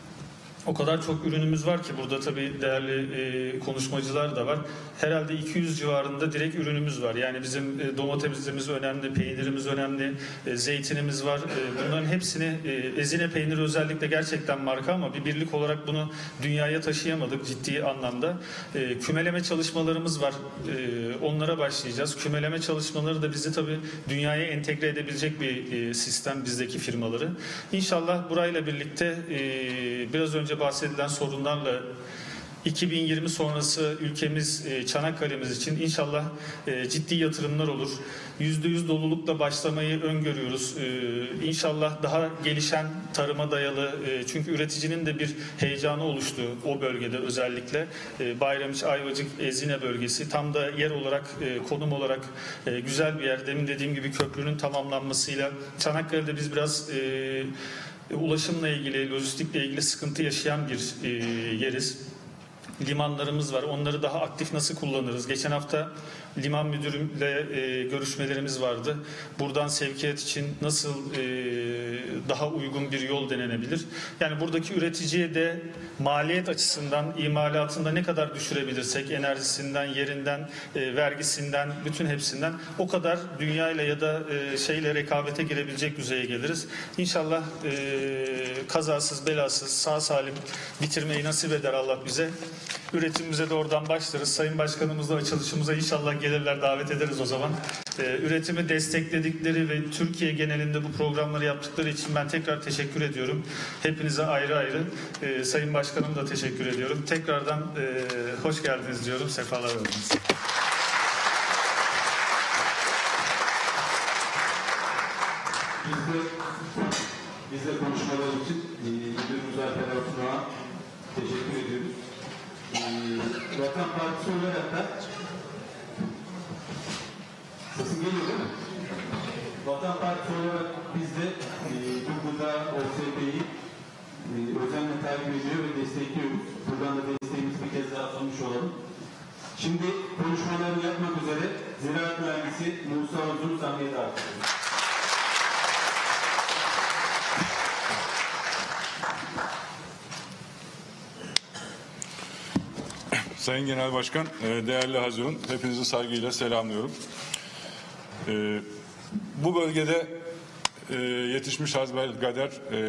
o kadar çok ürünümüz var ki burada tabii değerli e, konuşmacılar da var. Herhalde iki yüz civarında direkt ürünümüz var. Yani bizim e, domatesimiz önemli, peynirimiz önemli, e, zeytinimiz var. E, bunların hepsini e, Ezine peyniri özellikle gerçekten marka ama bir birlik olarak bunu dünyaya taşıyamadık ciddi anlamda. E, kümeleme çalışmalarımız var. E, onlara başlayacağız. Kümeleme çalışmaları da bizi tabii dünyaya entegre edebilecek bir e, sistem bizdeki firmaları. İnşallah burayla birlikte e, biraz önce bahsedilen sorunlarla iki bin yirmi sonrası ülkemiz, Çanakkale'miz için inşallah ciddi yatırımlar olur. yüzde yüz dolulukla başlamayı öngörüyoruz. İnşallah daha gelişen tarıma dayalı, çünkü üreticinin de bir heyecanı oluştu o bölgede özellikle. Bayramiç, Ayvacık, Ezine bölgesi tam da yer olarak, konum olarak güzel bir yer. Demin dediğim gibi köprünün tamamlanmasıyla Çanakkale'de biz biraz ulaşımla ilgili, lojistikle ilgili sıkıntı yaşayan bir e, yeriz. Limanlarımız var. Onları daha aktif nasıl kullanırız? Geçen hafta liman müdürümle e, görüşmelerimiz vardı. Buradan sevkiyat için nasıl e, daha uygun bir yol denenebilir? Yani buradaki üreticiye de maliyet açısından imalatında ne kadar düşürebilirsek, enerjisinden, yerinden, e, vergisinden, bütün hepsinden o kadar dünyayla ya da e, şeyle rekabete girebilecek düzeye geliriz. İnşallah e, kazasız, belasız, sağ salim bitirmeyi nasip eder Allah bize. Üretimimize de oradan başlarız. Sayın Başkanımızla açılışımıza inşallah gelirler, davet ederiz o zaman. Ee, üretimi destekledikleri ve Türkiye genelinde bu programları yaptıkları için ben tekrar teşekkür ediyorum. Hepinize ayrı ayrı. Ee, Sayın Başkanım da teşekkür ediyorum. Tekrardan e, hoş geldiniz diyorum. Sefalar verdiniz. Biz de, biz de konuşmalar için e, müdürümüz Alper Ertuğrul'a teşekkür ediyoruz. Ee, Vatan Partisi olarak da sesim geliyor değil mi? Vatan Partisi olarak biz de e, bu gıda O S B'yi e, özenle takip ediyor ve destekliyoruz. Buradan da desteğimizi bir kez daha sunmuş olalım. Şimdi konuşmalarını yapmak üzere Ziraat Mühendisi Musa Uzun'u sahneye davet ediyoruz. Sayın Genel Başkan, değerli hazırın, hepinizi saygıyla selamlıyorum. Bu bölgede yetişmiş hasbelkader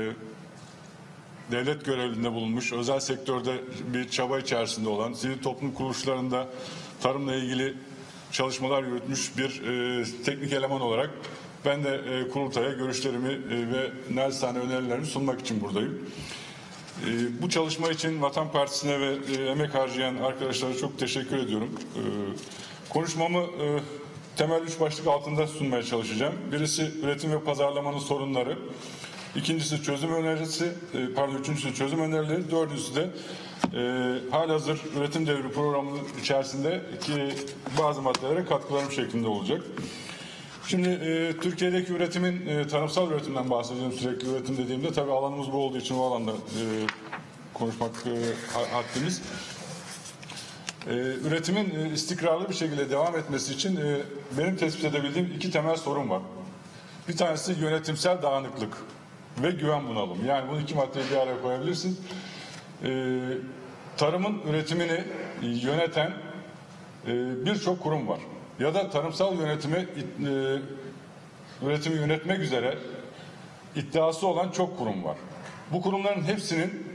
devlet görevinde bulunmuş, özel sektörde bir çaba içerisinde olan, sivil toplum kuruluşlarında tarımla ilgili çalışmalar yürütmüş bir teknik eleman olarak ben de kurultaya görüşlerimi ve naçizane önerilerimi sunmak için buradayım. Ee, bu çalışma için Vatan Partisi'ne ve e, emek harcayan arkadaşlara çok teşekkür ediyorum. Ee, konuşmamı e, temel üç başlık altında sunmaya çalışacağım. Birisi üretim ve pazarlamanın sorunları. İkincisi çözüm önerisi, e, pardon üçüncüsü çözüm önerileri. Dördüncüsü de e, halihazır üretim devri programının içerisindeki bazı maddelere katkılarım şeklinde olacak. Şimdi e, Türkiye'deki üretimin, e, tarımsal üretimden bahsedeceğim sürekli üretim dediğimde tabii alanımız bu olduğu için o alanda e, konuşmak e, haddimiz. E, üretimin e, istikrarlı bir şekilde devam etmesi için e, benim tespit edebildiğim iki temel sorun var. Bir tanesi yönetimsel dağınıklık ve güven bunalımı. Yani bunu iki maddeyi bir araya koyabilirsiniz. E, tarımın üretimini yöneten e, birçok kurum var. Ya da tarımsal yönetimi e, üretimi yönetmek üzere iddiası olan çok kurum var. Bu kurumların hepsinin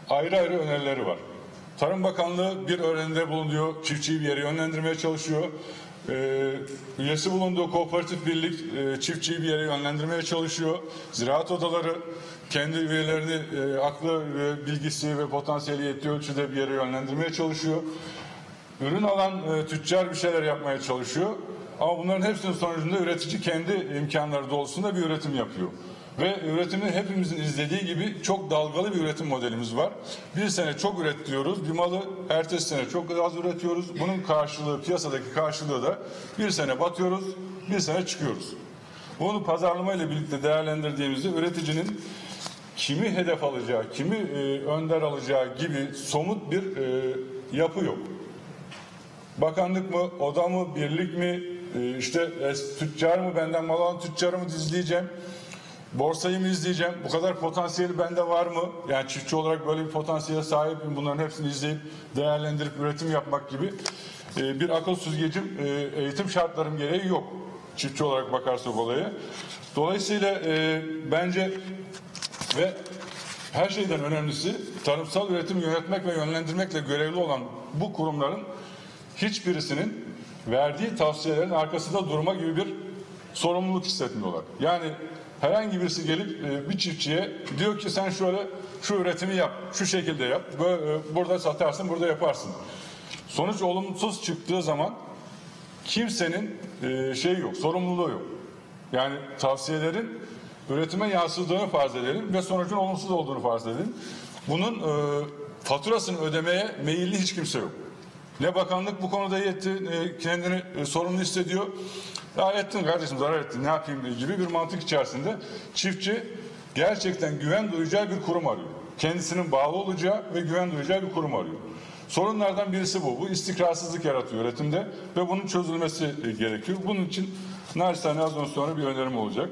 ayrı ayrı önerileri var. Tarım Bakanlığı bir öneride bulunuyor, çiftçiyi bir yere yönlendirmeye çalışıyor. Ee, üyesi bulunduğu kooperatif birlik e, çiftçiyi bir yere yönlendirmeye çalışıyor. Ziraat odaları kendi üyelerini e, aklı ve bilgisi ve potansiyeli yettiği ölçüde bir yere yönlendirmeye çalışıyor. Ürün alan e, tüccar bir şeyler yapmaya çalışıyor. Ama bunların hepsinin sonucunda üretici kendi imkanları doğrultusunda bir üretim yapıyor. Ve üretimde hepimizin izlediği gibi çok dalgalı bir üretim modelimiz var. Bir sene çok üretiyoruz, bir malı ertesi sene çok az üretiyoruz. Bunun karşılığı, piyasadaki karşılığı da bir sene batıyoruz, bir sene çıkıyoruz. Bunu pazarlama ile birlikte değerlendirdiğimizde üreticinin kimi hedef alacağı, kimi e, önder alacağı gibi somut bir e, yapı yok. Bakanlık mı, oda mı, birlik mi, e, işte e, tüccar mı, benden mal alan tüccarı mı izleyeceğim? Borsayı mı izleyeceğim? Bu kadar potansiyeli bende var mı? Yani çiftçi olarak böyle bir potansiyele sahibim. Bunların hepsini izleyip değerlendirip üretim yapmak gibi e, bir akıl süzgecim, e, eğitim şartlarım gereği yok. Çiftçi olarak bakarsak olaya. Dolayısıyla e, bence ve her şeyden önemlisi tarımsal üretimi yönetmek ve yönlendirmekle görevli olan bu kurumların hiçbirisinin verdiği tavsiyelerin arkasında durma gibi bir sorumluluk hissetmiyorlar. Yani herhangi birisi gelip e, bir çiftçiye diyor ki sen şöyle şu üretimi yap, şu şekilde yap, böyle, e, burada satarsın, burada yaparsın. Sonuç olumsuz çıktığı zaman kimsenin e, şey yok, sorumluluğu yok. Yani tavsiyelerin üretime yansıdığını farz edelim ve sonucun olumsuz olduğunu farz edelim. Bunun e, faturasını ödemeye meyilli hiç kimse yok. Ne bakanlık bu konuda yetti, e, kendini e, sorumlu hissediyor. Ya ettin kardeşim, zarar ettin, ne yapayım gibi bir mantık içerisinde çiftçi gerçekten güven duyacağı bir kurum arıyor. Kendisinin bağlı olacağı ve güven duyacağı bir kurum arıyor. Sorunlardan birisi bu. Bu istikrarsızlık yaratıyor üretimde ve bunun çözülmesi gerekiyor. Bunun için naçizane az sonra bir önerim olacak.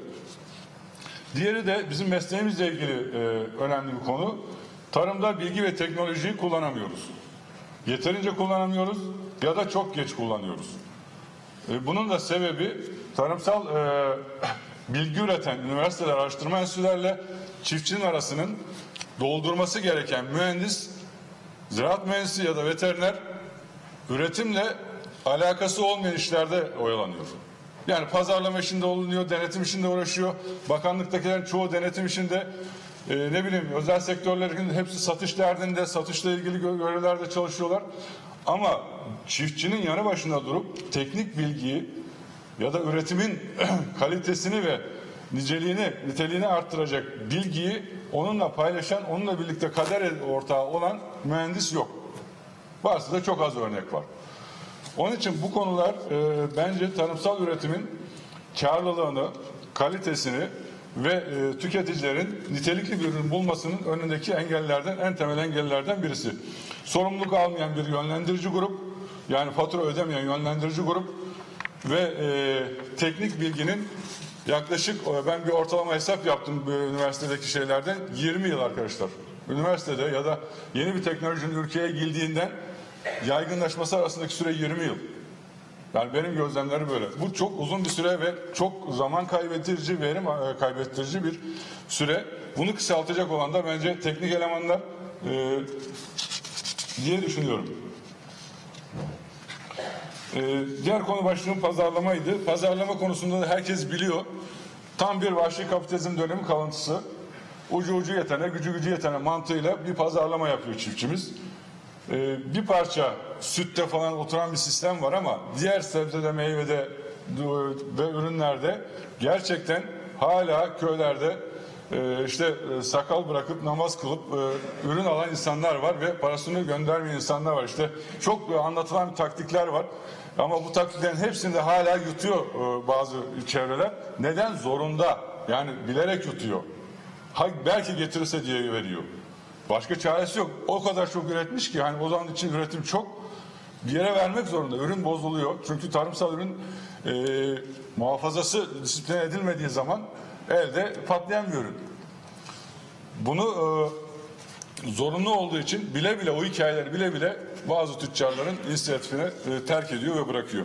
Diğeri de bizim mesleğimizle ilgili e, önemli bir konu. Tarımda bilgi ve teknolojiyi kullanamıyoruz. Yeterince kullanamıyoruz ya da çok geç kullanıyoruz. E, bunun da sebebi tarımsal e, bilgi üreten üniversiteler, araştırma enstitülerle çiftçinin arasının doldurması gereken mühendis, ziraat mühendisi ya da veteriner üretimle alakası olmayan işlerde oyalanıyor. Yani pazarlama işinde olunuyor, denetim işinde uğraşıyor. Bakanlıktakilerin çoğu denetim işinde, e, ne bileyim özel sektörlerin hepsi satış derdinde, satışla ilgili görevlerde çalışıyorlar. Ama çiftçinin yanı başında durup teknik bilgiyi ya da üretimin kalitesini ve niceliğini, niteliğini arttıracak bilgiyi onunla paylaşan, onunla birlikte kader ortağı olan mühendis yok. Varsa da çok az örnek var. Onun için bu konular e, bence tarımsal üretimin karlılığını, kalitesini ve e, tüketicilerin nitelikli bir ürün bulmasının önündeki engellerden, en temel engellerden birisi. Sorumluluk almayan bir yönlendirici grup, yani fatura ödemeyen yönlendirici grup ve e, teknik bilginin yaklaşık, ben bir ortalama hesap yaptım bu üniversitedeki şeylerden, yirmi yıl arkadaşlar. Üniversitede ya da yeni bir teknolojinin ülkeye girdiğinden yaygınlaşması arasındaki süre yirmi yıl. Yani benim gözlemlerim böyle. Bu çok uzun bir süre ve çok zaman kaybettirici, verim kaybettirici bir süre. Bunu kısaltacak olan da bence teknik elemanlar e, diye düşünüyorum. E, diğer konu başlığım pazarlamaydı. Pazarlama konusunda da herkes biliyor. Tam bir vahşi kapitalizm dönemi kalıntısı. Ucu ucu yetene, gücü gücü yetene mantığıyla bir pazarlama yapıyor çiftçimiz. Ee, bir parça sütte falan oturan bir sistem var ama diğer sebzede, meyvede ve ürünlerde gerçekten hala köylerde e, işte e, sakal bırakıp namaz kılıp e, ürün alan insanlar var ve parasını göndermeyen insanlar var. İşte çok e, anlatılan taktikler var ama bu taktiklerin hepsini de hala yutuyor e, bazı çevreler. Neden? Zorunda. Yani bilerek yutuyor. Ha, belki getirirse diye veriyor. Başka çaresi yok. O kadar çok üretmiş ki hani o zaman için üretim çok, bir yere vermek zorunda. Ürün bozuluyor. Çünkü tarımsal ürün e, muhafazası disiplin edilmediği zaman elde patlayan bir ürün. Bunu e, zorunlu olduğu için bile bile o hikayeleri bile bile bazı tüccarların inisiyatifine e, terk ediyor ve bırakıyor.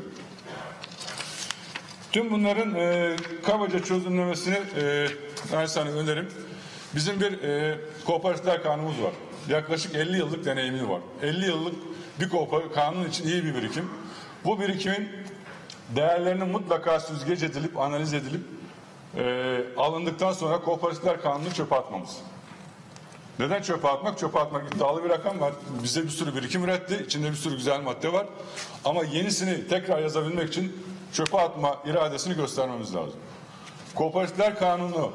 Tüm bunların e, kabaca çözümlemesini e, naçizane önerim. Bizim bir e, kooperatifler kanunumuz var. yaklaşık elli yıllık deneyimi var. elli yıllık bir kooperatif kanun için iyi bir birikim. Bu birikimin değerlerinin mutlaka süzgeç edilip, analiz edilip e, alındıktan sonra kooperatifler kanunu çöpe atmamız. Neden çöpe atmak? Çöpe atmak iddialı bir rakam var. Bize bir sürü birikim üretti. İçinde bir sürü güzel madde var. Ama yenisini tekrar yazabilmek için çöpe atma iradesini göstermemiz lazım. Kooperatifler kanunu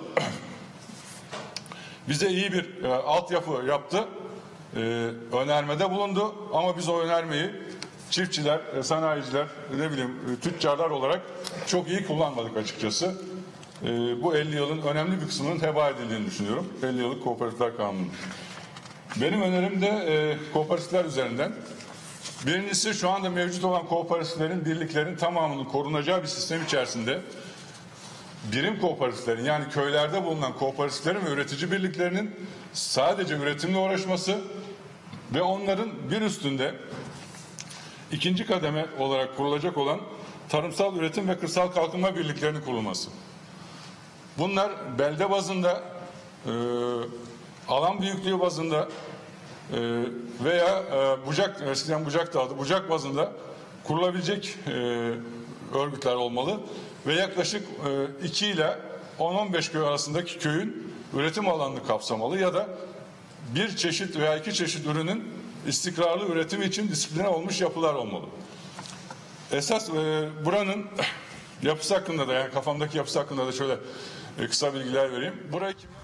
bize iyi bir e, altyapı yaptı. E, önermede bulundu. Ama biz o önermeyi çiftçiler, e, sanayiciler, ne bileyim e, tüccarlar olarak çok iyi kullanmadık açıkçası. E, bu elli yılın önemli bir kısmının heba edildiğini düşünüyorum. elli yıllık kooperatifler kanunu. Benim önerim de e, kooperatifler üzerinden. Birincisi, şu anda mevcut olan kooperatiflerin, birliklerin tamamının korunacağı bir sistem içerisinde birim kooperatiflerin, yani köylerde bulunan kooperatiflerin ve üretici birliklerinin sadece üretimle uğraşması ve onların bir üstünde ikinci kademe olarak kurulacak olan tarımsal üretim ve kırsal kalkınma birliklerinin kurulması. Bunlar belde bazında, e, alan büyüklüğü bazında e, veya e, bucak, eskiden bucak dağıtı, bucak bazında kurulabilecek e, örgütler olmalı ve yaklaşık e, iki ile on on beş köy arasındaki köyün üretim alanını kapsamalı ya da bir çeşit veya iki çeşit ürünün istikrarlı üretimi için disipline olmuş yapılar olmalı. Esas e, buranın yapısı hakkında da, yani kafamdaki yapısı hakkında da şöyle e, kısa bilgiler vereyim. Burayı